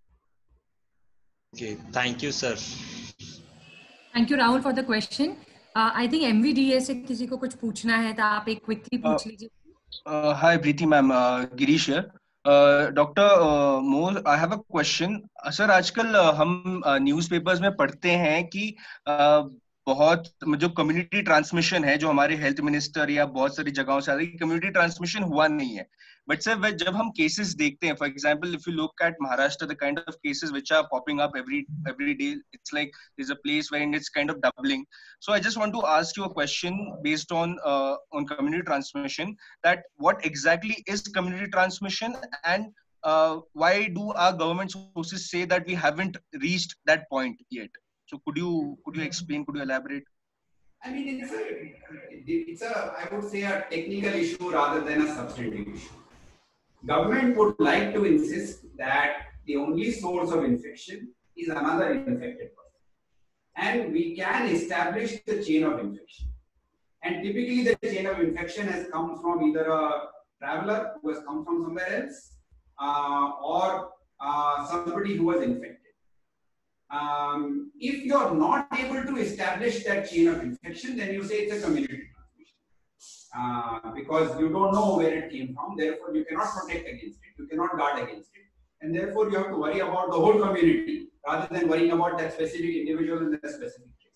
Okay, thank you, sir. Thank you, Rahul, for the question. I think MVDA से किसी को कुछ पूछना है तो आप एक क्विकली पूछ लीजिए. Hi Preeti ma'am, Girish here. Doctor More, I have a question. Sir, आजकल uh, हम न्यूज़पेपर्स uh, में पढ़ते हैं कि uh, बहुत जो कम्युनिटी ट्रांसमिशन है, जो हमारे हेल्थ मिनिस्टर या बहुत सारी जगहों से आ रही, कम्युनिटी ट्रांसमिशन हुआ नहीं है. बट सर, जब हम केसेस देखते हैं, for example if you look at Maharashtra, the kind of cases which are popping up every every day, it's like there is a place where it's kind of doubling. So I just want to ask you a question based on uh, on community transmission, that what exactly is community transmission, and uh, why do our government sources say that we haven't reached that point yet? So could you could you explain, could you elaborate? I mean, it's a, it's a, I would say, a technical issue rather than a substantive issue. Government would like to insist that the only source of infection is another infected person, and we can establish the chain of infection. And typically the chain of infection has come from either a traveler who has come from somewhere else, uh, or uh, somebody who was infected. Um, if you're not able to establish that chain of infection, then you say it's a community transmission, uh, because you don't know where it came from. Therefore, you cannot protect against it. You cannot guard against it, and therefore you have to worry about the whole community rather than worrying about that specific individual in that specific case.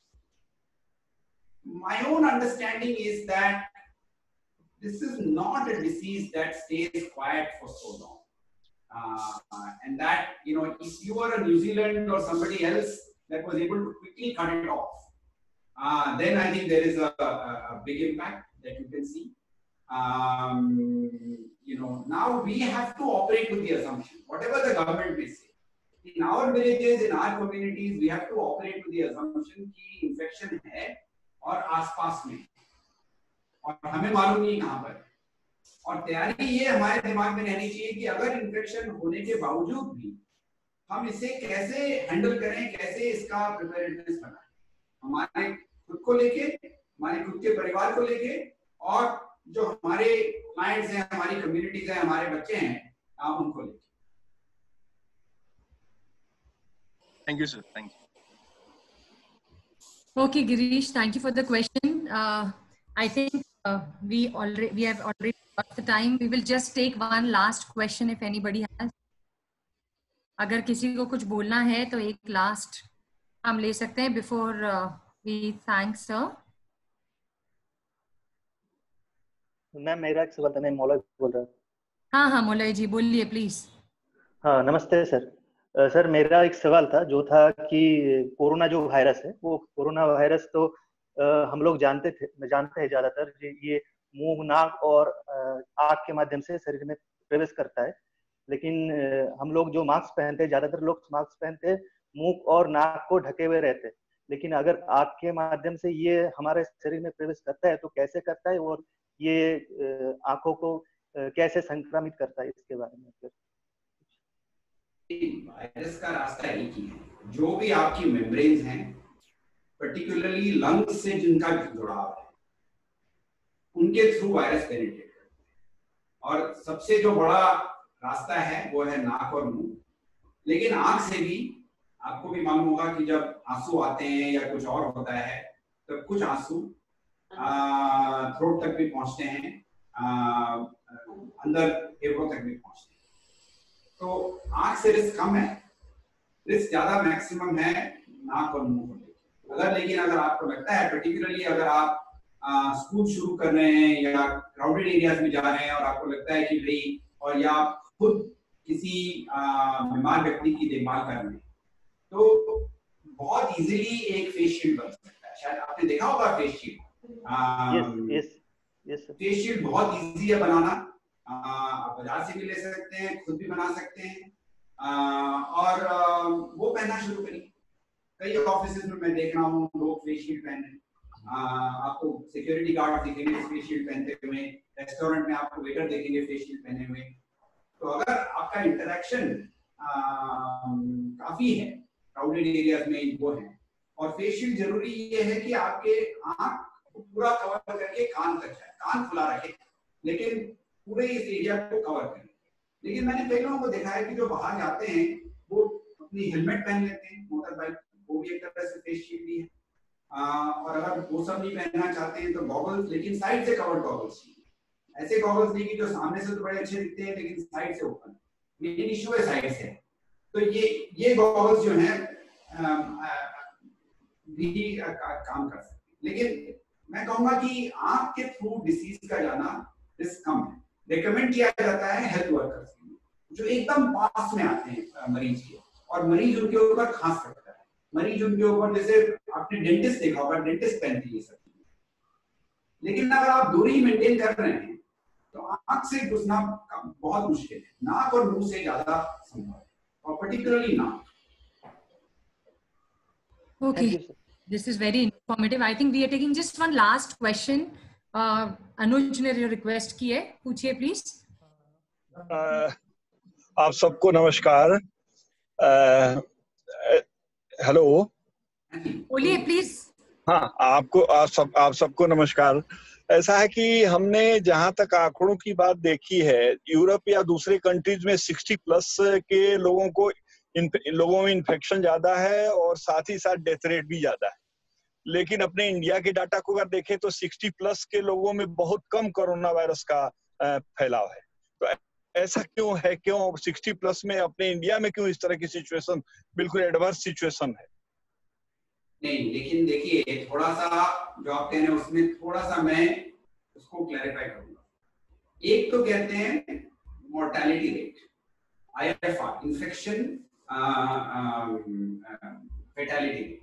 My own understanding is that this is not a disease that stays quiet for so long. Uh, and that, you know, if you are a New Zealand or somebody else that was able to quickly cut it off, uh, then I think there is a, a, a big impact that you can see. Um, you know, now we have to operate with the assumption, whatever the government may say. In our villages, in our communities, we have to operate with the assumption कि infection है और आसपास में, और हमें मालूम नहीं कहाँ पर. और तैयारी ये हमारे दिमाग में रहनी चाहिए कि अगर इन्फेक्शन होने के बावजूद भी हम इसे कैसे हैंडल करें, कैसे इसका प्रिपेयर्डनेस बनाएं, हमारे खुद को लेके, हमारे खुद के परिवार को लेके, और जो हमारे क्लाइंट्स हैं, हमारी कम्युनिटीज हैं, हमारे बच्चे हैं, उनको लेके. Thank you, sir. Thank you. Okay, Girish, thank you for the question. Uh, I think uh, we already we have already got the time. We will just take one last question if anybody has. अगर किसी को कुछ बोलना है तो एक last हम ले सकते हैं before uh, we thank sir. Ma'am, मेरा एक सवाल था. मैं मौलवी बोल रहा हूँ. हाँ हाँ मौलवी जी बोलिए प्लीज. हाँ नमस्ते सर. सर मेरा एक सवाल था, जो था कि कोरोना जो वायरस है, वो कोरोना वायरस तो आ, हम लोग जानते थे जानते हैं ज़्यादातर ये मुंह, नाक और आँख के माध्यम से शरीर में प्रवेश करता है. लेकिन आ, हम लोग जो मास्क पहनते हैं, ज़्यादातर लोग मास्क पहनते हैं, मुंह और नाक को ढके हुए रहते हैं. लेकिन अगर आँख के माध्यम से ये हमारे शरीर में प्रवेश करता है तो कैसे करता है, और ये आँखों को कैसे संक्रमित करता है, इसके बारे में फिर. वायरस का रास्ता एक ही है. जो भी आपकी मेम्ब्रेन्स हैं, पर्टिकुलरली लंग्स से जिनका जुड़ाव है, उनके थ्रू वायरस पेनिट्रेट करता है. और सबसे जो बड़ा रास्ता है वो है नाक और मुंह. लेकिन आंख से भी आपको भी मालूम होगा कि जब आंसू आते हैं या कुछ और होता है, तो कुछ आंसू थ्रोट तक भी पहुंचते हैं, आ, अंदर फेफड़ों तक भी पहुंचते हैं. तो आंख से रिस्क कम है, रिस्क ज्यादा मैक्सिमम है नाक और मुंह को. अगर लेकिन अगर आपको लगता है, पर्टिकुलरली अगर आप आ, स्कूल शुरू कर रहे हैं या क्राउडेड एरियाज में जा रहे हैं और आपको लगता है कि भाई, और या आप खुद किसी बीमार व्यक्ति की देखभाल कर रहे हैं, तो बहुत इजीली एक फेस शील्ड बन सकता है. शायद आपने देखा होगा face shield. Yes yes face shield बहुत इजी है बनाना. आप बाजार से भी ले सकते हैं, खुद भी बना सकते हैं, आ, और आ, वो पहनना शुरू करिए. कई ऑफिस में मैं देख रहा हूँ लोग फेस शील्ड पहन रहे हैं. आपको सिक्योरिटी गार्ड दिखेंगे फेस शील्ड पहनते हुए, रेस्टोरेंट में आपको वेटर देखेंगे फेस शील्ड पहने हुए. तो अगर आपका इंटरेक्शन काफी है क्राउडेड एरियाज में, वो है. और फेस शील्ड जरूरी ये है कि आपके आंख को पूरा कवर करके कान तक जाए, कान खुला रखे, लेकिन पूरे इस एरिया को कवर करें. लेकिन मैंने कई लोगों को देखा है कि जो बाहर जाते हैं वो अपनी हेलमेट पहन लेते हैं, मोटर बाइक, वो भी एक तरह से फेस शील्ड ही है. और अगर वो सब नहीं पहनना चाहते हैं तो गॉगल्स, लेकिन साइड से कवर्ड गॉगल्स चाहिए। ऐसे गॉगल्स नहीं कि जो सामने से तो बड़े अच्छे दिखते हैं लेकिन साइड से ओपन, मेन इशू है साइड से। तो ये ये गॉगल्स जो है भी काम कर सकते हैं, लेकिन मैं कहूंगा कि आंख के थ्रू डिसीज का जाना रिस्क कम है। रिकमेंड किया जाता है हेल्थ वर्कर्स जो एकदम पास में आते हैं मरीज के, और मरीज उनके ऊपर खांस सकता है, मरीज उनके ऊपर, जैसे आपने डेंटिस्ट देखा होगा, डेंटिस्ट पहनते हैं सब, लेकिन अगर आप दूरी मेंटेन कर रहे हैं तो आंख से घुसना बहुत मुश्किल है, नाक और मुंह से ज्यादा संभव है, और पर्टिकुलरली नाक। Okay, this is very informative. I think we are taking just one last question. Uh, Anuj ने रिक्वेस्ट की है, पूछिए प्लीज। uh, आप सबको नमस्कार। हेलो, बोलिए प्लीज। हाँ, आपको आप सब आप सबको नमस्कार। ऐसा है कि हमने जहां तक आंकड़ों की बात देखी है, यूरोप या दूसरे कंट्रीज में साठ प्लस के लोगों को इन लोगों में इन्फेक्शन ज्यादा है और साथ ही साथ डेथ रेट भी ज्यादा है। लेकिन अपने इंडिया के डाटा को अगर देखें तो साठ प्लस के लोगों में बहुत कम कोरोना वायरस का फैलाव है। तो ऐसा क्यों है? क्यों साठ प्लस में अपने इंडिया में क्यों इस तरह की सिचुएशन, बिल्कुल एडवर्स सिचुएशन है? नहीं, लेकिन देखिए थोड़ा सा जो आप कह रहे हैं उसमें थोड़ा सा मैं उसको क्लैरिफाई करूंगा। एक तो कहते हैं mortality rate, I F R, infection fatality rate.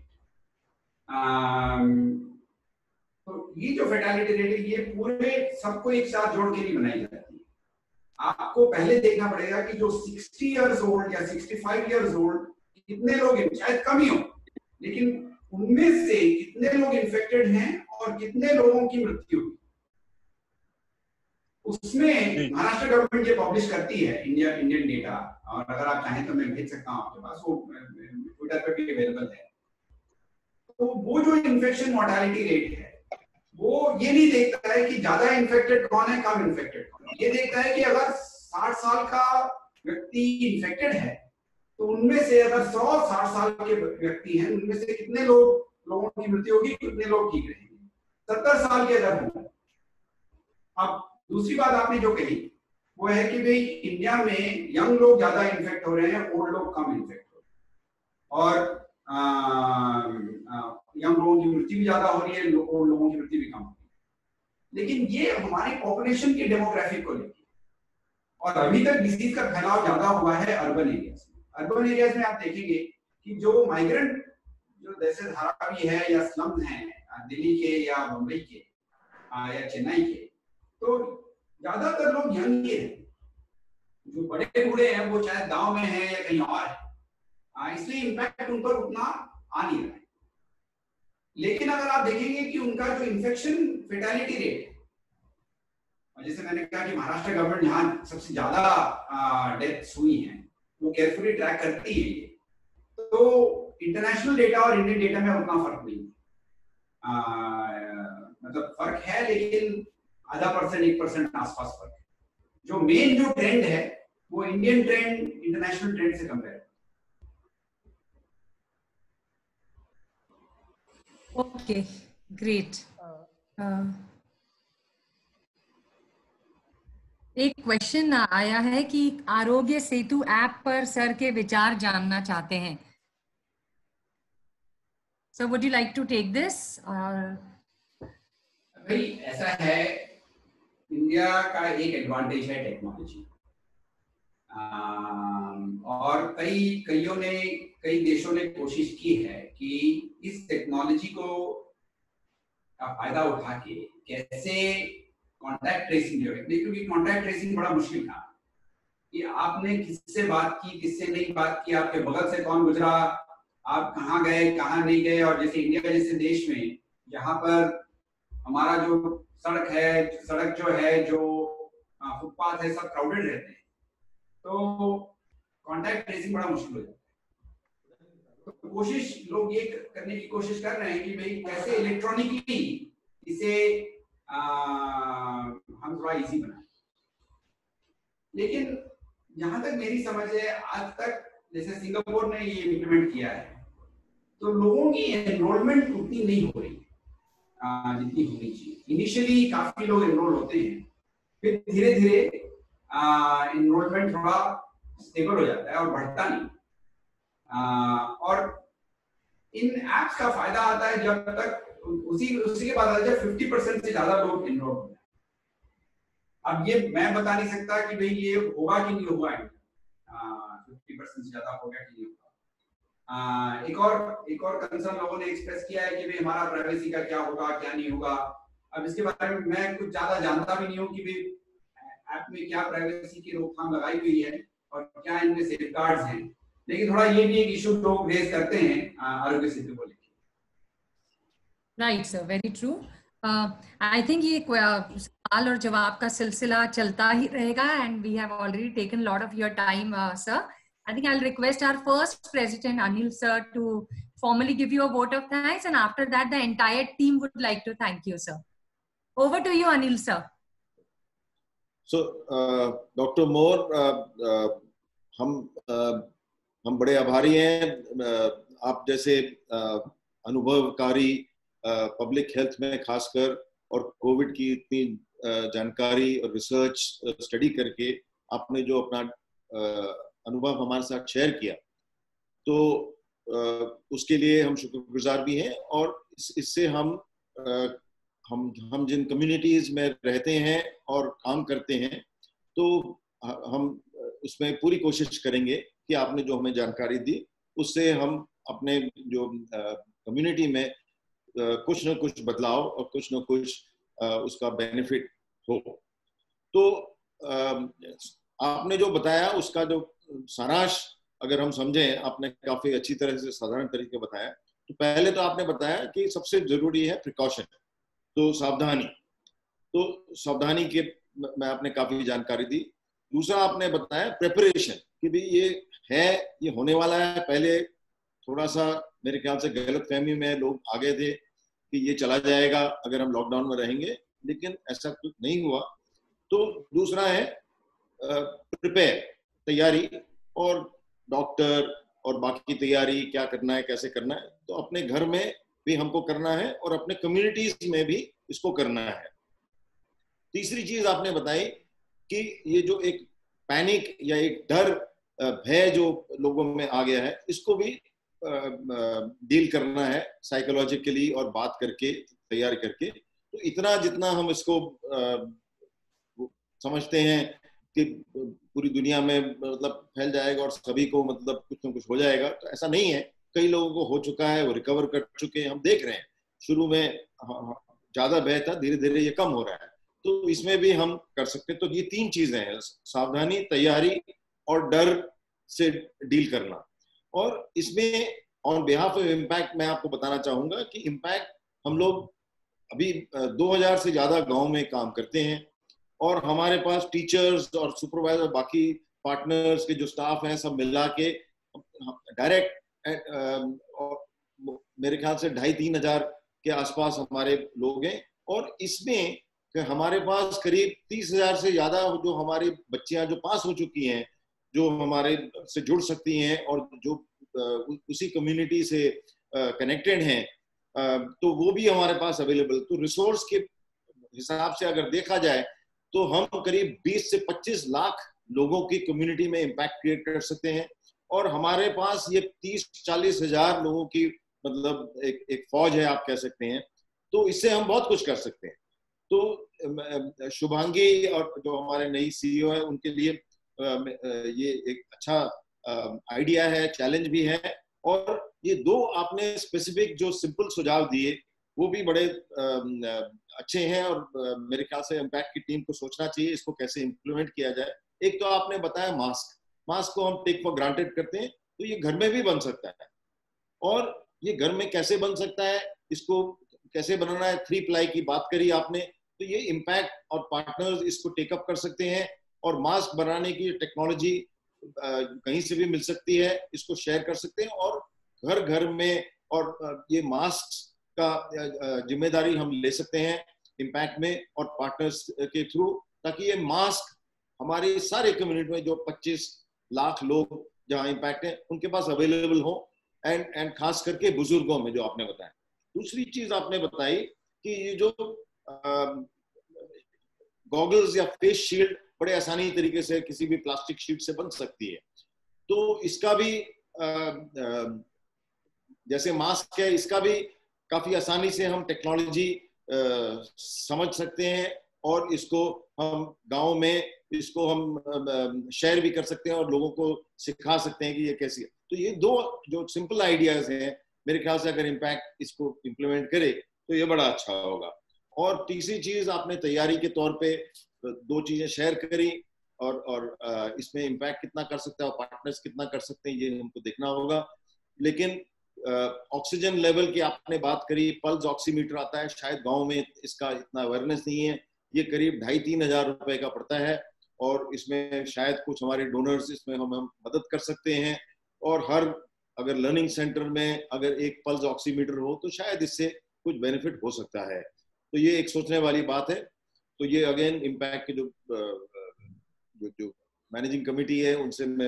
तो ये जो फेटालिटी रेट है ये पूरे सबको एक साथ जोड़ के नहीं बनाई जाती है। आपको पहले देखना पड़ेगा कि जो साठ इयर्स ओल्ड या पैंसठ इयर्स ओल्ड कितने लोग, शायद कम ही हो, लेकिन उनमें से कितने लोग इन्फेक्टेड हैं और कितने लोगों की मृत्यु हुई, उसमें महाराष्ट्र गवर्नमेंट ये पब्लिश करती है इंडिया इंडियन डेटा, और अगर आप चाहें तो मैं भेज सकता हूं आपके पास, वो ट्विटर पे भी अवेलेबल है। तो वो जो इन्फेक्शन मोर्टेलिटी रेट है वो ये नहीं देखता है कि ज्यादा इन्फेक्टेड कौन है, कम इन्फेक्टेड कौन है। ये देखता है कि अगर साठ साल का व्यक्ति इन्फेक्टेड है तो उनमें से अगर सौ साठ साल के व्यक्ति हैं, उनमें से कितने लोग लोगों की मृत्यु होगी, कितने लोग ठीक रहेंगे, सत्तर साल के अगर होंगे। अब दूसरी बात आपने जो कही वो है कि भाई इंडिया में यंग लोग ज्यादा इन्फेक्ट हो रहे हैं, ओल्ड लोग कम इन्फेक्ट हो रहे हैं, और यंग लोगों की मृत्यु भी ज्यादा हो रही है, ओल्ड लोगों की मृत्यु भी कम हो रही है। लेकिन ये हमारी पॉपुलेशन की डेमोग्राफिक को लेकर, और अभी तक डिसीज का फैलाव ज्यादा हुआ है अर्बन एरियाज में। अर्बन एरियाज में आप देखेंगे कि जो माइग्रेंट जो जैसे धारावी है या स्लम्स हैं दिल्ली के या मुंबई के या चेन्नई के, तो ज्यादातर लोग यंग ही हैं। जो बड़े बूढ़े हैं वो चाहे गांव में है या कहीं और है, इसलिए इम्पैक्ट उन पर उतना आ नहीं रहा है। लेकिन अगर आप देखेंगे कि उनका जो इन्फेक्शन फेटालिटी रेट, और जैसे मैंने कहा कि महाराष्ट्र गवर्नमेंट यहाँ सबसे ज्यादा डेथ्स हुई हैं, वो केयरफुली ट्रैक करती है ये, तो इंटरनेशनल डेटा और इंडियन डेटा में उतना फर्क नहीं है। मतलब फर्क है लेकिन आधा परसेंट एक परसेंट आसपास फर्क है। जो मेन जो ट्रेंड है वो इंडियन ट्रेंड इंटरनेशनल ट्रेंड से कंपेयर। Okay, great. एक क्वेश्चन आया है कि आरोग्य सेतु ऐप पर सर के विचार जानना चाहते हैं। Sir, would you like to take this? भाई ऐसा है, इंडिया का एक एडवांटेज है टेक्नोलॉजी, और कई कईयों ने कई देशों ने कोशिश की है कि इस टेक्नोलॉजी को का फायदा उठा के कैसे कॉन्टैक्ट ट्रेसिंग जो है, क्योंकि कॉन्टैक्ट ट्रेसिंग बड़ा मुश्किल था कि आपने किससे बात की, किससे नहीं बात की, आपके बगल से कौन गुजरा, आप कहाँ गए कहाँ नहीं गए। और जैसे इंडिया जैसे देश में जहाँ पर हमारा जो सड़क है, सड़क जो है, जो फुटपाथ है, सब क्राउडेड रहते हैं, तो कॉन्टैक्ट ट्रेसिंग बड़ा मुश्किल हो जाता है। तो कोशिश लोग ये करने की कोशिश कर रहे हैं कि भाई कैसे इलेक्ट्रॉनिकली इसे आ, हम थोड़ा इजी बनाए। लेकिन जहां तक मेरी समझ है, आज तक जैसे सिंगापुर ने ये इम्प्लीमेंट किया है, तो लोगों की एनरोलमेंट उतनी नहीं हो रही जितनी होनी चाहिए। इनिशियली काफी लोग एनरोल होते हैं, फिर धीरे धीरे एनरोलमेंट थोड़ा स्टेबल हो जाता है और बढ़ता नहीं। आ, और इन एप्स का फायदा आता है जब तक उसी उसी के बाद आता है जब फिफ्टी परसेंट से ज्यादा लोग एनरोल हो जाए। अब ये मैं बता नहीं सकता कि भाई ये होगा कि नहीं होगा, फिफ्टी परसेंट से ज्यादा होगा कि नहीं होगा। आ, एक और एक और कंसर्न लोगों ने एक्सप्रेस किया है कि भाई हमारा प्राइवेसी का क्या होगा क्या नहीं होगा। अब इसके बारे में मैं कुछ ज्यादा जानता भी नहीं हूँ कि भाई ऐप में क्या प्राइवेसी की रोकथाम लगाई हुई है और क्या इनमें सेफगार्ड्स हैं, लेकिन थोड़ा ये भी एक इशू लोग रेज करते हैं आरोग्य सेतु को लेकर। Right sir, very true. I think ये सवाल और जवाब का सिलसिला चलता ही रहेगा and we have already taken lot of your time sir. I think I'll request our first president, Anil sir, to formally give you a vote of thanks, and after that, the entire team would like to thank you, sir. Over to you, Anil sir. So, uh, Doctor Moore, uh, uh, हम uh, हम बड़े आभारी हैं uh, आप जैसे uh, अनुभवकारी public health में खासकर और कोविड की इतनी uh, जानकारी और रिसर्च स्टडी uh, करके आपने जो अपना uh, अनुभव हमारे साथ शेयर किया, तो आ, उसके लिए हम शुक्रगुजार भी हैं। और इस, इससे हम आ, हम हम जिन कम्युनिटीज में रहते हैं और काम करते हैं, तो हम उसमें पूरी कोशिश करेंगे कि आपने जो हमें जानकारी दी उससे हम अपने जो कम्युनिटी में आ, कुछ न कुछ बदलाव और कुछ न कुछ आ, उसका बेनिफिट हो। तो आ, आपने जो बताया उसका जो सारांश अगर हम समझें, आपने काफी अच्छी तरह से साधारण तरीके बताया। तो पहले तो आपने बताया कि सबसे जरूरी है प्रिकॉशन, तो सावधानी। तो सावधानी के में आपने काफी जानकारी दी। दूसरा आपने बताया प्रिपरेशन, कि भी ये है, ये होने वाला है। पहले थोड़ा सा मेरे ख्याल से गलतफहमी में लोग आ गए थे कि ये चला जाएगा अगर हम लॉकडाउन में रहेंगे, लेकिन ऐसा कुछ नहीं हुआ। तो दूसरा है प्रिपेयर, तैयारी, और डॉक्टर और बाकी तैयारी क्या करना है, कैसे करना है, तो अपने घर में भी हमको करना है और अपने कम्युनिटीज में भी इसको करना है। तीसरी चीज आपने बताई कि ये जो एक पैनिक या एक डर, भय जो लोगों में आ गया है, इसको भी डील करना है साइकोलॉजिकली और बात करके, तैयार करके। तो इतना जितना हम इसको समझते हैं कि पूरी दुनिया में मतलब फैल जाएगा और सभी को मतलब कुछ ना कुछ हो जाएगा, तो ऐसा नहीं है। कई लोगों को हो चुका है, वो रिकवर कर चुके हैं, हम देख रहे हैं। शुरू में ज्यादा भय था, धीरे धीरे ये कम हो रहा है। तो इसमें भी हम कर सकते हैं। तो ये तीन चीजें हैं, सावधानी, तैयारी और डर से डील करना। और इसमें ऑन बिहाफ ऑफ इम्पैक्ट मैं आपको बताना चाहूंगा कि इम्पैक्ट हम लोग अभी दो हज़ार से ज्यादा गांव में काम करते हैं, और हमारे पास टीचर्स और सुपरवाइजर, बाकी पार्टनर्स के जो स्टाफ हैं, सब मिला के डायरेक्ट मेरे ख्याल से ढाई तीन हजार के आसपास हमारे लोग हैं। और इसमें हमारे पास करीब तीस हजार से ज्यादा जो हमारी बच्चियां जो पास हो चुकी हैं, जो हमारे से जुड़ सकती हैं और जो उसी कम्युनिटी से कनेक्टेड हैं, तो वो भी हमारे पास अवेलेबल। तो रिसोर्स के हिसाब से अगर देखा जाए तो हम करीब बीस से पच्चीस लाख लोगों की कम्युनिटी में इम्पैक्ट क्रिएट कर सकते हैं। और हमारे पास ये तीस चालीस हजार लोगों की मतलब एक एक फौज है, आप कह सकते हैं। तो इससे हम बहुत कुछ कर सकते हैं। तो शुभांगी और जो हमारे नई सीईओ है, उनके लिए ये एक अच्छा आइडिया है, चैलेंज भी है। और ये दो आपने स्पेसिफिक जो सिंपल सुझाव दिए, वो भी बड़े अच्छे हैं। और मेरे ख्याल से इम्पैक्ट की टीम को सोचना चाहिए इसको कैसे इम्प्लीमेंट किया जाए। एक तो आपने बताया मास्क, मास्क को हम टेक फॉर ग्रांटेड करते हैं, तो ये घर में भी बन सकता है। और ये घर में कैसे बन सकता है, इसको कैसे बनाना है, थ्री प्लाई की बात करी आपने, तो ये इम्पैक्ट और पार्टनर्स इसको टेकअप कर सकते हैं। और मास्क बनाने की टेक्नोलॉजी कहीं से भी मिल सकती है, इसको शेयर कर सकते हैं। और घर घर में और ये मास्क का जिम्मेदारी हम ले सकते हैं इम्पैक्ट में और पार्टनर्स के थ्रू, ताकि ये मास्क हमारे सारे कम्युनिटी में जो पच्चीस लाख लोग जहाँ इम्पैक्ट है उनके पास अवेलेबल हो। एंड एंड खास करके बुजुर्गों में जो आपने बताया। दूसरी चीज आपने बताई कि ये जो गॉगल्स या फेस शील्ड बड़े आसानी तरीके से किसी भी प्लास्टिक शीट से बन सकती है, तो इसका भी आ, आ, जैसे मास्क है, इसका भी काफी आसानी से हम टेक्नोलॉजी समझ सकते हैं और इसको हम गांव में इसको हम शेयर भी कर सकते हैं और लोगों को सिखा सकते हैं कि ये कैसी है। तो ये दो जो सिंपल आइडियाज हैं, मेरे ख्याल से अगर इम्पैक्ट इसको इम्प्लीमेंट करे तो ये बड़ा अच्छा होगा। और तीसरी चीज आपने तैयारी के तौर पे दो चीजें शेयर करी और और इसमें इम्पैक्ट कितना कर सकता है और पार्टनर्स कितना कर सकते हैं, ये हमको देखना होगा। लेकिन ऑक्सीजन लेवल की आपने बात करी, पल्स ऑक्सीमीटर आता है, शायद गांव में इसका इतना अवेयरनेस नहीं है। ये करीब ढाई तीन हजार रुपए का पड़ता है और इसमें शायद कुछ हमारे डोनर्स इसमें हम हम मदद कर सकते हैं। और हर अगर लर्निंग सेंटर में अगर एक पल्स ऑक्सीमीटर हो तो शायद इससे कुछ बेनिफिट हो सकता है। तो ये एक सोचने वाली बात है। तो ये अगेन इम्पैक्ट के जो जो, जो मैनेजिंग कमेटी है उनसे मैं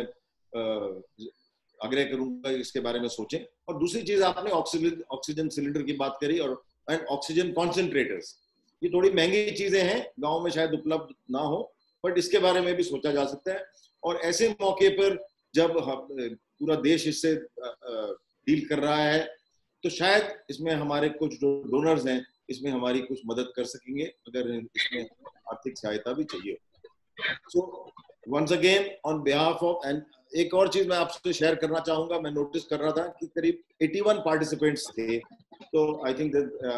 आग्रह करूंगा इसके बारे में सोचें। और दूसरी चीज आपने ऑक्सीजन ऑक्सीजन सिलेंडर की बात करी और एंड ऑक्सीजन कॉन्सेंट्रेटर्स, ये थोड़ी महंगी चीजें हैं, गांव में शायद उपलब्ध ना हो, बट इसके बारे में भी सोचा जा सकता है। और ऐसे मौके पर जब पूरा देश इससे डील कर रहा है तो शायद इसमें हमारे कुछ जो डोनर्स हैं इसमें हमारी कुछ मदद कर सकेंगे अगर इसमें आर्थिक सहायता भी चाहिए। So once again on behalf of, and एक और चीज मैं आपसे शेयर करना चाहूंगा, मैं नोटिस कर रहा था कि करीब इक्यासी पार्टिसिपेंट्स थे, तो I think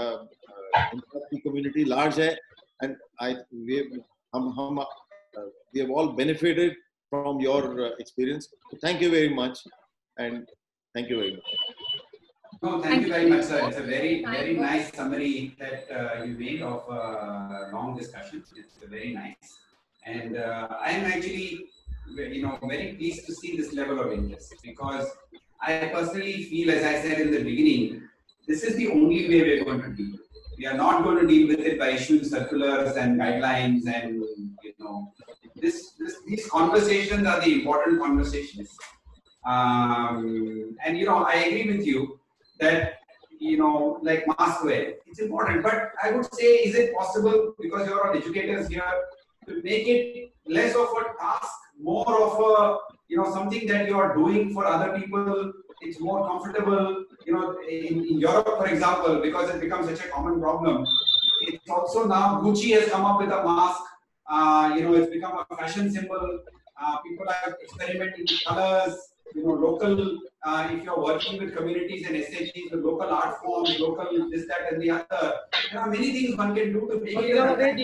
that community large है एंड आई हम हम we have all benefited from your experience. Thank you very much and thank you very much. No, thank you very much, sir. It's a very, very nice summary that uh, you made of a uh, long discussion. It's very nice. And uh, I am actually, you know, very pleased to see this level of interest, because I personally feel, as I said in the beginning, this is the only way we're going to deal with it. We are not going to deal with it by issuing circulars and guidelines and, you know, this, this these conversations are the important conversations. Um, and, you know, I agree with you that, you know, like mask wear, it's important, but I would say, is it possible, because you're all educators here, to make it less of a task, more of a, you know, something that you are doing for other people? It's more comfortable, you know, in, in Europe, for example, because it becomes such a common problem. It's also now Gucci has come up with a mask, uh, you know, it's become a fashion symbol. Uh, people are experimenting with colors. You know, local, uh, if you're working with communities and S H Gs, with local art forms, local this, that, and the other, there are many things one can do to make it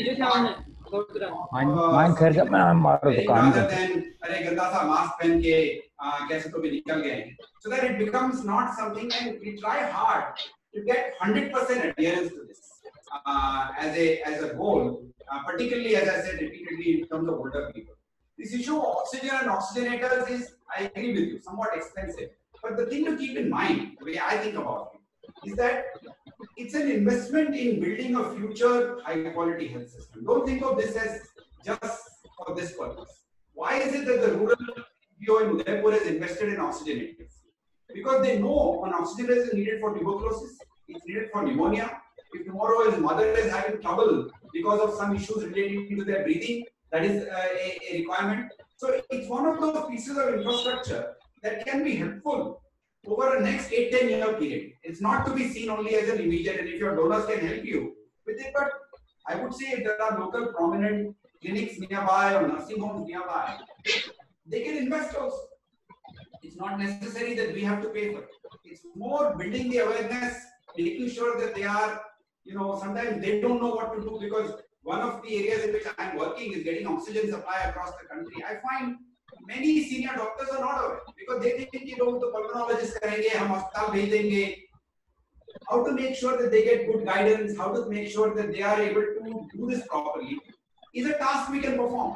मान खैर जब मैं मारो दुकान rather than अरे गंदा सा mask पहन के कैसे तो भी निकल गए, so that it becomes not something, and we try hard to get one hundred percent adherence to this uh, as a as a goal, uh, particularly, as I said repeatedly, in terms of older people. This issue of oxygen and oxygenators is, I agree with you, somewhat expensive. But the thing to keep in mind, the way I think about it, is that it's an investment in building a future high-quality health system. Don't think of this as just for this purpose. Why is it that the rural P O in Udaipur has invested in oxygenators? Because they know an oxygenator is needed for tuberculosis, it's needed for pneumonia. If tomorrow his mother is having trouble because of some issues relating to their breathing, that is uh, a, a requirement. So it's one of those pieces of infrastructure that can be helpful over a next eight to ten year period. It's not to be seen only as an immediate, and if your donors can help you with it, but I would say if there are local prominent clinics nearby or nursing homes nearby, they can invest also. It's not necessary that we have to pay for it. It's more building the awareness, making sure that they are, you know, sometimes they don't know what to do, because one of the areas in which I am working is getting oxygen supply across the country. I find many senior doctors are not aware, because they think, you know, the pulmonologist karenge, hum hospital bhej denge. How to make sure that they get good guidance, how to make sure that they are able to do this properly is a task we can perform.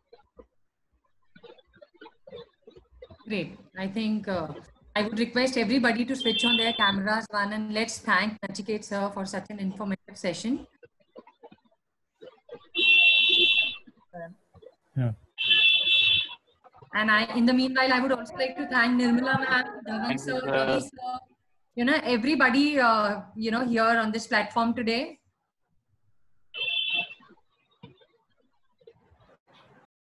Great. I think uh, I would request everybody to switch on their cameras, one, and let's thank Nachiket sir for such an informative session. Yeah. And I, in the meanwhile, I would also like to thank Nirmala ma'am, Dhawan sir, Ravi sir, you know, everybody, uh, you know, here on this platform today.